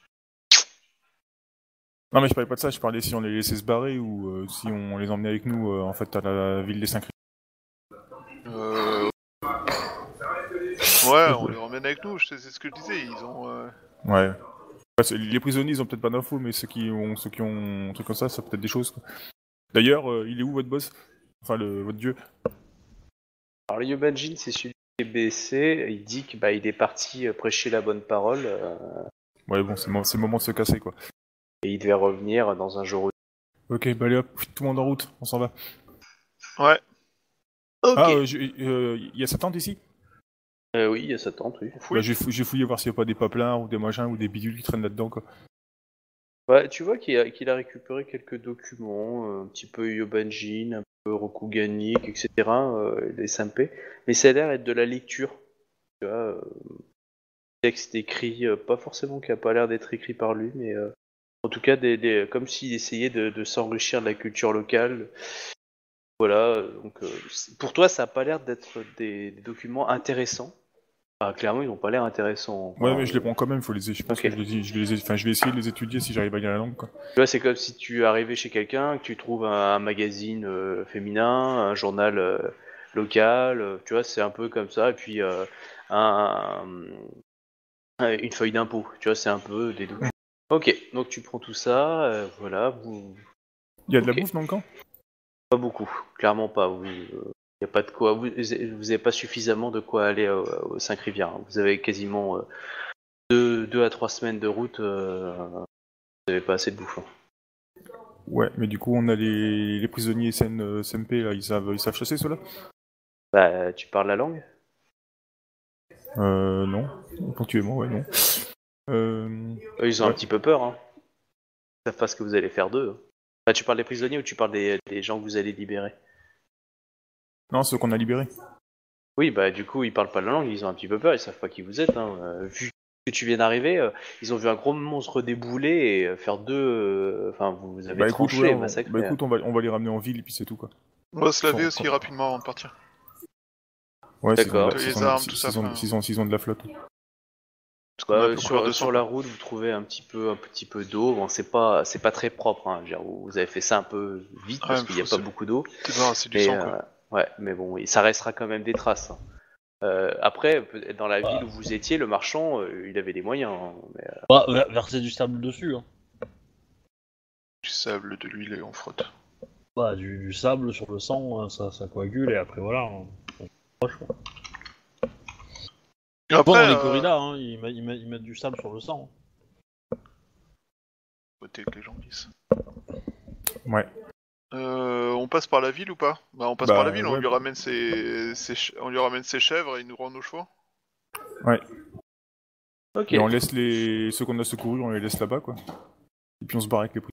Non mais je parlais pas de ça, je parlais si on les laissait se barrer ou euh, si on les emmenait avec nous, euh, en fait, à la ville des cinq. Euh... Ouais, on les emmène avec nous, c'est c'est ce que je disais, ils ont... euh, Ouais. Ouais, c'est- les prisonniers, ils ont peut-être pas d'infos, mais ceux qui ont, ceux qui ont un truc comme ça, ça peut être des choses. Quoi. D'ailleurs, euh, il est où votre boss? Enfin, le, votre dieu? Alors le Yobanjin, c'est celui qui est baissé, il dit que bah, il est parti euh, prêcher la bonne parole euh, Ouais, bon, c'est, mo- c'est le moment de se casser, quoi. et il devait revenir dans un jour. Ok, bah allez hop, tout le monde en route, on s'en va. Ouais, Ok. Ah, euh, j'ai- euh, il y a sa tente ici? Euh, oui, il y a sa tente, oui. on fouille. Bah, j'ai, fou- j'ai fouillé voir s'il n'y a pas des papelins ou des machins ou des bidules qui traînent là-dedans, quoi. Ouais, tu vois qu'il a, qu'il a récupéré quelques documents, euh, un petit peu Yobanjin, un peu Rokuganik, et cetera, euh, des S M P, mais ça a l'air d'être de la lecture. Tu vois, euh, texte écrit, euh, pas forcément qui a pas l'air d'être écrit par lui, mais euh, en tout cas, des, des, comme s'il essayait de, de s'enrichir de la culture locale. Voilà, euh, donc euh, c'est- pour toi, ça a pas l'air d'être des, des documents intéressants. Ah, clairement, ils n'ont pas l'air intéressants. Enfin, Ouais, mais je les prends quand même, faut les, je pense Ok. que je, les, je, vais les, enfin, je vais essayer de les étudier si j'arrive à lire la langue, quoi. Tu vois, c'est comme si tu arrivais chez quelqu'un, que tu trouves un, un magazine euh, féminin, un journal euh, local, euh, tu vois, c'est un peu comme ça, et puis euh, un, un- une feuille d'impôt, tu vois, c'est un peu des documents. Ok, donc tu prends tout ça, euh, voilà, vous... Il y a de la Ok. bouffe dans le camp? Pas beaucoup, clairement pas. Vous, euh, y a pas de quoi. Vous, vous avez pas suffisamment de quoi aller euh, aux cinq rivières. Hein. Vous avez quasiment euh, deux, deux à trois semaines de route. Euh, vous avez pas assez de bouffe. Hein. Ouais, mais du coup, on a les, les prisonniers S N, euh, S M P, là, ils savent, ils savent chasser, ceux-là? Bah, tu parles la langue? Euh, non. Ponctuellement, ouais, non. Euh... Eux, ils ont un Ouais. petit peu peur. Hein. Ils savent pas ce que vous allez faire d'eux. Hein. Bah, tu parles des prisonniers ou tu parles des, des gens que vous allez libérer? Non, ceux qu'on a libérés. Oui, bah du coup, ils parlent pas la langue. Ils ont un petit peu peur. Ils savent pas qui vous êtes. Hein. Euh, vu que tu viens d'arriver, euh, ils ont vu un gros monstre débouler et euh, faire deux. euh, Enfin, vous, vous avez Bah écoute, tranché ouais, et on, massacré. bah, écoute on, va, on va les ramener en ville et puis c'est tout, quoi. On va se laver Quand- aussi quand- rapidement avant de partir. Ouais, s'ils ont, de D'accord. la- s'ils Les ont, armes, s'ils tout ça, ont, enfin. s'ils ont, s'ils ont de la flotte. Parce qu'on a un Bah, peu sur, couvert de sur sang, la quoi. route, vous trouvez un petit peu, un petit peu d'eau. Bon, c'est pas, c'est pas très propre. Hein. Je veux dire, vous vous avez fait ça un peu vite Ouais, parce mais qu'il n'y a faut pas se beaucoup d'eau. débarrasser du Mais sang, euh, quoi. ouais, mais bon, ça restera quand même des traces. Hein. Euh, après, peut-être dans la ville où vous étiez, le marchand, euh, il avait des moyens. Hein. Mais, euh, Bah, ver- verser du sable dessus. Hein. Du sable, de l'huile et on frotte. Bah, du, du sable sur le sang, hein, ça, ça coagule et après voilà. Hein. Proche, quoi. Et Bon, après, dans les euh... corridas, hein, ils, met- ils met- ils mettent du sable sur le sang. côté que les gens glissent. Ouais. Euh, on passe par la ville ou pas? Bah on passe Bah, par la ville, on ouais. lui ramène ses, ses ch- on lui ramène ses chèvres et il nous rend nos chevaux. Ouais. Ok. Et on laisse les... ceux qu'on a secourus, on les laisse là-bas, quoi. Et puis on se barre avec les prisonniers.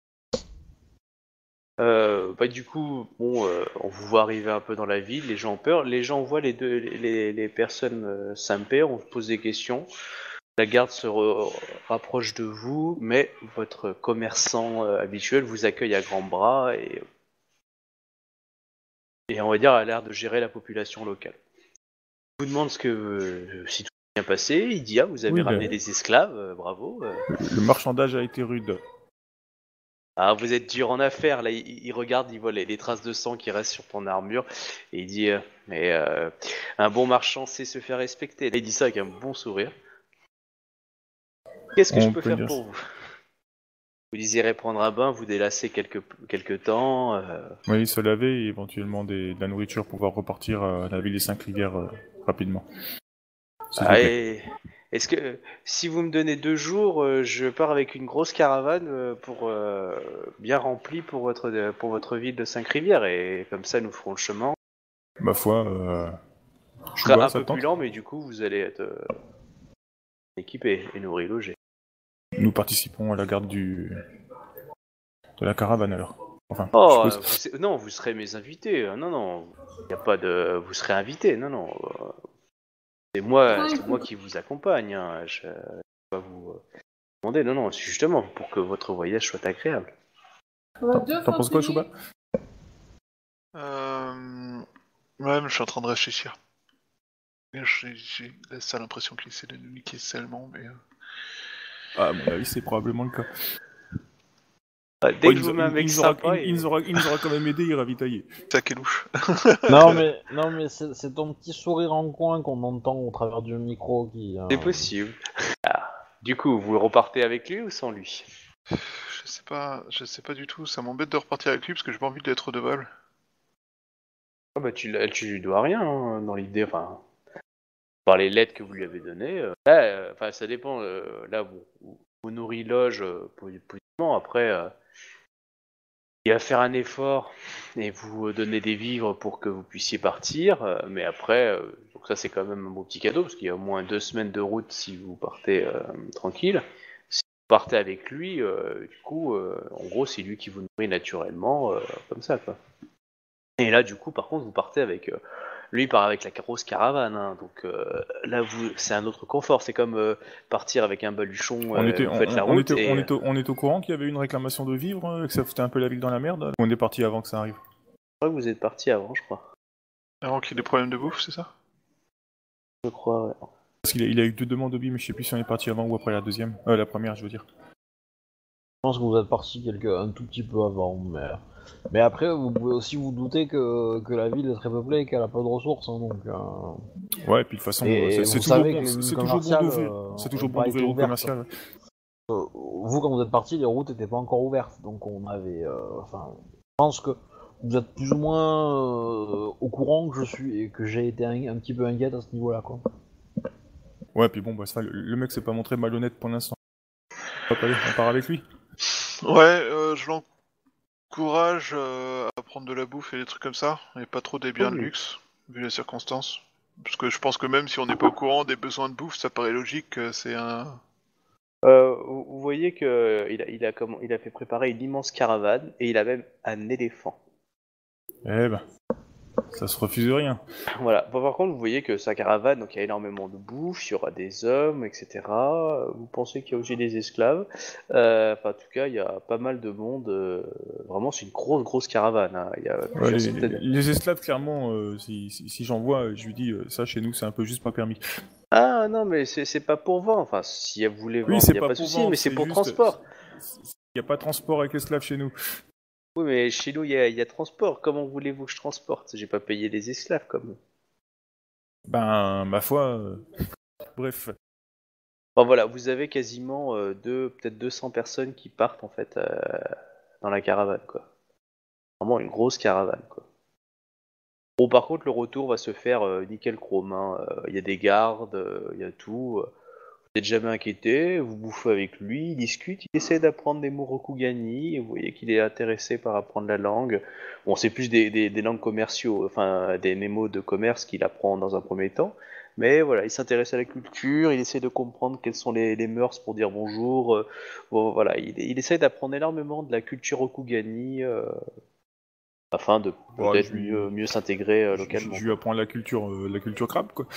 Euh, bah du coup, bon, euh, on vous voit arriver un peu dans la ville, les gens ont peur, les gens voient les deux, les, les personnes euh, s'impairs, on vous pose des questions, la garde se re- rapproche de vous, mais votre commerçant euh, habituel vous accueille à grands bras et, et on va dire a l'air de gérer la population locale. Il vous demande ce que euh, si tout est bien passé, il dit ah vous avez Oui, ramené le... des esclaves, euh, bravo. euh. le marchandage a été rude. Ah, vous êtes dur en affaires, là, il, il regarde, il voit les, les traces de sang qui restent sur ton armure, et il dit, euh, mais euh, un bon marchand sait se faire respecter. Là, il dit ça avec un bon sourire. Qu'est-ce que On je peux peut faire dire pour vous? Vous désirez prendre un bain, vous délasser quelques, quelques temps, euh... Oui, se laver et éventuellement des... de la nourriture pour pouvoir repartir à la ville des Cinq Rivières euh, rapidement. S'il vous ah, plaît. et- est-ce que, si vous me donnez deux jours, euh, je pars avec une grosse caravane euh, pour euh, bien remplie pour votre, pour votre ville de Cinq-Rivières, et comme ça, nous ferons le chemin. Ma foi, euh... Ce sera Chouba, un ça peu te tente? plus lent, mais du coup, vous allez être euh, équipé et nourri, logé. Nous participons à la garde du... de la caravane alors. Enfin, je Oh, suppose. euh, vous se- non, vous serez mes invités. euh, Non, non, y a pas de. Vous serez invités. Non, non. euh, C'est moi, c'est moi qui vous accompagne. Hein. Je vais pas vous euh, demander. Non, non, c'est justement pour que votre voyage soit agréable. T'en t'en penses quoi, Chouba? Euh... Ouais, mais je suis en train de réfléchir. J'ai j'ai la sale impression qu'il essaie de nous niquer salement, mais... euh, Ah, à mon avis, c'est probablement le cas. Ah, dès Bon, que il, je nous vous a- mets un il- mec il nous aura, sympa, il, il nous et- aura, il nous aura quand même aidé, il ravitaillé. Tac et louche. Non mais, non mais c'est c'est ton petit sourire en coin qu'on entend au travers du micro qui. euh, c'est possible. Ah, du coup, vous repartez avec lui ou sans lui? Je sais pas, je sais pas du tout, ça m'embête de repartir avec lui parce que j'ai pas envie de l'être redevable. Ah bah tu, tu lui dois rien hein, dans l'idée. Enfin, par les lettres que vous lui avez données. euh, là, euh, enfin, ça dépend. euh, là, vous, vous, vous nourrit loge euh, positivement. Après. euh, Il va faire un effort et vous donner des vivres pour que vous puissiez partir, euh, mais après, euh, donc ça c'est quand même un beau petit cadeau parce qu'il y a au moins deux semaines de route si vous partez euh, tranquille. Si vous partez avec lui, euh, du coup, euh, en gros, c'est lui qui vous nourrit naturellement, euh, comme ça quoi. Et là, du coup, par contre, vous partez avec. Euh, lui, il part avec la grosse caravane, hein, donc euh, là, vous, c'est un autre confort. C'est comme euh, partir avec un baluchon, On euh, était, vous on, faites la on route était, et. on était, on est au courant qu'il y avait une réclamation de vivres, euh, que ça foutait un peu la ville dans la merde. On est parti avant que ça arrive. Je crois que vous êtes parti avant, je crois. Avant qu'il y ait des problèmes de bouffe, c'est ça? je crois, ouais. Parce qu'il a, il a eu deux demandes d'Obi, mais je sais plus si on est parti avant ou après la deuxième. Euh, la première, je veux dire. Je pense que vous êtes parti quelque, un tout petit peu avant, mais, mais après vous pouvez aussi vous douter que, que la ville est très peuplée et qu'elle a pas de ressources, hein, donc. Euh... Ouais, et puis de toute façon, Et, c'est, et c'est vous toujours savez bon, que les c'est, lignes c'est toujours bon commerciales d'ouvrir, euh, c'est ont toujours bon pas été d'ouvrir le ouvertes. commercial. Euh, vous, quand vous êtes parti, les routes n'étaient pas encore ouvertes, donc on avait. euh, Enfin, je pense que vous êtes plus ou moins euh, au courant que je suis et que j'ai été un, un petit peu inquiète à ce niveau-là, quoi. Ouais, puis bon, bah, ça, le, le mec s'est pas montré malhonnête pour l'instant. Hop, allez, on part avec lui. Ouais, euh, je l'encourage euh, à prendre de la bouffe et des trucs comme ça, et pas trop des biens de Oui. luxe, vu les circonstances. Parce que je pense que même si on n'est pas au courant des besoins de bouffe, ça paraît logique que c'est un... Euh, vous, vous voyez que euh, il a, il, a comment, il a fait préparer une immense caravane et il a même un éléphant. Eh ben, ça se refuse rien. Voilà. Bon, par contre, vous voyez que sa caravane, donc il y a énormément de bouffe, il y aura des hommes, et cetera. Vous pensez qu'il y a aussi des esclaves. Euh, Enfin, en tout cas, il y a pas mal de monde. euh, Vraiment, c'est une grosse, grosse caravane. Hein. Il y a Ouais, plusieurs les, centaines. les esclaves, clairement, euh, si, si, si j'en vois, je lui dis, euh, ça chez nous, c'est un peu juste pas permis. Ah non, mais c'est c'est pas pour vendre. Enfin, si vous voulez Oui, vendre, il c'est n'y a pas pas de pour souci, vendre, mais c'est c'est pour juste. transport. Il n'y a pas de transport avec esclaves chez nous. Oui, mais chez nous, il y a, il y a transport. Comment voulez-vous que je transporte? J'ai pas payé les esclaves comme. Ben, ma foi. euh, Bref. Bon voilà, vous avez quasiment euh, deux, peut-être deux cents personnes qui partent en fait euh, dans la caravane, quoi. Vraiment une grosse caravane, quoi. Bon, par contre, le retour va se faire euh, nickel chrome. Hein. Euh, Il y a des gardes, euh, il y a tout. euh, Vous n'êtes jamais inquiété, vous bouffez avec lui, il discute, il essaie d'apprendre des mots Rokugani, et vous voyez qu'il est intéressé par apprendre la langue. Bon, c'est plus des, des, des langues commerciaux, enfin des, des mots de commerce qu'il apprend dans un premier temps. Mais voilà, il s'intéresse à la culture, il essaie de comprendre quelles sont les, les mœurs pour dire bonjour. euh, bon, voilà, il, il essaie d'apprendre énormément de la culture Rokugani euh, afin de Ouais, peut-être je lui, mieux, mieux s'intégrer euh, je, je- localement. je lui apprends la culture, euh, la culture crabe, quoi.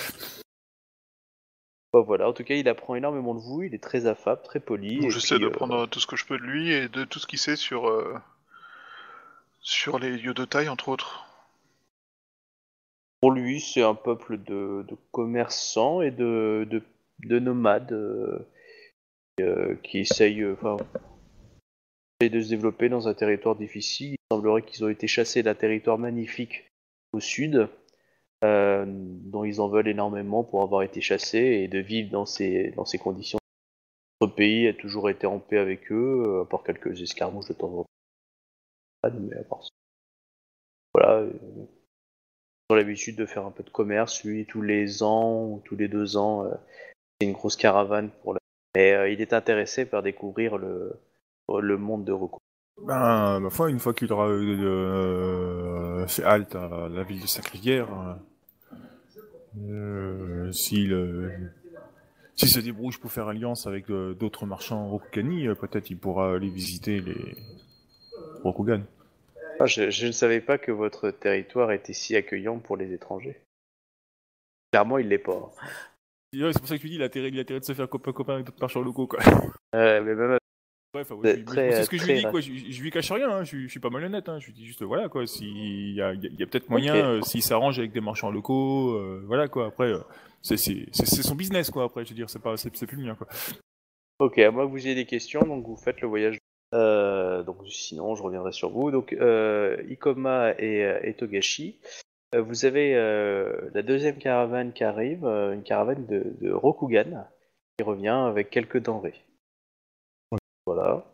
Bon, voilà, en tout cas, il apprend énormément de vous, il est très affable, très poli, Donc et j'essaie puis de euh, prendre tout ce que je peux de lui et de tout ce qu'il sait sur, euh, sur les lieux de taille, entre autres. pour lui, c'est un peuple de, de commerçants et de, de, de nomades euh, euh, qui essayent, euh, enfin, essayent de se développer dans un territoire difficile. Il semblerait qu'ils ont été chassés d'un territoire magnifique au sud, euh, dont ils en veulent énormément pour avoir été chassés et de vivre dans ces, dans ces conditions. Notre pays a toujours été en paix avec eux, euh, à part quelques escarmouches de temps en temps. Mais à part ça, voilà, euh, ils ont l'habitude de faire un peu de commerce. Lui, tous les ans ou tous les deux ans, euh, c'est une grosse caravane pour la... Mais euh, il est intéressé par découvrir le, le monde de Roku. Ben, ma foi, une fois qu'il aura euh, euh, fait halte à la ville de Saint-Rivière, euh, s'il euh, s'il se débrouille pour faire alliance avec euh, d'autres marchands Rokugani, euh, peut-être il pourra aller visiter les Rokugan. Ah, je, je ne savais pas que votre territoire était si accueillant pour les étrangers. Clairement, il l'est pas. Ouais, c'est pour ça que tu dis, il a intérêt, il a intérêt de se faire copain-copain avec d'autres marchands locaux, quoi. Euh, mais même Bref, ouais, je euh, lui- moi, très, c'est euh, ce que je lui très dis, quoi. ra- Je, je lui cache rien, hein. Je, suis- je suis pas malhonnête, hein. Je lui dis juste, voilà, quoi. S'il y a, il y a- il y a peut-être Ok. moyen, euh, s'il s'arrange avec des marchands locaux, euh, voilà, quoi. Après, euh, c'est, c'est, c'est, c'est son business, quoi. Après, je veux dire, c'est pas, c'est, c'est plus le mien, quoi. Ok, à moins que vous ayez des questions, donc vous faites le voyage. Euh, donc sinon, je reviendrai sur vous. Donc euh, Ikoma et, euh, et Togashi, euh, vous avez euh, la deuxième caravane qui arrive, euh, une caravane de, de Rokugan qui revient avec quelques denrées. Voilà.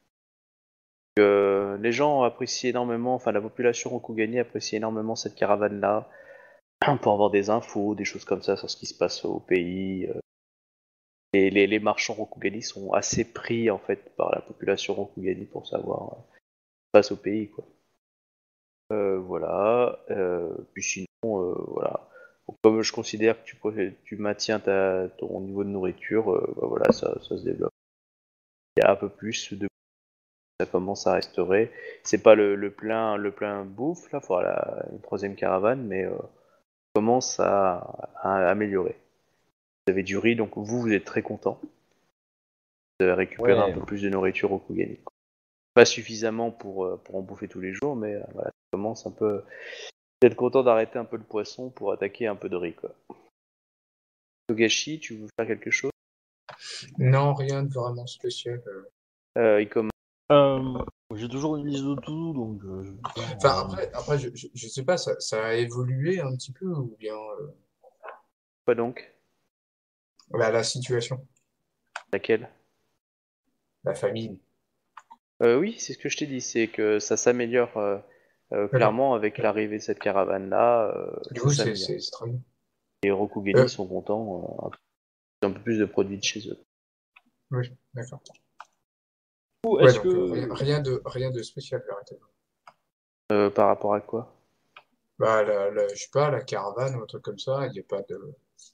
Euh, les gens apprécient énormément, enfin la population Rokugani apprécie énormément cette caravane-là pour avoir des infos, des choses comme ça sur ce qui se passe au pays. euh. Et les, les marchands Rokugani sont assez pris en fait par la population Rokugani pour savoir euh, ce qui se passe au pays, quoi. Euh, voilà. Euh, puis sinon, euh, voilà. Donc, comme je considère que tu, pré- tu maintiens ta, ton niveau de nourriture, euh, bah, voilà, ça, ça se développe. Il y a un peu plus de ça commence à restaurer. C'est pas le, le plein le plein bouffe là, faudra la, une troisième caravane, mais euh, commence à, à améliorer. Vous avez du riz, donc vous vous êtes très content. Vous avez récupéré un Ouais. peu plus de nourriture au Kugani. Pas suffisamment pour, euh, pour en bouffer tous les jours, mais euh, voilà, ça commence un peu. Vous êtes content d'arrêter un peu le poisson pour attaquer un peu de riz, quoi. Togashi, tu veux faire quelque chose? Non, rien de vraiment spécial. euh. Euh, Ikoma, Euh, j'ai toujours une liste de tout, donc euh, je vais faire, Enfin, euh, après, après je, je, je sais pas, ça, ça a évolué un petit peu ou bien euh, quoi donc? bah, la situation, Laquelle? la famille. Euh, oui, c'est ce que je t'ai dit, c'est que ça s'améliore euh, euh, D'accord. clairement avec l'arrivée de cette caravane-là, euh, Du ça coup, c'est s'améliore. c'est c'est très bien. Les Rokugani Euh, sont contents, euh, un peu plus de produits de chez eux. oui, d'accord. ou Ouais, est-ce donc euh, rien, que rien de rien de spécial, arrêtez. Euh, par rapport à quoi? Bah, la, la- je sais pas, la caravane ou un truc comme ça, il n'y a pas de.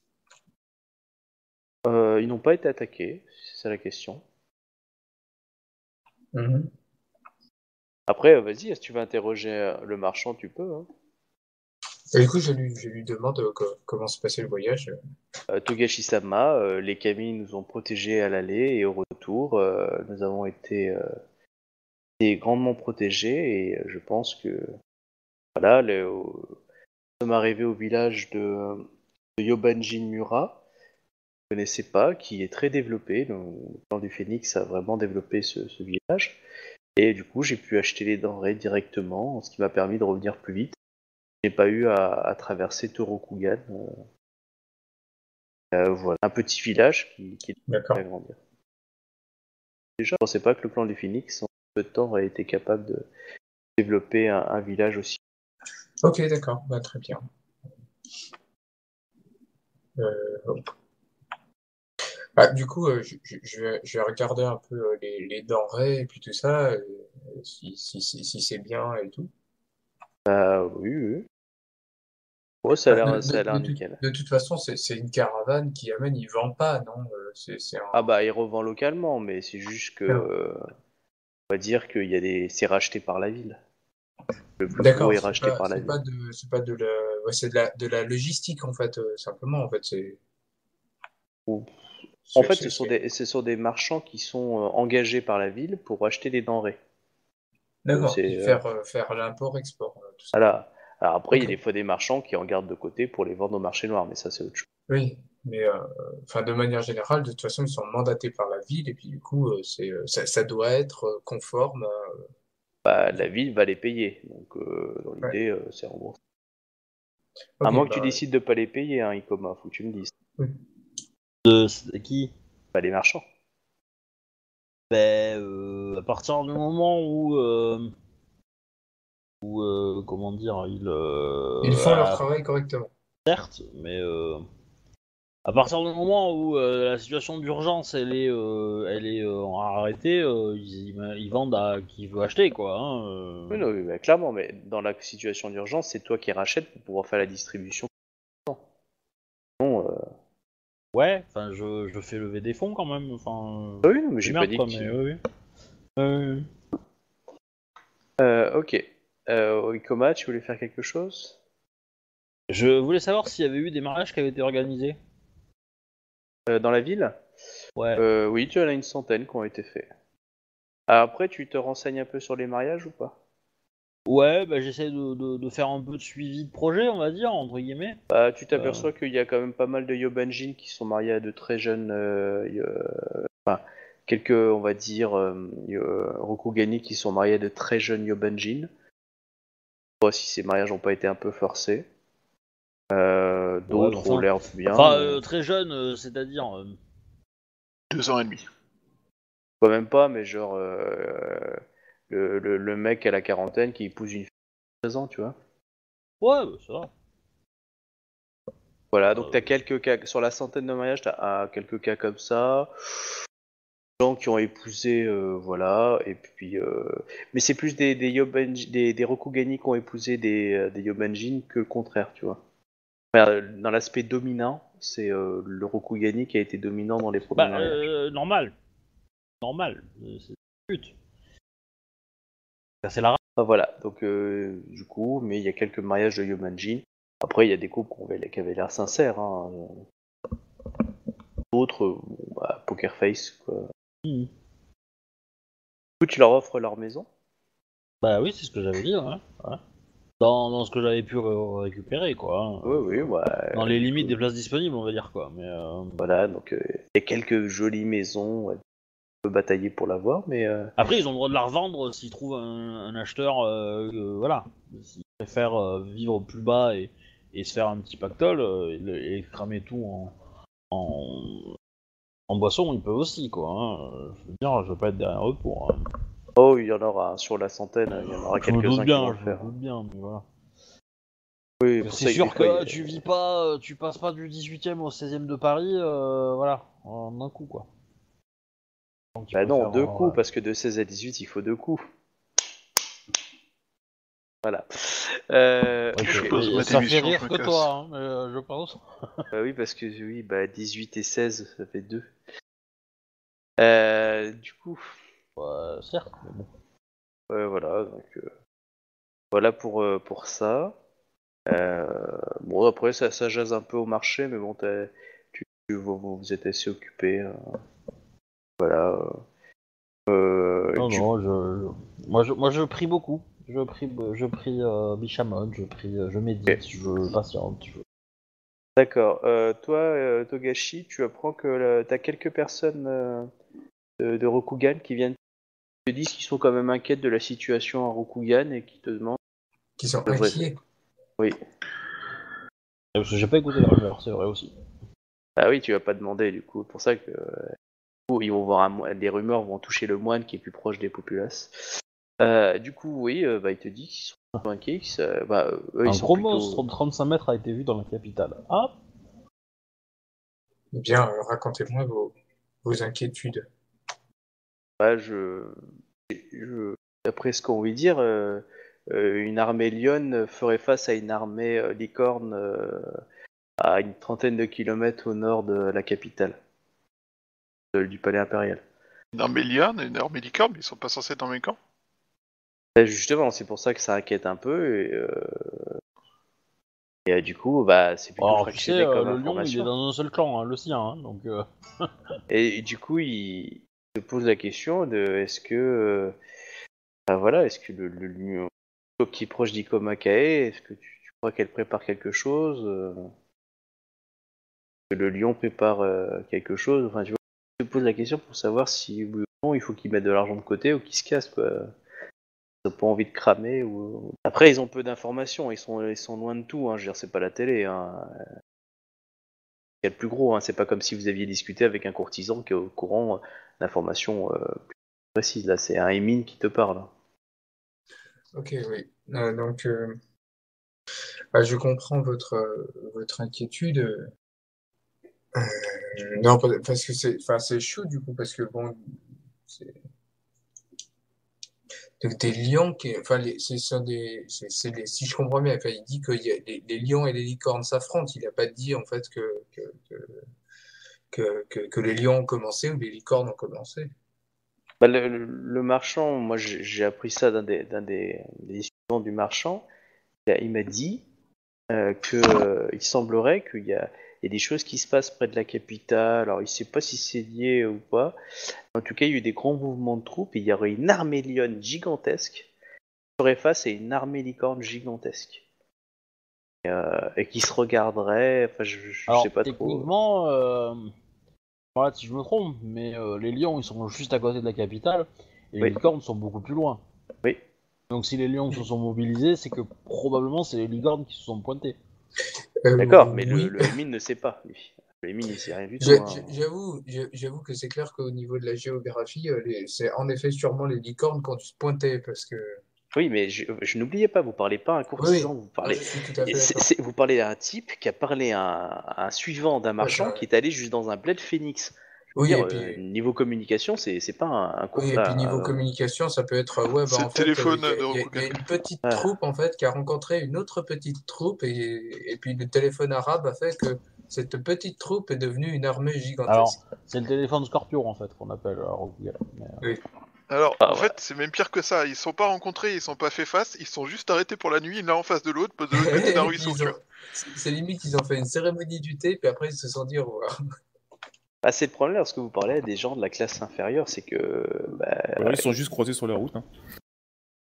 Euh, ils n'ont pas été attaqués, si c'est ça la question. Mhm. Après, euh, vas-y, si tu veux interroger euh, le marchand, tu peux. Hein. Et du coup, je lui, je lui demande euh, co- comment se passait le voyage. Euh, Togashi-sama, euh, les Kami nous ont protégés à l'aller et au retour, euh, nous avons été, euh, été grandement protégés et euh, je pense que voilà, le- au- nous sommes arrivés au village de, de Yobanjin Mura, je ne connaissais pas, qui est très développé. Donc, le clan du Phénix a vraiment développé ce, ce village et du coup j'ai pu acheter les denrées directement, ce qui m'a permis de revenir plus vite. J'ai pas eu à, à traverser Torokugan. Euh, euh, voilà, un petit village qui, qui est D'accord. à grandir. Déjà, je pensais pas que le clan du Phoenix, en peu de temps, aurait été capable de développer un, un village aussi. Ok, d'accord, bah, très bien. Euh, Bah, du coup, euh, je, je, je vais, je vais regarder un peu euh, les, les denrées et puis tout ça, euh, si, si, si, si c'est bien et tout. Ah oui, oui. Oh, ça a Bah, de, l'air, de, ça a l'air de, toute- nickel. de toute façon, c'est c'est une caravane qui amène, ils vendent pas, non? Euh, c'est c'est un. Ah bah, il revend localement, mais c'est juste que, D'accord, euh, on va dire qu'il y a des, c'est racheté par la ville. Le plus gros D'accord, est c'est racheté pas, par la c'est pas ville. de, c'est pas de la, ouais, c'est de la, de la logistique en fait, euh, simplement en fait, c'est, Ou- En c'est, fait, ce c'est, sont c'est- des, ce sont des marchands qui sont euh, engagés par la ville pour acheter des denrées. Euh, D'accord, c'est, puis euh, faire, euh, faire l'import-export, euh, tout simplement. voilà. Alors après, il y a Ok. des fois des marchands qui en gardent de côté pour les vendre au marché noir, mais ça c'est autre chose. Oui, mais euh, enfin de manière générale, de toute façon, ils sont mandatés par la ville et puis du coup, euh, c'est euh, ça, ça doit être euh, conforme. à- Bah, la ville va les payer, donc euh, dans Ouais. l'idée, euh, c'est remboursé. À Ok, moins que tu bah décides de pas les payer, hein, Icoma, faut que tu me dises. oui. de c'est qui? Pas les marchands. Ben, euh, à partir du moment où, euh, où euh, comment dire, il Ils euh, font leur a- travail correctement. certes, mais euh, à partir du moment où euh, la situation d'urgence elle est, euh, elle est euh, arrêtée, euh, ils, ils- ils vendent à qui veut acheter quoi. Hein, euh. Oui, non, oui, bah, clairement, mais dans la situation d'urgence, c'est toi qui rachètes pour pouvoir faire la distribution. Non, euh, Ouais, enfin je, je fais lever des fonds quand même. Enfin, bah oui, non, mais des j'ai pas merdes dit quoi, que mais tu. oui. Oui. Euh, Euh, ok. Euh, Icoma, tu voulais faire quelque chose? je voulais savoir s'il y avait eu des mariages qui avaient été organisés. Euh, dans la ville? Ouais. Euh, oui, tu en as une centaine qui ont été faits. Ah, après, tu te renseignes un peu sur les mariages ou pas? Ouais, bah j'essaie de, de, de faire un peu de suivi de projet, on va dire, entre guillemets. Bah, tu Euh, t'aperçois qu'il y a quand même pas mal de Yobanjin qui sont mariés à de très jeunes. Euh, yo- enfin, quelques, on va dire, euh, yo- Rokugani qui sont mariés à de très jeunes Yobanjin. Je sais pas si ces mariages n'ont pas été un peu forcés. Euh, ouais, mais d'autres ont enfin, l'air bien. enfin euh, euh, très jeune, euh, c'est-à-dire. euh, Deux ans et demi. Quand même pas, mais genre euh, le, le, le mec à la quarantaine qui épouse une fille de treize ans, tu vois. Ouais, bah, ça va. Voilà, donc Euh, t'as quelques cas, sur la centaine de mariages, t'as ah, quelques cas comme ça. Gens qui ont épousé, euh, voilà, et puis. Euh... Mais c'est plus des, des, Yobanji- des, des Rokugani qui ont épousé des, euh, des Yobanjin que le contraire, tu vois. Enfin, euh, dans l'aspect dominant, c'est euh, le Rokugani qui a été dominant dans les premiers bah, mariages. euh, normal. Normal. euh, C'est le but. Ça, c'est la race. Enfin, voilà, donc euh, du coup, mais il y a quelques mariages de Yobanjin. Après, il y a des couples qui avaient, qui avaient l'air sincères, hein. D'autres, euh, bon, bah, poker face, quoi. Mhm. Du coup, tu leur offres leur maison. Bah oui, c'est ce que j'avais dit, ouais. Ouais. Dans, dans ce que j'avais pu ré- récupérer, quoi. Hein. Oui, oui, ouais. Dans les limites des places disponibles, on va dire, quoi. Mais, euh... Voilà, donc il euh, y a quelques jolies maisons, ouais, on peut batailler pour l'avoir, mais... Euh... Après, ils ont le droit de la revendre s'ils trouvent un, un acheteur, euh, euh, voilà. S'ils préfèrent euh, vivre plus bas et, et se faire un petit pactole euh, et, et cramer tout en, en, en boisson, ils peuvent aussi, quoi. Hein. Je veux dire, je veux pas être derrière eux pour... Hein. Oh, il y en aura sur la centaine, il y en aura Je me quelques-uns doute qui bien, vont le je me faire. doute bien, mais voilà. Oui, pour ça, C'est sûr des fois, que il y a- tu vis pas, euh, tu passes pas du dix-huitième au seizième de Paris, euh, voilà, en un coup, quoi. Donc, tu Bah non, préfères, deux euh, coups, parce que de seize à dix-huit, il faut deux coups. Voilà. Euh, ouais, Je ok. pose et ma ça fait démission, je rire me que casse. toi, hein, mais, euh, je pense. Bah oui, parce que oui, bah dix-huit et seize, ça fait deux. Euh, du coup, Ouais, certes, mais bon. ouais, voilà, donc euh, voilà pour, euh, pour ça. Euh, bon, après, ça, ça jase un peu au marché, mais bon, t'as- tu, tu- vous, vous vous êtes assez occupé. euh, voilà. Euh, Non, du- non, je, je- Moi, je, moi, je prie beaucoup. Je prie, je prie euh, Bishamon, je prie, euh, je médite, je patiente. je- D'accord. Euh, toi, euh, Togashi, tu apprends que tu as quelques personnes euh, de, de Rokugan qui viennent te disent qu'ils sont quand même inquiètes de la situation à Rokugan et qui te demandent. Qui sont de vrai- inquiets. Oui. Parce que j'ai pas écouté les rumeurs, c'est vrai aussi. Ah oui, tu vas pas demander du coup. C'est pour ça que euh, du coup, ils vont voir un mo- des rumeurs vont toucher le moine qui est plus proche des populaces. Euh, du coup, oui, euh, bah, il te dit qu'ils sont plutôt inquiets. qu'ils se- bah, euh, eux, Un ils sont gros plutôt. monstre de trente-cinq mètres a été vu dans la capitale. Ah, Eh bien, euh, racontez-moi vos, vos inquiétudes. Bah, je... je- D'après ce qu'on veut dire, euh, euh, une armée lionne ferait face à une armée euh, licorne euh, à une trentaine de kilomètres au nord de la capitale, de- du palais impérial. Une armée liane et une armée licorne, mais ils sont pas censés être dans mes camps. Et justement, c'est pour ça que ça inquiète un peu, et, euh, et, euh, du coup, bah, c'est plutôt alors tu sais, fractionné euh, comme le lion, il est information. dans un seul clan, hein, le sien, hein, donc... euh, Et, et du coup, il se pose la question de est-ce que, euh, bah, voilà, est-ce que le, le lion qui est proche d'Ikomakae, est-ce que tu, tu crois qu'elle prépare quelque chose euh, que le lion prépare euh, quelque chose. Enfin, tu vois, je te pose la question pour savoir si oui ou non il faut qu'ils mettent de l'argent de côté ou qu'ils se cassent, quoi. Ils ont pas envie de cramer ou. Après, ils ont peu d'informations, ils sont, ils sont loin de tout. Hein. Je veux dire, c'est pas la télé. Hein. C'est le plus gros. Hein. C'est pas comme si vous aviez discuté avec un courtisan qui est au courant d'informations euh, plus précises. Là, c'est un Émine qui te parle. Hein. Ok, oui. Euh, donc, euh, bah, je comprends votre, euh, votre inquiétude. Euh, non, pas- parce que c'est, enfin, c'est chaud du coup, parce que bon, c'est donc des lions qui, enfin, les, c'est sont des, c'est, c'est des, si je comprends bien, enfin, il dit que y a, les, les lions et les licornes s'affrontent. Il n'a pas dit en fait que que, que, que, que, que les lions ont commencé ou les licornes ont commencé. Bah, le, le- le marchand, moi j'ai j'ai appris ça d'un des, d'un des, des discussions du marchand. Il a- il m'a dit euh, que euh, il semblerait qu'il y a, il y a des choses qui se passent près de la capitale. Alors, il ne sait pas si c'est lié ou pas. En tout cas, il y a eu des grands mouvements de troupes et il y aurait une armée lionne gigantesque qui ferait face à une armée licorne gigantesque. Et, euh, et qui se regarderait. Enfin, je, je Alors, sais pas trop. techniquement, euh... voilà, si je me trompe, mais euh, les lions, ils sont juste à côté de la capitale, et les Oui, licornes sont beaucoup plus loin. oui. Donc si les lions se sont mobilisés, c'est que probablement c'est les licornes qui se sont pointés. Euh, D'accord, mais le, oui. le Émine ne sait pas, lui. Le Émine, il sait rien du tout. Je- Hein. je- J'avoue, je- j'avoue que c'est clair qu'au niveau de la géographie, euh, les- c'est en effet sûrement les licornes quand tu se pointais, parce que Oui, mais je, je n'oubliais pas, vous parlez pas à un oui, oui, courtisan, vous moi, parlez, je suis tout à fait c'est- d'accord. c'est- vous parlez à un type qui a parlé à un, à un suivant d'un marchand D'accord, qui ouais. est allé juste dans un bled Phoenix. Oui, Dire, et euh, puis, niveau communication, c'est c'est pas un, un court. oui, et puis niveau Enfin, communication, ça peut être, euh, ouais, bah C'est en le fait, euh, téléphone il y a, de il y a- il y Rokugan. a une petite euh, troupe en fait qui a rencontré une autre petite troupe, et, et puis le téléphone arabe a fait que cette petite troupe est devenue une armée Alors, gigantesque. c'est le téléphone Scorpion en fait qu'on appelle euh, Rokugan. Mais, euh, Oui. Alors, Ah, en ouais. fait, c'est même pire que ça. Ils sont pas rencontrés, ils sont pas fait face, ils sont juste arrêtés pour la nuit, l'un en face de l'autre, de l'autre côté d'un Et puis ruisseau, ils tu ont, vois. c'est c'est limite, ils ont fait une cérémonie du thé, puis après ils se sont dit au revoir. bah, c'est le problème lorsque vous parlez à des gens de la classe inférieure, c'est que bah, Ou alors ils sont juste croisés sur la route. Hein.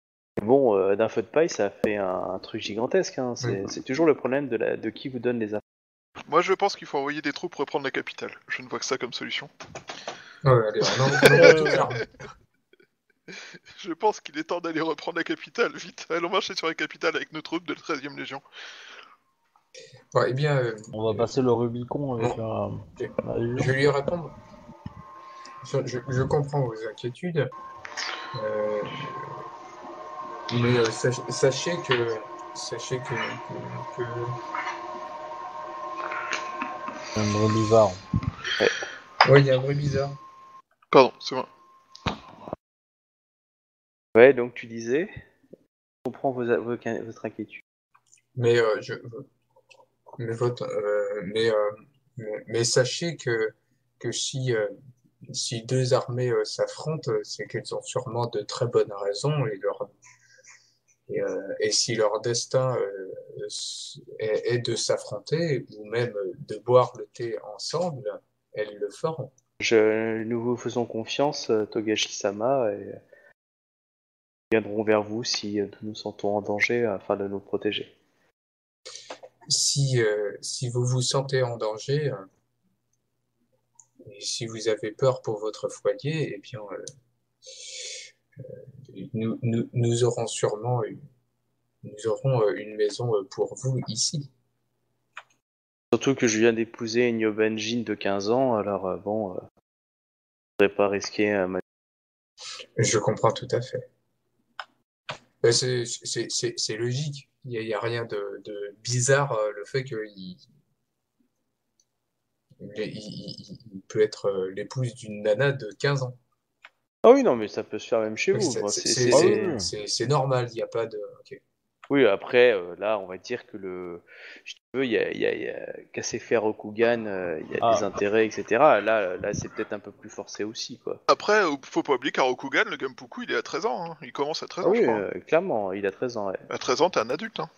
Bon, euh, d'un feu de paille, ça fait un, un truc gigantesque. Hein. C'est, Oui. c'est toujours le problème de, la, de qui vous donne les infos. Moi, je pense qu'il faut envoyer des troupes reprendre la capitale. Je ne vois que ça comme solution. Ouais, allez, on, en- on envoie toute l'armée. Je pense qu'il est temps d'aller reprendre la capitale. Vite, allons marcher sur la capitale avec nos troupes de la treizième Légion. Bon, eh bien, euh, On va passer le Rubicon avec Bon. la, la je Légion. vais lui répondre. Je, je- je comprends vos inquiétudes, euh, mais euh, sach- sachez que, sachez que, que, que- Un bruit bizarre. ouais, il y a un bruit bizarre. Pardon, c'est moi. Ouais, donc tu disais, je comprends vos, vos, votre inquiétude. Mais euh, je, mais votre, euh, mais, euh, mais, mais sachez que que si euh, si deux armées euh, s'affrontent, euh, c'est qu'elles ont sûrement de très bonnes raisons et leur et, euh, et si leur destin euh, s- est, est de s'affronter ou même de boire le thé ensemble, elles le feront. Je, nous vous faisons confiance, euh, Togashi-sama, et viendrons vers vous si euh, nous nous sentons en danger afin de nous protéger. Si euh, si vous vous sentez en danger euh, et si vous avez peur pour votre foyer, eh bien euh, nous, nous, nous aurons sûrement une, nous aurons euh, une maison euh, pour vous ici. Surtout que je viens d'épouser une Yobanjin de quinze ans, alors euh, bon, euh, je ne voudrais pas risquer euh, ma... Je comprends tout à fait. Ben, c'est c'est- c'est- c'est logique. Il n'y a, il y a rien de, de bizarre euh, le fait qu'il il, il- il- il peut être euh, l'épouse d'une nana de quinze ans. Ah oui, non, mais ça peut se faire même chez vous. C'est Bon, c'est- c'est, c'est- c'est Ah oui, des- oui. c'est- c'est normal, il n'y a pas de... ok. Oui, après, euh, là, on va dire que le... Si tu veux, il y a, il y a, il y a... qu'à s'est fait Rokugan, euh, il y a Ah. des intérêts, et cetera. Là, là c'est peut-être un peu plus forcé aussi, quoi. Après, euh, faut pas oublier qu'à Rokugan, le Gampuku, il est à treize ans. Hein. Il commence à treize Ah ans, oui, je crois. euh, clairement, il a treize ans, ouais. À treize ans, t'es un adulte. Hein.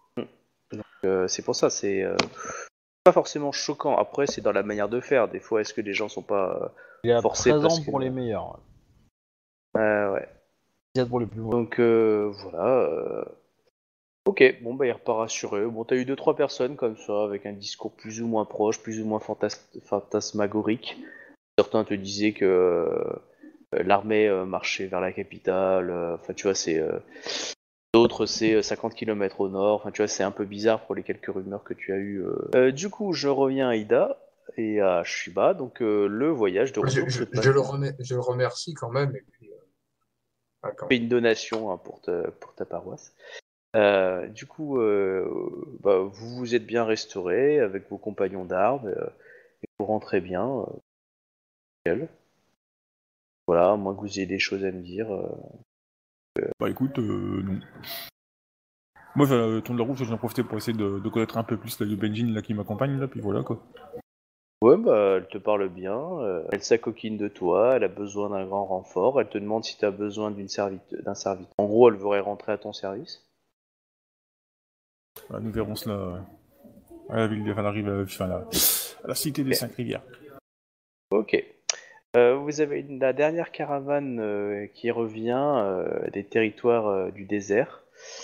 Euh, c'est pour ça, c'est euh, pas forcément choquant. Après, c'est dans la manière de faire. Des fois, est-ce que les gens sont pas Il a forcés treize parce ans que- pour les meilleurs. euh, ouais. dix-sept pour les plus mauvais. Donc euh, voilà. euh, Ok, bon bah il repart rassuré. Bon, t'as eu deux trois personnes comme ça avec un discours plus ou moins proche, plus ou moins fantas- fantasmagorique. Certains te disaient que euh, l'armée euh, marchait vers la capitale. euh, Enfin, tu vois, c'est euh, d'autres c'est euh, cinquante kilomètres au nord. Enfin, tu vois, c'est un peu bizarre pour les quelques rumeurs que tu as eues. euh. Euh, du coup, je reviens à Ida et à Shiba. Donc euh, le voyage de Je, retour je, se passe je le bien. remets- je le remercie quand même. Et puis, euh, ah, quand Fais même. une donation hein, pour, te- pour ta paroisse. Euh, du coup, euh, bah, vous vous êtes bien restauré avec vos compagnons d'armes euh, et vous rentrez bien. euh, nickel. Voilà, à moins que vous ayez des choses à me dire. euh. Bah écoute, euh, non. Moi, je tourne la route, j'en ai profité pour essayer de, de connaître un peu plus la Benjin là qui m'accompagne, là, puis voilà quoi. Ouais, bah, elle te parle bien, euh, elle s'acoquine de toi, elle a besoin d'un grand renfort, elle te demande si tu as besoin d'une servite- d'un serviteur. En gros, elle voudrait rentrer à ton service. Voilà, nous verrons cela euh, à la ville, enfin, à la, rive- enfin, à la, à la cité des Ok. cinq rivières. Ok. Euh, vous avez une- la dernière caravane euh, qui revient euh, des territoires euh, du désert.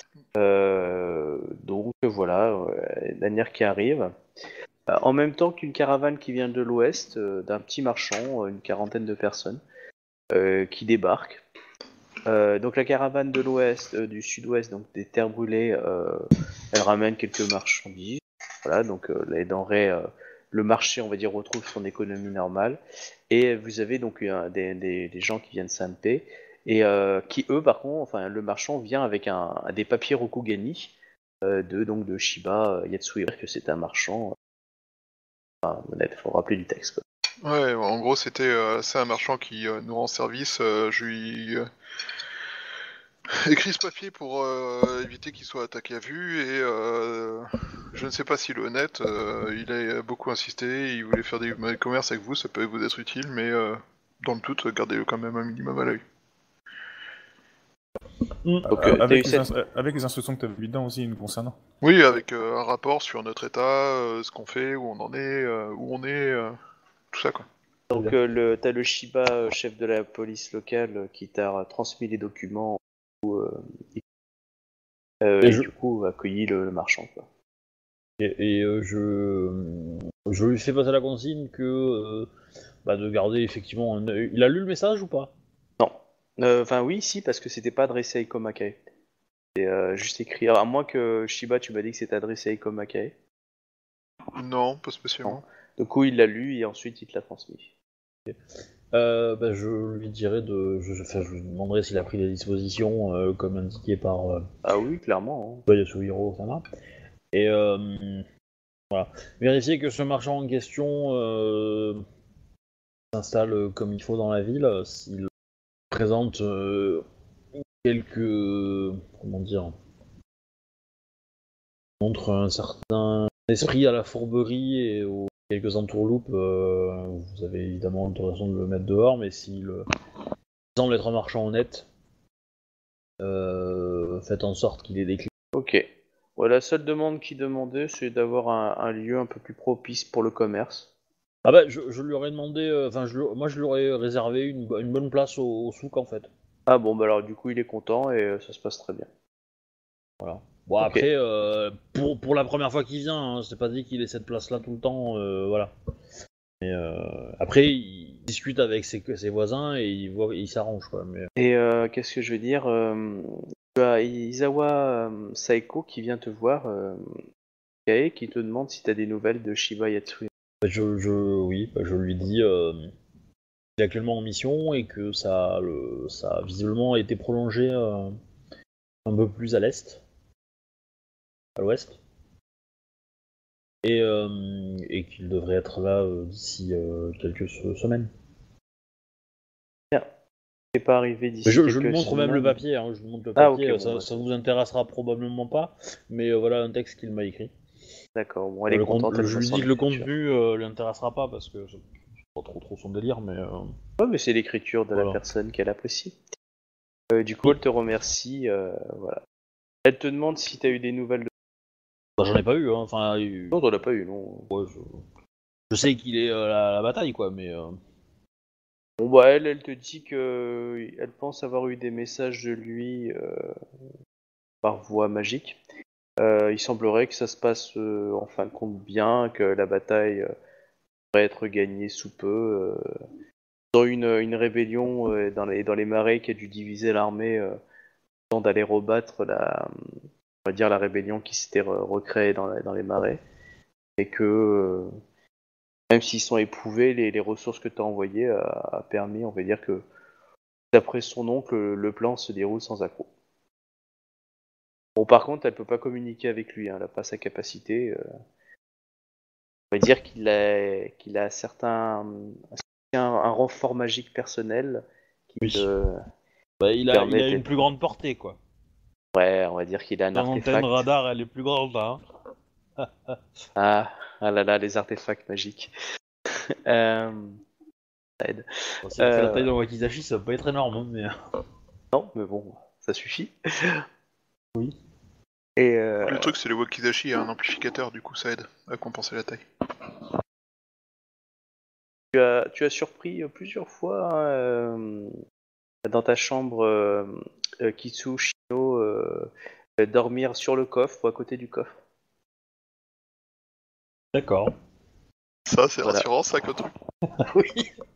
Euh, donc voilà, euh, la dernière qui arrive. Euh, en même temps qu'une caravane qui vient de l'ouest, euh, d'un petit marchand, euh, une quarantaine de personnes, euh, qui débarquent. Euh, donc la caravane de l'ouest, euh, du sud-ouest, donc des terres brûlées, euh, elle ramène quelques marchandises. Voilà, donc euh, les denrées, euh, le marché, on va dire, retrouve son économie normale. Et vous avez donc euh, des, des, des gens qui viennent Sanpei et euh, qui eux, par contre, enfin le marchand vient avec un, des papiers Rokugani euh, de donc de Shiba euh, Yatsuhiro, que c'est un marchand. euh, Enfin, honnête, faut rappeler du texte. Quoi. Ouais, en gros, c'était euh, c'est un marchand qui euh, nous rend service. euh, je lui euh, écrit ce papier pour euh, éviter qu'il soit attaqué à vue et euh, je ne sais pas s'il est honnête. euh, il a beaucoup insisté. Il voulait faire des commerces avec vous. Ça peut vous être utile, mais euh, dans le doute, gardez-le quand même un minimum à l'œil. Donc, Euh, euh, t'as eu avec, les cette- ins- avec les instructions que tu avais mis dedans aussi nous concernant. Oui, avec euh, un rapport sur notre état, euh, ce qu'on fait, où on en est, euh, où on est, euh, tout ça quoi. Donc euh, le, t'as le Shiba, euh, chef de la police locale, euh, qui t'a transmis les documents où euh, il euh, Et et je- du coup accueilli le, le marchand. Quoi. Et, et, euh, je, je lui fais passer la consigne que euh, bah, de garder effectivement un œil. Il a lu le message ou pas? Non. Euh, Enfin oui, si, parce que c'était pas adressé à Iko Makae. C'est euh, juste écrit. À moins que Shiba, tu m'as dit que c'était adressé à Iko Makae. Non, pas Non. spécialement. Du coup, il l'a lu et ensuite il te l'a transmis. Euh, bah, je lui dirai de. Je, enfin, je lui demanderai s'il a pris les dispositions euh, comme indiqué par euh, Ah oui, clairement. bah, Yasuhiro Sama. Et euh, voilà. Vérifier que ce marchand en question euh, s'installe comme il faut dans la ville. S'il présente euh, quelques. Comment dire? Montre un certain esprit à la fourberie et aux quelques entourloupes, euh, vous avez évidemment l'autorisation de le mettre dehors, mais s'il euh, semble être un marchand honnête, euh, faites en sorte qu'il ait des clients. Ok. Ouais, la seule demande qu'il demandait, c'est d'avoir un, un lieu un peu plus propice pour le commerce. Ah bah, je, je lui aurais demandé, euh, enfin, je lui- moi je lui aurais réservé une, bo- une bonne place au, au souk en fait. Ah bon, bah alors du coup, il est content et euh, ça se passe très bien. Voilà. Bon, Ok. après, euh, pour, pour la première fois qu'il vient, hein, c'est pas dit qu'il ait cette place-là tout le temps, euh, voilà. Mais euh, après, il discute avec ses, ses voisins et il, voit, il s'arrange, quoi. Mais... Et euh, qu'est-ce que je veux dire euh, Tu as Isawa euh, Saeko qui vient te voir, euh, Kae, qui te demande si tu as des nouvelles de Shiba Yatsui. Bah, je, je, oui, bah, je lui dis euh, qu'il est actuellement en mission et que ça, le, ça a visiblement été prolongé euh, un peu plus à l'est, à l'ouest, et, euh, et qu'il devrait être là euh, d'ici euh, quelques se- semaines. Bien. C'est pas arrivé Mais d'ici je, quelques je lui montre semaines. même le papier, hein, je lui montre le Ah ok, papier, bon, ça, bah, ça c'est- vous intéressera probablement pas, mais euh, voilà un texte qu'il m'a écrit. d'accord. Bon, elle est Euh, le con- contente, le- elle je voit lui son dis que le écriture. contenu euh, l'intéressera pas parce que c'est pas trop trop son délire, mais euh, Ouais, mais c'est l'écriture de la voilà. personne qu'elle apprécie. Euh, du coup, elle te remercie. euh, voilà. Elle te demande si tu as eu des nouvelles de... Bah, j'en ai pas eu, hein. Enfin, eu- Non, t'en as pas eu, non. ouais, je... je sais qu'il est euh, à la bataille, quoi, mais. euh, Bon bah elle, elle te dit que elle pense avoir eu des messages de lui euh, par voie magique. Euh, il semblerait que ça se passe euh, en fin de compte bien, que la bataille euh, pourrait être gagnée sous peu. Euh, dans une, une rébellion euh, dans, les, dans les marais qui a dû diviser l'armée, euh, temps d'aller rebattre la, on va dire la rébellion qui s'était re- recréée dans, la- dans les marais, et que euh, même s'ils sont éprouvés, les, les ressources que tu as envoyées a, a permis, on va dire que d'après son oncle, le, le plan se déroule sans accroc. Bon, par contre, elle peut pas communiquer avec lui, hein, elle a pas sa capacité. euh. On va dire qu'il a, qu'il a certains, un, un renfort magique personnel qui Oui. le Bah, il a, il permet a une d'être. plus grande portée, quoi. Ouais, on va dire qu'il a un Son antenne artefact. radar, elle est plus grande, là. Hein. Ah, ah là là, les artefacts magiques. euh, ça aide. Bon, si elle fait la Euh, taille d'un Wakizashi, ça va pas être énorme, hein, mais. non, mais bon, ça suffit. Oui. Et euh, Le truc, c'est le Wakizashi a un amplificateur, du coup, ça aide à compenser la taille. tu as, tu as surpris euh, plusieurs fois hein, euh, dans ta chambre euh, euh, Kitsu Shino euh, euh, dormir sur le coffre ou à côté du coffre. D'accord. Ça, c'est Voilà. rassurant, ça, comme truc. Oui.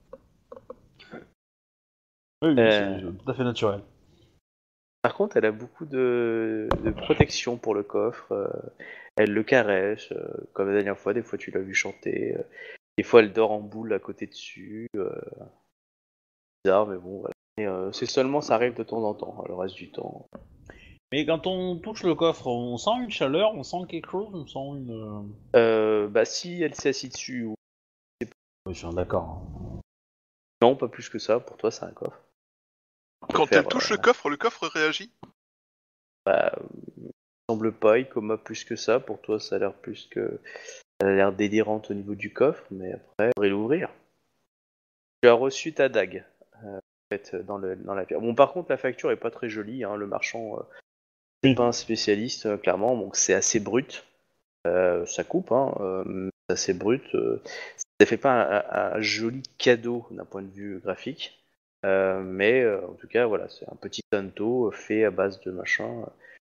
Oui, oui, Euh, c'est tout à fait naturel. Par contre, elle a beaucoup de, de protection pour le coffre. euh, elle le caresse, euh, comme la dernière fois. Des fois, tu l'as vu chanter. euh, des fois, elle dort en boule à côté dessus. Euh, bizarre, mais bon, voilà. Et, euh, c'est seulement, ça arrive de temps en temps. Le reste du temps. Mais quand on touche le coffre, on sent une chaleur, on sent quelque chose, on sent une. Euh, bah, si elle s'est assise dessus, ou Oui, je suis d'accord. non, pas plus que ça. Pour toi, c'est un coffre. Quand faire, elle touche euh, le coffre, le coffre réagit. Bah, il semble pas, il coma plus que ça. Pour toi, ça a l'air plus que. Elle a l'air délirante au niveau du coffre, mais après, il faudrait l'ouvrir. Tu as reçu ta dague. Euh, en fait, dans, le, dans la pierre. Bon, par contre, la facture est pas très jolie. Hein, le marchand, euh, c'est Oui. pas un spécialiste, euh, clairement. Donc, c'est assez brut. Euh, ça coupe, hein, euh, c'est assez brut. Euh, ça fait pas un, un- un joli cadeau d'un point de vue graphique. Euh, mais euh, en tout cas, voilà, c'est un petit tanto fait à base de machin.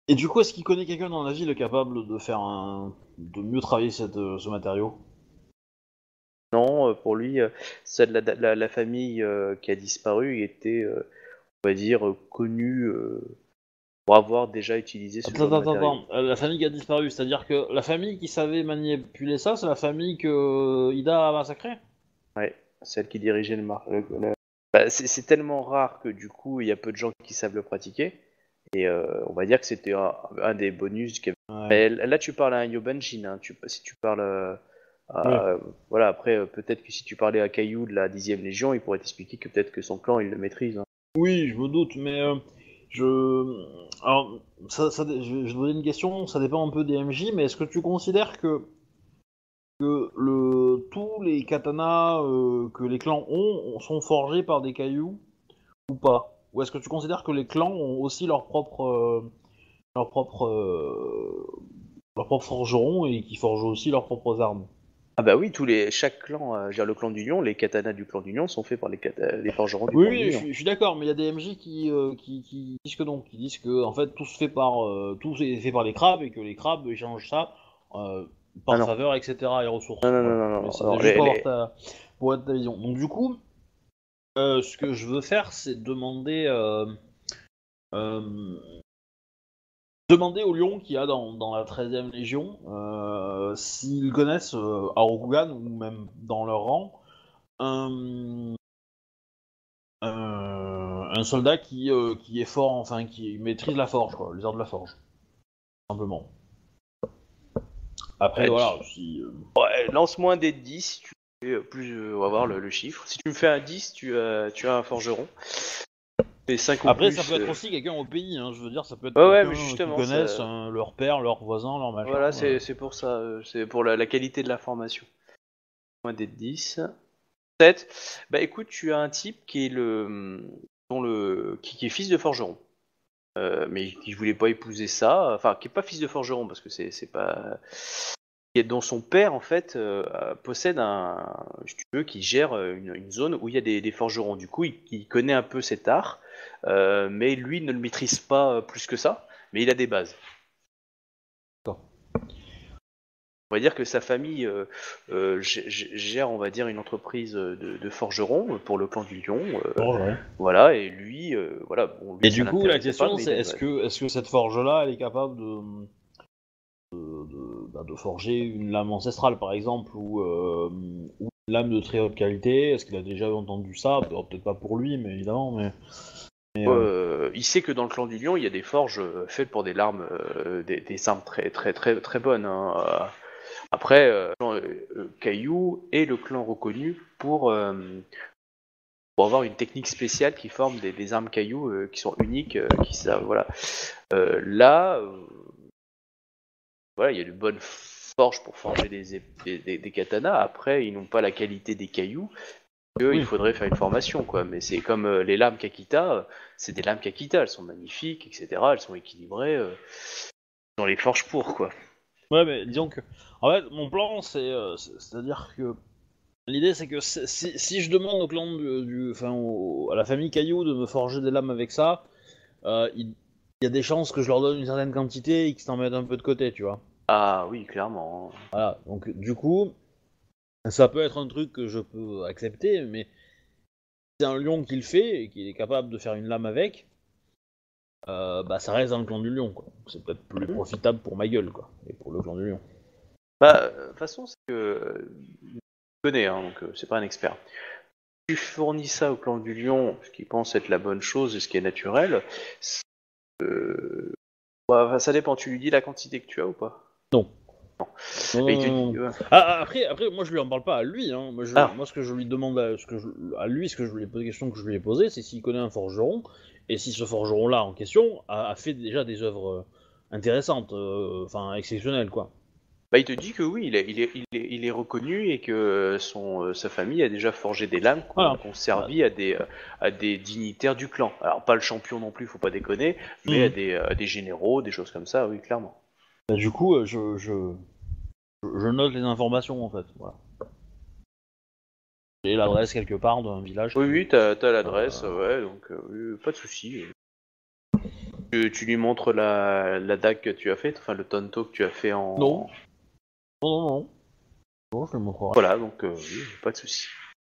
Et du coup, est-ce qu'il connaît quelqu'un dans la ville capable de faire un... de mieux travailler cette, euh, ce matériau? Non, euh, pour lui, euh, celle de la, la, la famille euh, qui a disparu était, euh, on va dire, euh, connue euh, pour avoir déjà utilisé ce Attends, genre de attends, matériau. attends. Euh, la famille qui a disparu, c'est-à-dire que la famille qui savait manipuler ça, c'est la famille que euh, Ida a massacrée? Ouais, celle qui dirigeait le mar... le- le- Bah, c'est c'est tellement rare que du coup, il y a peu de gens qui savent le pratiquer. Et euh, on va dire que c'était un, un des bonus qu'il y Ouais. avait. Mais là, tu parles à un Yobanjin, hein. Tu, si tu parles euh, Oui. à... Voilà, après, euh, peut-être que si tu parlais à Caillou de la dixième Légion, il pourrait t'expliquer que peut-être que son clan, il le maîtrise, hein. Oui, je me doute, mais euh, je. Alors, ça, ça, je, je vais te poser une question, ça dépend un peu des M J, mais est-ce que tu considères que, que le, tous les katanas euh, que les clans ont sont forgés par des cailloux ou pas? Ou est-ce que tu considères que les clans ont aussi leur propre, euh, leur propre, euh, leur propre forgeron et qui forgent aussi leurs propres armes? Ah bah oui, tous les, chaque clan, euh, je veux dire, le clan du lion, les katanas du clan du lion sont faits par les, kata- les forgerons du Oui, clan du oui, je lion. suis, je suis d'accord, mais il y a des M J qui, euh, qui, qui disent que non, qui disent que en fait tout se fait par, euh, tout est fait par les crabes et que les crabes échangent ça euh, Ah par non, faveur, et cetera. Et ressources. non, non, non, Voilà. non, Mais non, c'était non, juste les, pour avoir les- ta, pour avoir ta vision. Donc du coup, euh, ce que je veux faire, c'est demander, euh, euh, demander au lion qu'il y a dans, dans la treizième Légion euh, s'ils connaissent euh, à Rokugan ou même dans leur rang un Euh, un soldat qui, euh, qui est fort, enfin qui maîtrise la forge, quoi, les arts de la forge, simplement. Après, ouais, voilà, tu- si. euh, ouais, lance-moi un dé de dix, si tu fais euh, plus, euh, on va voir le, le chiffre. Si tu me fais un dix, tu as, tu as un forgeron. Et cinq ou Après, ça peut plus. être euh, aussi quelqu'un au pays, hein, je veux dire, ça peut être Ouais, ouais, mais quelqu'un qui justement, connaisse ça... hein, leur père, leur voisin, leur machin. voilà, euh. c'est c'est pour ça, euh, c'est pour la, la qualité de l'information. Moins des dix. sept. Bah écoute, tu as un type qui est le, dont le qui, qui est fils de forgeron, euh, mais qui voulait pas épouser ça, enfin qui est pas fils de forgeron parce que c'est c'est pas, et dont son père en fait euh, possède un, si tu veux, qui gère euh, une, une zone où il y a des, des forgerons. Du coup, il, il connaît un peu cet art, euh, mais lui ne le maîtrise pas euh, plus que ça, mais il a des bases. D'accord. On va dire que sa famille euh, euh, g- g- gère, on va dire, une entreprise de, de forgerons pour le clan du Lion. euh, Forge, ouais. voilà, et lui, euh, voilà, bon, lui Et ça du coup, la l'intéressait pas, question, mais il c'est a une est-ce base. que, est-ce que cette forge-là, elle est capable de, de, de- bah, de forger une lame ancestrale, par exemple, ou, euh, ou une lame de très haute qualité? Est-ce qu'il a déjà entendu ça? Alors, peut-être pas pour lui, mais évidemment, mais. mais, euh, Euh, il sait que dans le clan du Lion, il y a des forges euh, faites pour des larmes, euh, des, des armes très très très très bonnes, hein. Euh, Après, euh, euh, Caillou est le clan reconnu pour, euh, pour avoir une technique spéciale qui forme des, des armes Caillou euh, qui sont uniques, euh, qui savent, voilà. Euh, là, euh, voilà, il y a de bonnes forges pour forger des, ép- des, des- des katanas. Après, ils n'ont pas la qualité des Cailloux. Que il Oui. faudrait faire une formation, quoi. Mais c'est comme euh, les lames Kakita, euh, c'est des lames Kakita, elles sont magnifiques, et cetera. Elles sont équilibrées. Euh, dans les forges pour, quoi. Ouais, mais disons que. En fait, mon plan, c'est. euh, c'est- C'est-à-dire que. L'idée, c'est que si, si- si je demande au clan du. du- Enfin, au- à la famille Caillou de me forger des lames avec ça, euh, il il y a des chances que je leur donne une certaine quantité et qu'ils s'en mettent un peu de côté, tu vois. Ah oui, clairement. Voilà, donc du coup, ça peut être un truc que je peux accepter, mais si c'est un lion qui le fait et qu'il est capable de faire une lame avec, euh, bah ça reste dans le clan du lion, quoi. Donc, c'est peut-être plus Mhm. profitable pour ma gueule, quoi, et pour le clan du lion. Bah, euh, de toute façon, c'est que. Euh, je connais, hein, donc euh, c'est pas un expert. Tu fournis ça au clan du lion, ce qui pense être la bonne chose et ce qui est naturel. c'est- Euh, bah, enfin, ça dépend, tu lui dis la quantité que tu as ou pas. Non. Non, Et non, il te non, dit. non. euh, Ah, ah, après, après, moi je lui en parle pas à lui, hein. Moi, je, Ah, moi ce que je lui demande à, ce que je- à lui, ce que je lui ai posé, question que je lui ai posée, c'est s'il connaît un forgeron, et si ce forgeron-là en question a, a fait déjà des œuvres euh, intéressantes, euh, enfin exceptionnelles, quoi. bah, il te dit que oui, il est, il est, il est, il est reconnu et que son, euh, sa famille a déjà forgé des lames qui ont Voilà. qui ont servi à des, euh, à des dignitaires du clan. Alors, pas le champion non plus, faut pas déconner, mais à Mhm. des, à des généraux, des choses comme ça, oui, clairement. Bah, du coup, euh, je, je, je note les informations en fait. Voilà. J'ai l'adresse quelque part d'un village Oui, qui. oui, t'as, t'as l'adresse, Euh, ouais, donc euh, oui, pas de souci. Tu, tu lui montres la, la dague que tu as faite, enfin le tonto que tu as fait en... Non. Non, non, non. Non, je le montrerai. Voilà, donc euh, oui, pas de souci.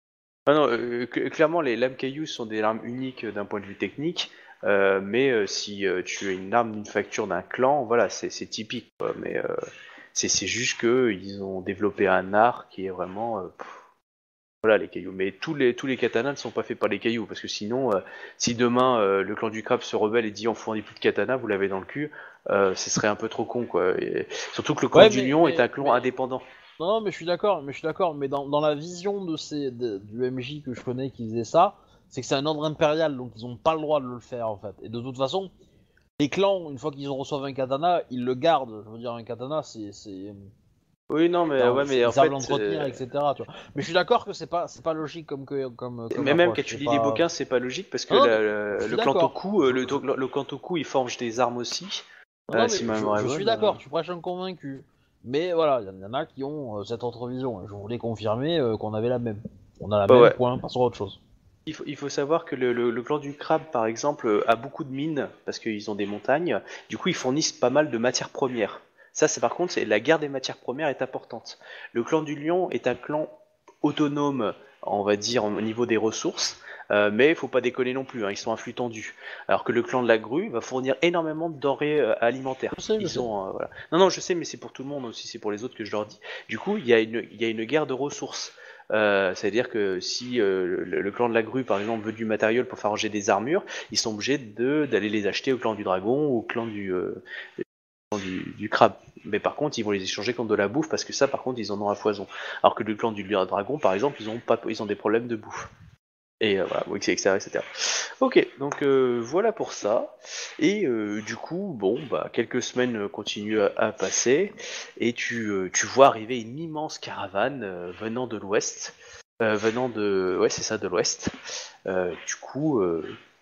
Ah non, euh, cl- clairement, les lames cailloux sont des armes uniques euh, d'un point de vue technique, euh, mais euh, si euh, tu as une arme d'une facture d'un clan, voilà, c'est c'est typique, quoi. Mais euh, c'est c'est juste que ils ont développé un art qui est vraiment... euh, pff, voilà, les cailloux. Mais tous les, tous les katanas ne sont pas faits par les cailloux, parce que sinon, euh, si demain euh, le clan du crabe se rebelle et dit on fournit plus de katana, vous l'avez dans le cul, euh, ce serait un peu trop con, quoi. Et surtout que le clan Ouais, du mais- lion mais- est un clan mais- indépendant. Non, non, mais je suis d'accord, mais je suis d'accord, mais dans, dans la vision de ces de- du M J que je connais qui faisait ça, c'est que c'est un ordre impérial, donc ils ont pas le droit de le faire en fait. Et de toute façon, les clans, une fois qu'ils ont reçoivent un katana, ils le gardent. Je veux dire, un katana, c'est c'est Oui, non, mais, non, ouais, mais ils en savent fait... l'entretenir, euh, et cetera. Tu vois. Mais je suis d'accord que c'est pas c'est pas logique comme que comme comme Mais même approche, quand tu c'est lis pas- les bouquins, c'est pas logique parce que Non, non, la- mais la- je suis le d'accord. Kantoku, euh, le, Je- le, le Kantoku, il forge des armes aussi. Non, Euh, non, si mais ma je, mémoire est je bonne, suis euh. d'accord, tu prêches un convaincu. Mais voilà, il y, en a qui ont euh, cette autre vision. Je voulais confirmer euh, qu'on avait la même. On a la Ouais, même ouais. point, pas sur autre chose. Il faut, il faut savoir que le, le- le clan du crabe, par exemple, euh, a beaucoup de mines parce qu'ils ont des montagnes. Du coup, ils fournissent pas mal de matières premières. Ça, c'est par contre, c'est la guerre des matières premières est importante. Le clan du lion est un clan autonome, on va dire, au niveau des ressources. Euh, mais il faut pas déconner non plus, hein, ils sont à flux tendu. Alors que le clan de la grue va fournir énormément de denrées euh, alimentaires. Je sais, je Ils sais. sont, euh, voilà. Non, non, je sais, mais c'est pour tout le monde aussi, c'est pour les autres que je leur dis. Du coup, il y a une, il y a une guerre de ressources. Euh, C'est-à-dire que si euh, le, le clan de la grue, par exemple, veut du matériel pour forger des armures, ils sont obligés de d'aller les acheter au clan du dragon ou au clan du, euh, clan du, du crabe. Mais par contre, ils vont les échanger contre de la bouffe parce que ça, par contre, ils en ont à foison. Alors que le clan du dragon, par exemple, ils ont pas, ils ont des problèmes de bouffe. Et euh, voilà, et cetera, et cetera. Ok, donc euh, voilà pour ça. Et euh, du coup, bon, bah quelques semaines continuent à, à passer, et tu, euh, tu vois arriver une immense caravane euh, venant de l'ouest, euh, venant de, ouais, c'est ça, de l'ouest. Euh, du coup, euh,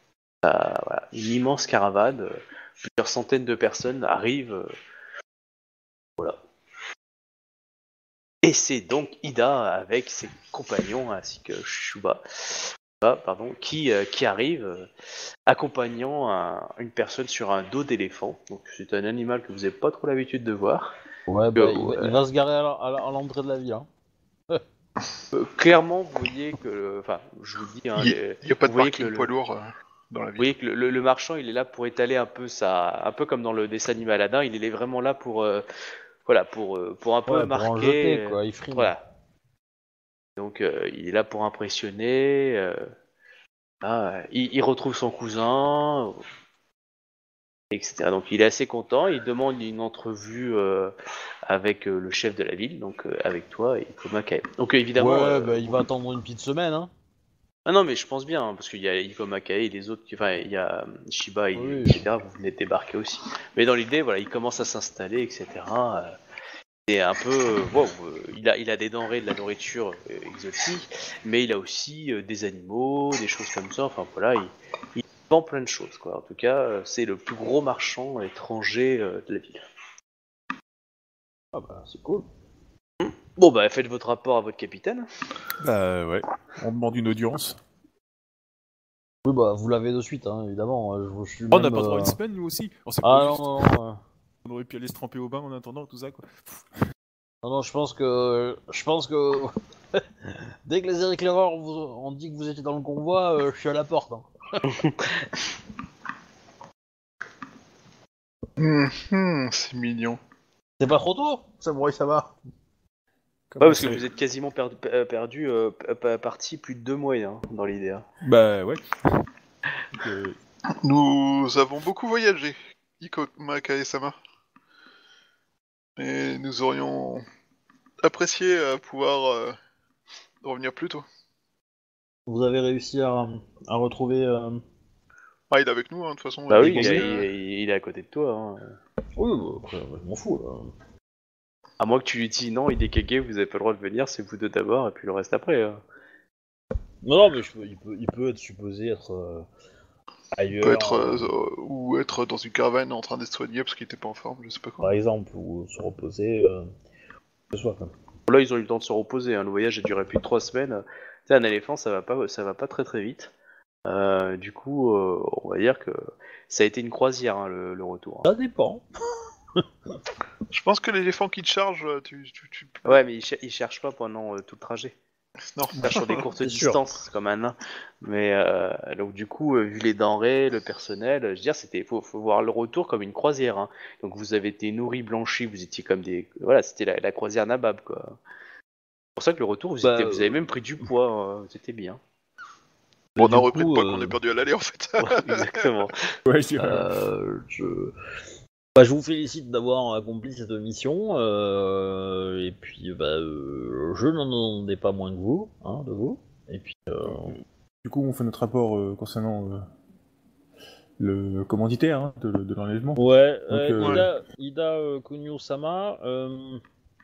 bah, voilà, une immense caravane, euh, plusieurs centaines de personnes arrivent. euh, voilà. Et c'est donc Ida avec ses compagnons ainsi que Shuba. Pardon, qui, euh, qui arrive euh, accompagnant un- une personne sur un dos d'éléphant. Donc c'est un animal que vous n'avez pas trop l'habitude de voir. Ouais, bah, Euh, il, va, ouais. il va se garer à la- à la- à l'entrée de la ville. Hein. Euh, clairement, vous voyez que, enfin, je vous le dis, hein, Il les- n'y a pas vous de voyez parking que le- poids lourd euh, dans la vous ville. voyez que le, le- le marchand, il est là pour étaler un peu ça, un peu comme dans le dessin animé Aladdin. Il est vraiment là pour, euh, voilà, pour, euh, pour un peu Ouais, pour en marquer. jeter, euh, quoi, il frime. Voilà. Donc euh, il est là pour impressionner. euh, ah, il, il retrouve son cousin. et cetera. Donc il est assez content, il demande une entrevue euh, avec euh, le chef de la ville, donc euh, avec toi et Ikoma Kae. Donc euh, évidemment... Ouais, euh, bah, il va attendre une petite semaine. Hein. Ah non mais je pense bien, hein, parce qu'il y a Ikoma Kae et les autres, enfin il y a euh, Shiba, et, Oui. et cetera. Vous venez de débarquer aussi. Mais dans l'idée, voilà, il commence à s'installer, et cetera. Euh, c'est un peu... euh, wow, euh, il, a, il a des denrées, de la nourriture euh, exotique, mais il a aussi euh, des animaux, des choses comme ça, enfin voilà, il, il vend plein de choses, quoi. En tout cas, euh, c'est le plus gros marchand étranger euh, de la ville. Ah bah, c'est cool. Bon bah faites votre rapport à votre capitaine. Bah ouais, on demande une audience. Oui, bah, vous l'avez de suite, hein, évidemment. Je, je suis Oh, on n'a même, pas droit à euh, une semaine, nous aussi. On sait Ah pas non, juste. non, non. euh, On aurait pu aller se tremper au bain en attendant, tout ça, quoi. Non, non, je pense que... Je pense que... Dès que les éclaireurs vous ont dit que vous étiez dans le convoi, euh, je suis à la porte. Hein. Hum, hum, c'est mignon. C'est pas trop tôt, Samouraï Sama. Ouais, parce que vous êtes quasiment perdu, euh, perdu euh, p- p- parti plus de deux mois hein, dans l'idée. Hein. Bah ouais. Euh, Nous avons beaucoup voyagé, Ikoma Kae-sama. Et nous aurions apprécié euh, pouvoir euh, revenir plus tôt. Vous avez réussi à, à retrouver... euh, Ah, il est avec nous, hein, de toute façon. Bah euh, oui, je il, pense est- que- il est- il est à côté de toi. Hein. Oui, bah, après, je m'en fous. Là. À moins que tu lui dis non, il est kéké, vous avez pas le droit de venir, c'est vous deux d'abord et puis le reste après. Hein. Non, non, mais je peux- il, peut, il peut être supposé être euh, ailleurs. peut être euh, euh, ou être dans une caravane en train d'être soigné parce qu'il était pas en forme, je sais pas quoi. Par exemple, ou se reposer. Euh, que ce soit, quoi. Là, ils ont eu le temps de se reposer. Hein. Le voyage a duré plus de trois semaines. Tu sais, un éléphant, ça va pas, ça va pas très très vite. Euh, du coup, euh, on va dire que ça a été une croisière, hein, le, le retour. Ça dépend. Je pense que l'éléphant qui te charge, euh, tu... tu, tu... Ouais, mais il, cher- il cherche pas pendant euh, tout le trajet. Non. Il cherche sur des courtes C'est sûr. distances, comme un nain. Mais euh, donc du coup, euh, vu les denrées, le personnel, je veux dire, c'était, faut, faut voir le retour comme une croisière. Hein. Donc vous avez été nourris, blanchis, vous étiez comme des, voilà, c'était la, la croisière nabab, quoi. C'est pour ça que le retour, vous, Bah, étiez- vous avez euh, même pris du poids, euh, c'était bien. Bon, on Du a repris de coup, poids euh, qu'on est perdu à l'aller en fait. Ouais, exactement. Ouais, je dirais. Euh, je... Bah, je vous félicite d'avoir accompli cette mission, euh, et puis bah, euh, je n'en demandais pas moins que vous, hein, de vous, et puis euh, Du coup, on fait notre rapport euh, concernant euh, le commanditaire hein, de, de l'enlèvement. ouais, Donc, euh, euh, Ida, Ida euh, Kunio-sama, euh,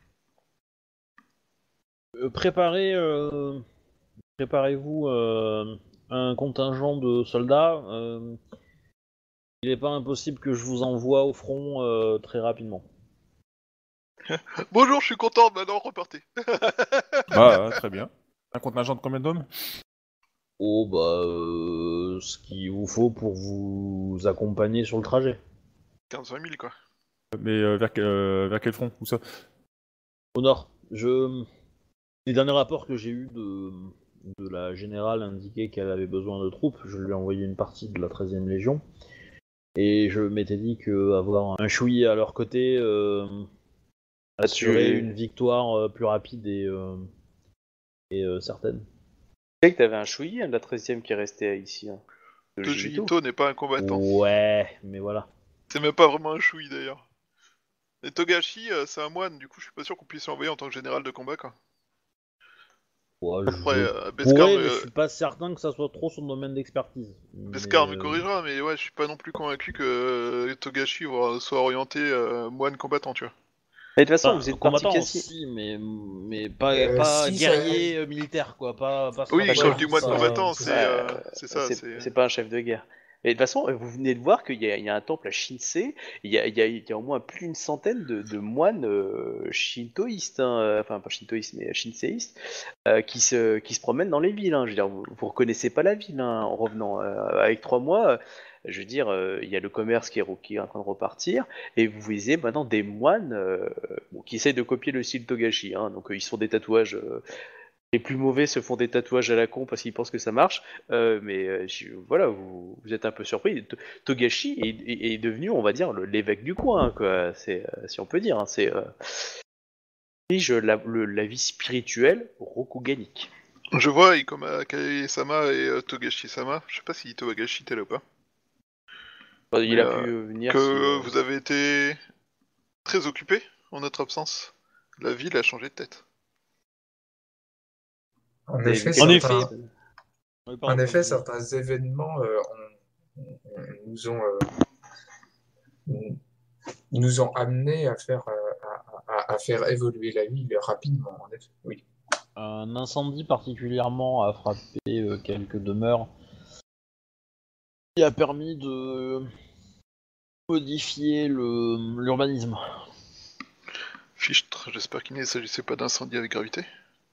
euh, préparez, euh, préparez-vous euh, un contingent de soldats. euh, il n'est pas impossible que je vous envoie au front euh, très rapidement. Bonjour, je suis content, maintenant repartez. Ah, ah, très bien. Un contingent de combien d'hommes? Oh bah euh, ce qu'il vous faut pour vous accompagner sur le trajet. quinze vingt mille quoi. Mais euh, vers, quel- euh, vers quel front? Où ça? Au nord, je... les derniers rapports que j'ai eus de... de la générale indiquaient qu'elle avait besoin de troupes. Je lui ai envoyé une partie de la treizième Légion. Et je m'étais dit qu'avoir un Choui à leur côté euh, assurait tu- une victoire euh, plus rapide et, euh, et euh, certaine. Tu sais que t'avais un Shui, hein, de la treizième qui est resté ici. Hein. De Toji Jito. Ito n'est pas un combattant. Ouais, mais voilà. C'est même pas vraiment un choui d'ailleurs. Et Togashi, euh, c'est un moine, du coup je suis pas sûr qu'on puisse l'envoyer en tant que général de combat quoi. Ouais, Après, je euh, Beskar, pourrais, me... mais je suis pas certain que ça soit trop son domaine d'expertise. Beskar Mais, me euh, corrigera, mais ouais, je suis pas non plus convaincu que euh, Togashi va- soit orienté euh, moine combattant, tu vois. Et de toute façon, Enfin, vous êtes parti combattant quasi. aussi, mais, mais pas, Euh, pas si, guerrier euh, militaire, quoi. Pas, pas Oui, Pas quand chef, je dis stratège, moine c'est- combattant, pas- c'est Ouais, euh, c'est ça, c'est c'est... c'est pas un chef de guerre. Et de toute façon, vous venez de voir qu'il y, a- il y a un temple à Shinsei, il y a, il y a- il y a au moins plus d'une centaine de, de moines euh, shintoïstes, hein, euh, enfin pas shintoïstes mais shinseïstes, euh, qui, se, qui se promènent dans les villes. Hein. Je veux dire, vous, vous reconnaissez pas la ville hein, en revenant. Euh, avec trois mois, euh, je veux dire, euh, il y a le commerce qui est, qui est en train de repartir, et vous voyez maintenant des moines euh, bon, qui essayent de copier le style Togashi. Hein, donc euh, ils se font des tatouages. Euh, les plus mauvais se font des tatouages à la con parce qu'ils pensent que ça marche, euh, mais euh, je- voilà, vous, vous êtes un peu surpris. T- Togashi est, est- est devenu, on va dire, le- l'évêque du coin, hein, quoi. C'est, euh, si on peut dire. Hein, c'est euh, je, la, le- la vie spirituelle rokuganique. Je vois Ikoma Kae-sama et euh, Togashi-sama, je sais pas si Togashi était là ou pas, Enfin, il Mais, a euh, pu euh, venir. que si, euh, vous avez été très occupé en notre absence. La ville a changé de tête. En vous avez effet, vu En quelques certains, effet. personnes. Ouais, en pardon, effet, vas-y. certains événements euh, ont- ont- nous ont, euh, ils nous ont amenés à faire, euh, à, à- à faire évoluer la ville rapidement, en effet. Oui. Un incendie particulièrement a frappé euh, quelques demeures qui a permis de modifier le- l'urbanisme. Fichtre, j'espère qu'il ne s'agissait pas d'incendie avec gravité.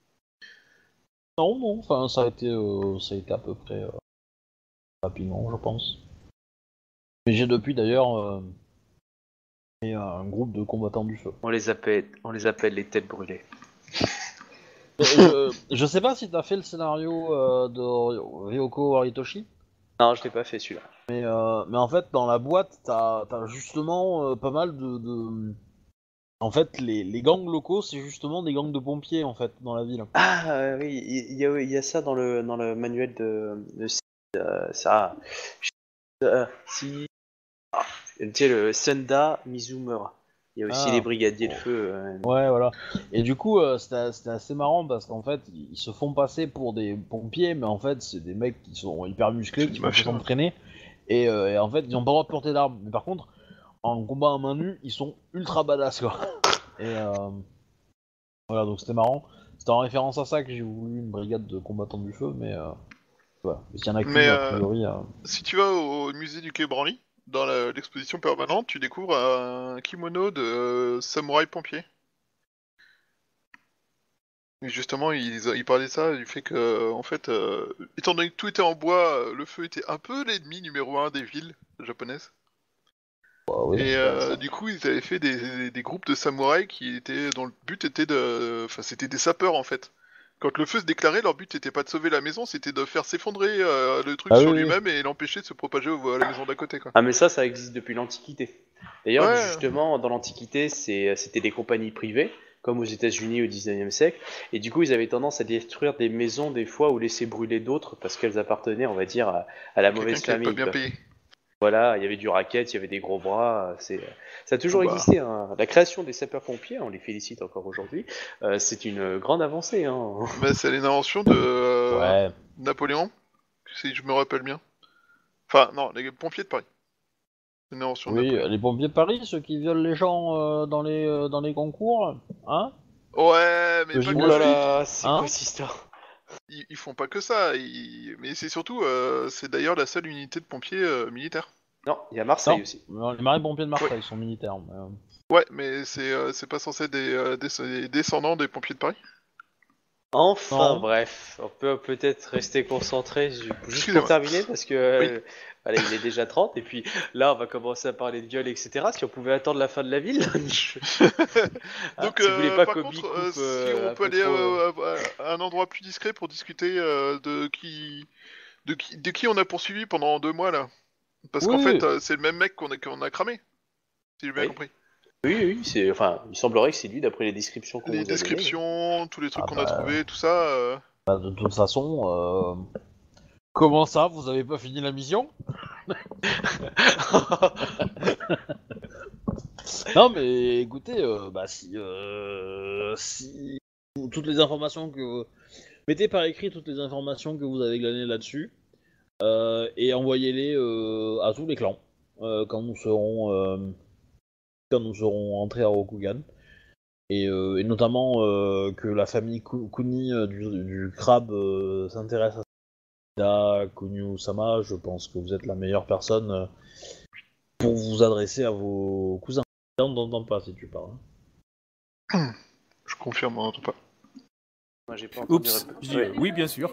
Non, non, enfin ça a été, euh, ça a été à peu près euh, rapidement, je pense. Mais j'ai depuis d'ailleurs euh, créé un groupe de combattants du feu. On les appelle, on les appelle les têtes brûlées. Mais je, je sais pas si t'as fait le scénario euh, de Ryoko Horitoshi, Non, je l'ai pas fait celui-là. mais, euh, mais en fait dans la boîte t'as as justement euh, pas mal de, de... En fait les, les gangs locaux c'est justement des gangs de pompiers en fait dans la ville. Ah euh, oui, il y, a- il y a ça dans le dans le manuel de, de euh, ça. Euh, si tu sais, le Senda Mizumura. Il y a aussi Ah. les brigadiers de feu. euh, Ouais, voilà. Et du coup, euh, c'était c'était assez marrant parce qu'en fait, ils se font passer pour des pompiers, mais en fait, c'est des mecs qui sont hyper musclés, C'est qui une vont mafia. s'entraîner. Et, euh, et en fait, ils ont pas le droit de porter d'armes. Mais par contre, en combat à main nue, ils sont ultra badass, quoi. Et euh, voilà, donc c'était marrant. C'était en référence à ça que j'ai voulu une brigade de combattants du feu, mais euh, voilà. S'il y en a qu'une, Mais, a euh, priori. euh, Si tu vas au musée du Quai Branly, dans la- l'exposition permanente, tu découvres un kimono de euh, samouraï pompier. Et justement, il, il parlait de ça, du fait que, en fait, euh, étant donné que tout était en bois, euh, le feu était un peu l'ennemi numéro un des villes japonaises. Bah, oui. Et euh, du coup, ils avaient fait des, des groupes de samouraïs qui étaient, dont le but était de, enfin, c'était des sapeurs en fait. Quand le feu se déclarait, leur but n'était pas de sauver la maison, c'était de faire s'effondrer euh, le truc Ah sur oui, oui. lui-même et l'empêcher de se propager au- à la maison d'à côté, quoi. Ah mais ça, ça existe depuis l'Antiquité. D'ailleurs, Ouais. justement, dans l'Antiquité, c'est, c'était des compagnies privées, comme aux États-Unis au dix-neuvième siècle, et du coup, ils avaient tendance à détruire des maisons des fois ou laisser brûler d'autres parce qu'elles appartenaient, on va dire, à, à la Quelqu'un mauvaise qui avait pas famille. bien quoi. payé. Voilà, il y avait du racket, il y avait des gros bras. C'est, ça a toujours Oh bah. existé. Hein. La création des sapeurs-pompiers, on les félicite encore aujourd'hui, euh, c'est une grande avancée. Hein. Bah, c'est une invention de euh, Ouais. Napoléon, si je me rappelle bien. Enfin, non, les pompiers de Paris. C'est une invention de Oui, Napoléon. les pompiers de Paris, ceux qui violent les gens euh, dans les euh, dans les concours, hein? Ouais, mais Le pas gigot que Oh là lui. là, c'est Hein quoi cette histoire? Ils, ils font pas que ça, ils- mais c'est surtout, euh, c'est d'ailleurs la seule unité de pompiers euh, militaire. Non, il y a Marseille Non. aussi. Non, les marins-pompiers de Marseille sont militaires. Mais, euh, Ouais, mais c'est euh, c'est pas censé être des, euh, des, des descendants des pompiers de Paris. Enfin, Non. bref, on peut peut-être rester concentré ju- juste Excusez-moi. pour terminer parce que euh, voilà, il est déjà trente et puis là on va commencer à parler de viol, et cetera. Si on pouvait attendre la fin de la ville. je- Ah, Donc, si vous voulez euh, pas par qu'Obi contre, euh, coupe, si euh, on un peut peu aller trop, euh, euh, à, à un endroit plus discret pour discuter euh, de qui, de qui, de qui on a poursuivi pendant deux mois là. Parce qu'en Oui. fait, euh, c'est le même mec qu'on a, qu'on a cramé. Si j'ai bien Oui. compris. Oui, oui, c'est, enfin, il semblerait que c'est lui d'après les descriptions qu'on Les vous a données. descriptions, tous les trucs Ah qu'on a bah. trouvés, tout ça. euh, bah, de toute façon, euh, comment ça, vous avez pas fini la mission? Non, mais écoutez, euh, bah si, euh, si toutes les informations que mettez par écrit toutes les informations que vous avez glanées là-dessus euh, et envoyez-les euh, à tous les clans euh, quand nous serons euh, quand nous serons entrés à Rokugan et, euh, et notamment euh, que la famille Ku- Kuni euh, du, du crabe euh, s'intéresse à ça. Kunyu-sama, je pense que vous êtes la meilleure personne euh, pour vous adresser à vos cousins. On t'entend pas si tu parles. hein. Je confirme, on n'entend pas. Moi, j'ai pas entendu. Oups, rép- je dis, Ouais. euh, oui, bien sûr.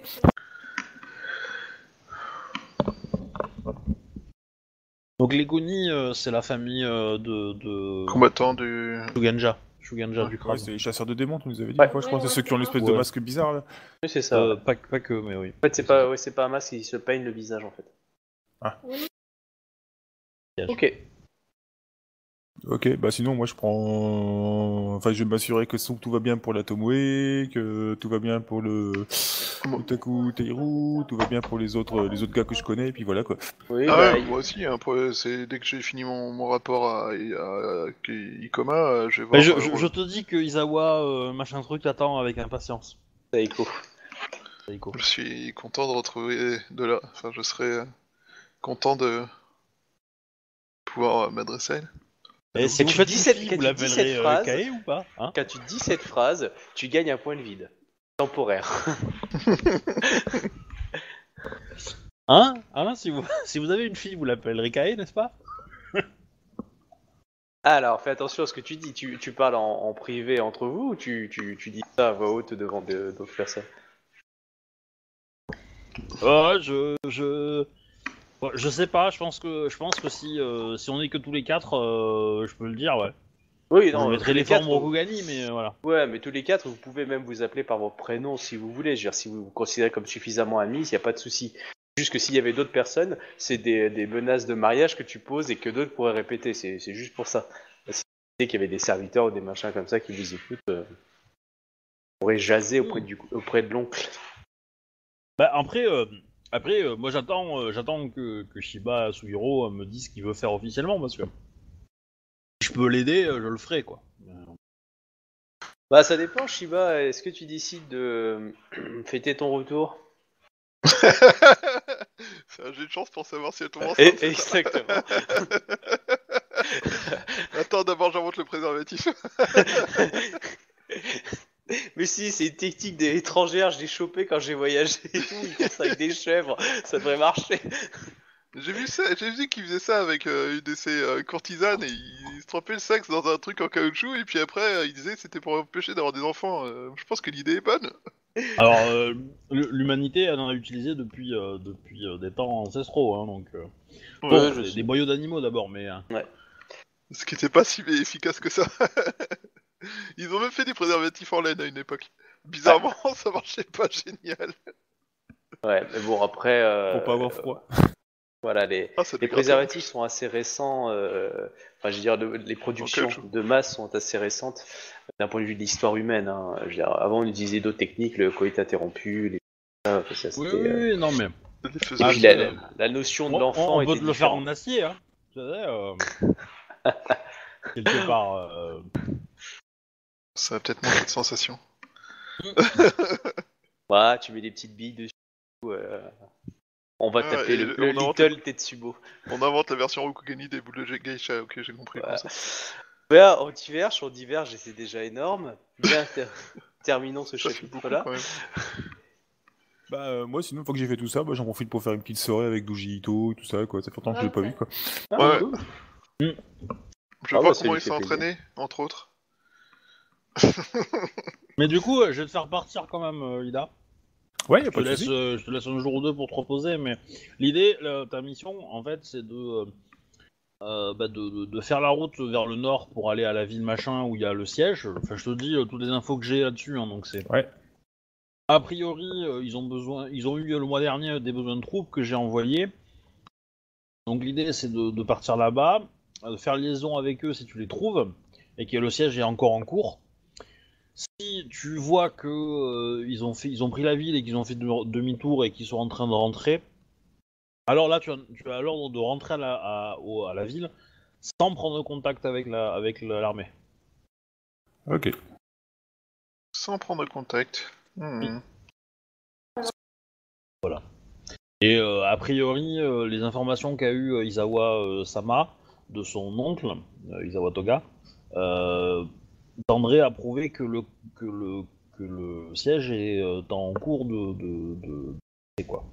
Donc les Kuni, euh, c'est la famille euh, de, de... Combattant du. Shuganja. Shuganja Ouais, du Ouais, crabe. c'est les chasseurs de démons, tu nous avais dit Ouais. une fois, je crois. Ouais, C'est ceux ouais, qui ont c'est l'espèce ça. de masque bizarre, là. Oui, c'est ça. Euh, pas, pas que, mais oui. En fait, c'est pas, ouais, c'est pas un masque, il se peigne le visage en fait. Oui. Ok. Ok, bah sinon, moi, je prends... Enfin, je vais m'assurer que tout va bien pour la Tomoe, que tout va bien pour le Utaku Teiru, tout va bien pour les autres, les autres gars que je connais, et puis voilà, quoi. Oui, Ah bah, ouais, il- moi aussi, hein, pour- c'est dès que j'ai fini mon, mon rapport à, à, à Ikoma, euh, je vais voir. Mais je, euh, je- je te dis que Izawa, euh, machin truc, t'attend avec impatience. Saiko. Saiko. Je suis content de retrouver de là. Enfin, je serais euh, content de pouvoir euh, m'adresser à elle. Et si Quand vous tu faites dis une cette- fille, quand vous tu dis l'appellerez cette euh, phrase- Kae ou pas hein? Quand tu dis cette phrase, tu gagnes un point de vide. Temporaire. Hein Hein si, vous, si vous avez une fille, vous l'appellerez Kae, n'est-ce pas? Alors, fais attention à ce que tu dis. Tu, tu parles en, en privé entre vous ou tu, tu, tu dis ça à voix haute devant de- d'autres personnes? Ouais, je, je, ouais, je sais pas. Je pense que, je pense que si, euh, si on est que tous les quatre, euh, je peux le dire, ouais. Oui, Je non. mettrai tous les quatre, formes Rokugani, mais euh, voilà. Ouais, mais tous les quatre, vous pouvez même vous appeler par votre prénom si vous voulez. Je veux dire, si vous vous considérez comme suffisamment amis, il n'y a pas de souci. Juste que s'il y avait d'autres personnes, c'est des, des menaces de mariage que tu poses et que d'autres pourraient répéter. C'est c'est juste pour ça. Si tu sais qu'il y avait des serviteurs ou des machins comme ça qui vous écoutent, euh, vous pourrez jaser auprès, du, auprès de l'oncle. Bah après, euh, après, euh, moi j'attends, euh, j'attends que, que Shiba Suhiro euh, me dise ce qu'il veut faire officiellement parce que si je peux l'aider, euh, je le ferai quoi. Bah, ça dépend, Shiba. Est-ce que tu décides de euh, fêter ton retour? C'est un jeu de chance pour savoir si elle tombe enceinte. Et- c'est ça Exactement. Attends, d'abord j'invente le préservatif. Mais si, c'est une technique des étrangères, je l'ai chopé quand j'ai voyagé et tout, ils font ça avec des chèvres, ça devrait marcher. J'ai vu ça, j'ai vu qu'il faisait ça avec euh, une de ses euh, courtisanes et il, il se trempait le sexe dans un truc en caoutchouc et puis après euh, il disait que c'était pour empêcher d'avoir des enfants. Euh, je pense que l'idée est bonne. Alors, euh, l- l'humanité, elle en a utilisé depuis, euh, depuis euh, des temps ancestraux, hein, donc... Euh... Ouais, bon, je des, sais. des boyaux d'animaux d'abord, mais... euh, Ce qui était pas si efficace que ça. Ils ont même fait des préservatifs en laine à une époque. Bizarrement, ça marchait pas génial. Ouais, mais bon, après. euh, Pour pas avoir froid. Voilà, les, Ah, ça les devait préservatifs sont assez récents. euh, Enfin, je veux dire, le- les productions caoutchouc. de masse sont assez récentes euh, d'un point de vue de l'histoire humaine. Hein. Je veux dire, avant, on utilisait d'autres techniques, le coït interrompu, les... ça, ça, c'était, Oui, oui, euh, oui, non, mais... Les et faisait- puis la, Après, la- la notion de On, l'enfant on était peut te le faire différente. en acier, hein. Tu sais, euh... quelque part... Euh... Ça a peut-être manqué de sensation. Ouais, tu mets des petites billes dessus. euh, On va Ah, taper et le, le- le on invente- Little Tetsubo. On invente la version Rokugani des boules de geisha, ok, j'ai compris le Voilà. concept. Ouais, en diverge, en diverge, et c'est déjà énorme. Bien, ter- terminons ce Ça fait beaucoup chapitre-là. quand même. Bah, euh, moi, sinon, une fois que j'ai fait tout ça, bah, j'en profite pour faire une petite soirée avec Doji Ito et tout ça, quoi. Ça fait longtemps que je l'ai pas vu, quoi. Ah, Ouais. cool. Je Ah vois bah, ça comment lui il s'est fait plaisir. entraîné, entre autres. Mais du coup, euh, je vais te faire partir quand même, euh, Ida. Ouais, y a Je te, pas de laisse, souci. euh, je te laisse un jour ou deux pour te reposer, mais l'idée, la- ta mission, en fait, c'est de, euh, euh, bah, de, de- de faire la route vers le nord pour aller à la ville machin où il y a le siège. Enfin, je te dis euh, toutes les infos que j'ai là-dessus, hein, donc c'est... Ouais. A priori, euh, ils ont besoin, ils ont eu le mois dernier des besoins de troupes que j'ai envoyés. Donc l'idée, c'est de, de partir là-bas, euh, de faire liaison avec eux si tu les trouves, et que le siège est encore en cours. Si tu vois que euh, ils ont fait, ils ont pris la ville et qu'ils ont fait de- demi-tour et qu'ils sont en train de rentrer, alors là tu as, tu as l'ordre de rentrer à la, à, au- à la ville sans prendre contact avec la, avec la- l'armée. Ok. Sans prendre contact. Hmm. Et euh, a priori, euh, les informations qu'a eu euh, Izawa euh, Sama de son oncle, euh, Izawa Toga, euh, tendraient à prouver que le que le que le siège est euh, en cours de de, de... c'est quoi.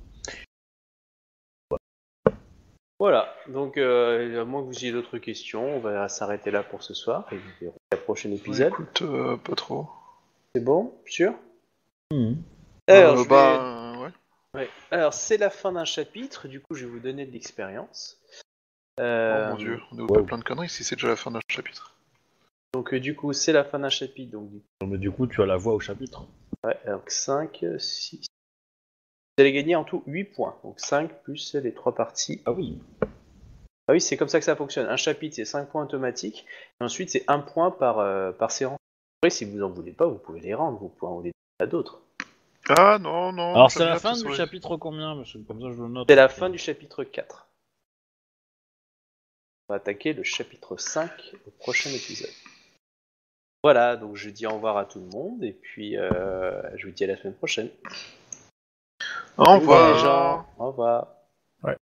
Voilà, donc euh, à moins que vous ayez d'autres questions, on va s'arrêter là pour ce soir et vous verrez le prochain épisode. Écoute, euh, pas trop. C'est bon, sûr Mhm. Alors, Euh, je vais- bah, ouais. ouais. Alors, c'est la fin d'un chapitre, du coup, je vais vous donner de l'expérience. Euh, Oh mon dieu, on est au wow. plein de conneries si c'est déjà la fin d'un chapitre. Donc, euh, du coup, c'est la fin d'un chapitre. Donc, du coup, Mais du coup, tu as la voix au chapitre. ouais, donc cinq, six. Vous allez gagner en tout huit points. Donc, cinq plus les trois parties. Ah oui. Ah oui, c'est comme ça que ça fonctionne. Un chapitre, c'est cinq points automatiques. Et ensuite, c'est un point par, euh, par séance. Après, si vous en voulez pas, vous pouvez les rendre. Vous pouvez en donner à d'autres. Ah non, non. Alors j'aime c'est la bien fin tout du ça. chapitre combien? Parce que comme ça je le note. C'est la fin du chapitre quatre. On va attaquer le chapitre cinq au prochain épisode. Voilà, donc je dis au revoir à tout le monde et puis euh, je vous dis à la semaine prochaine. Au Salut, revoir. les gens. Au revoir.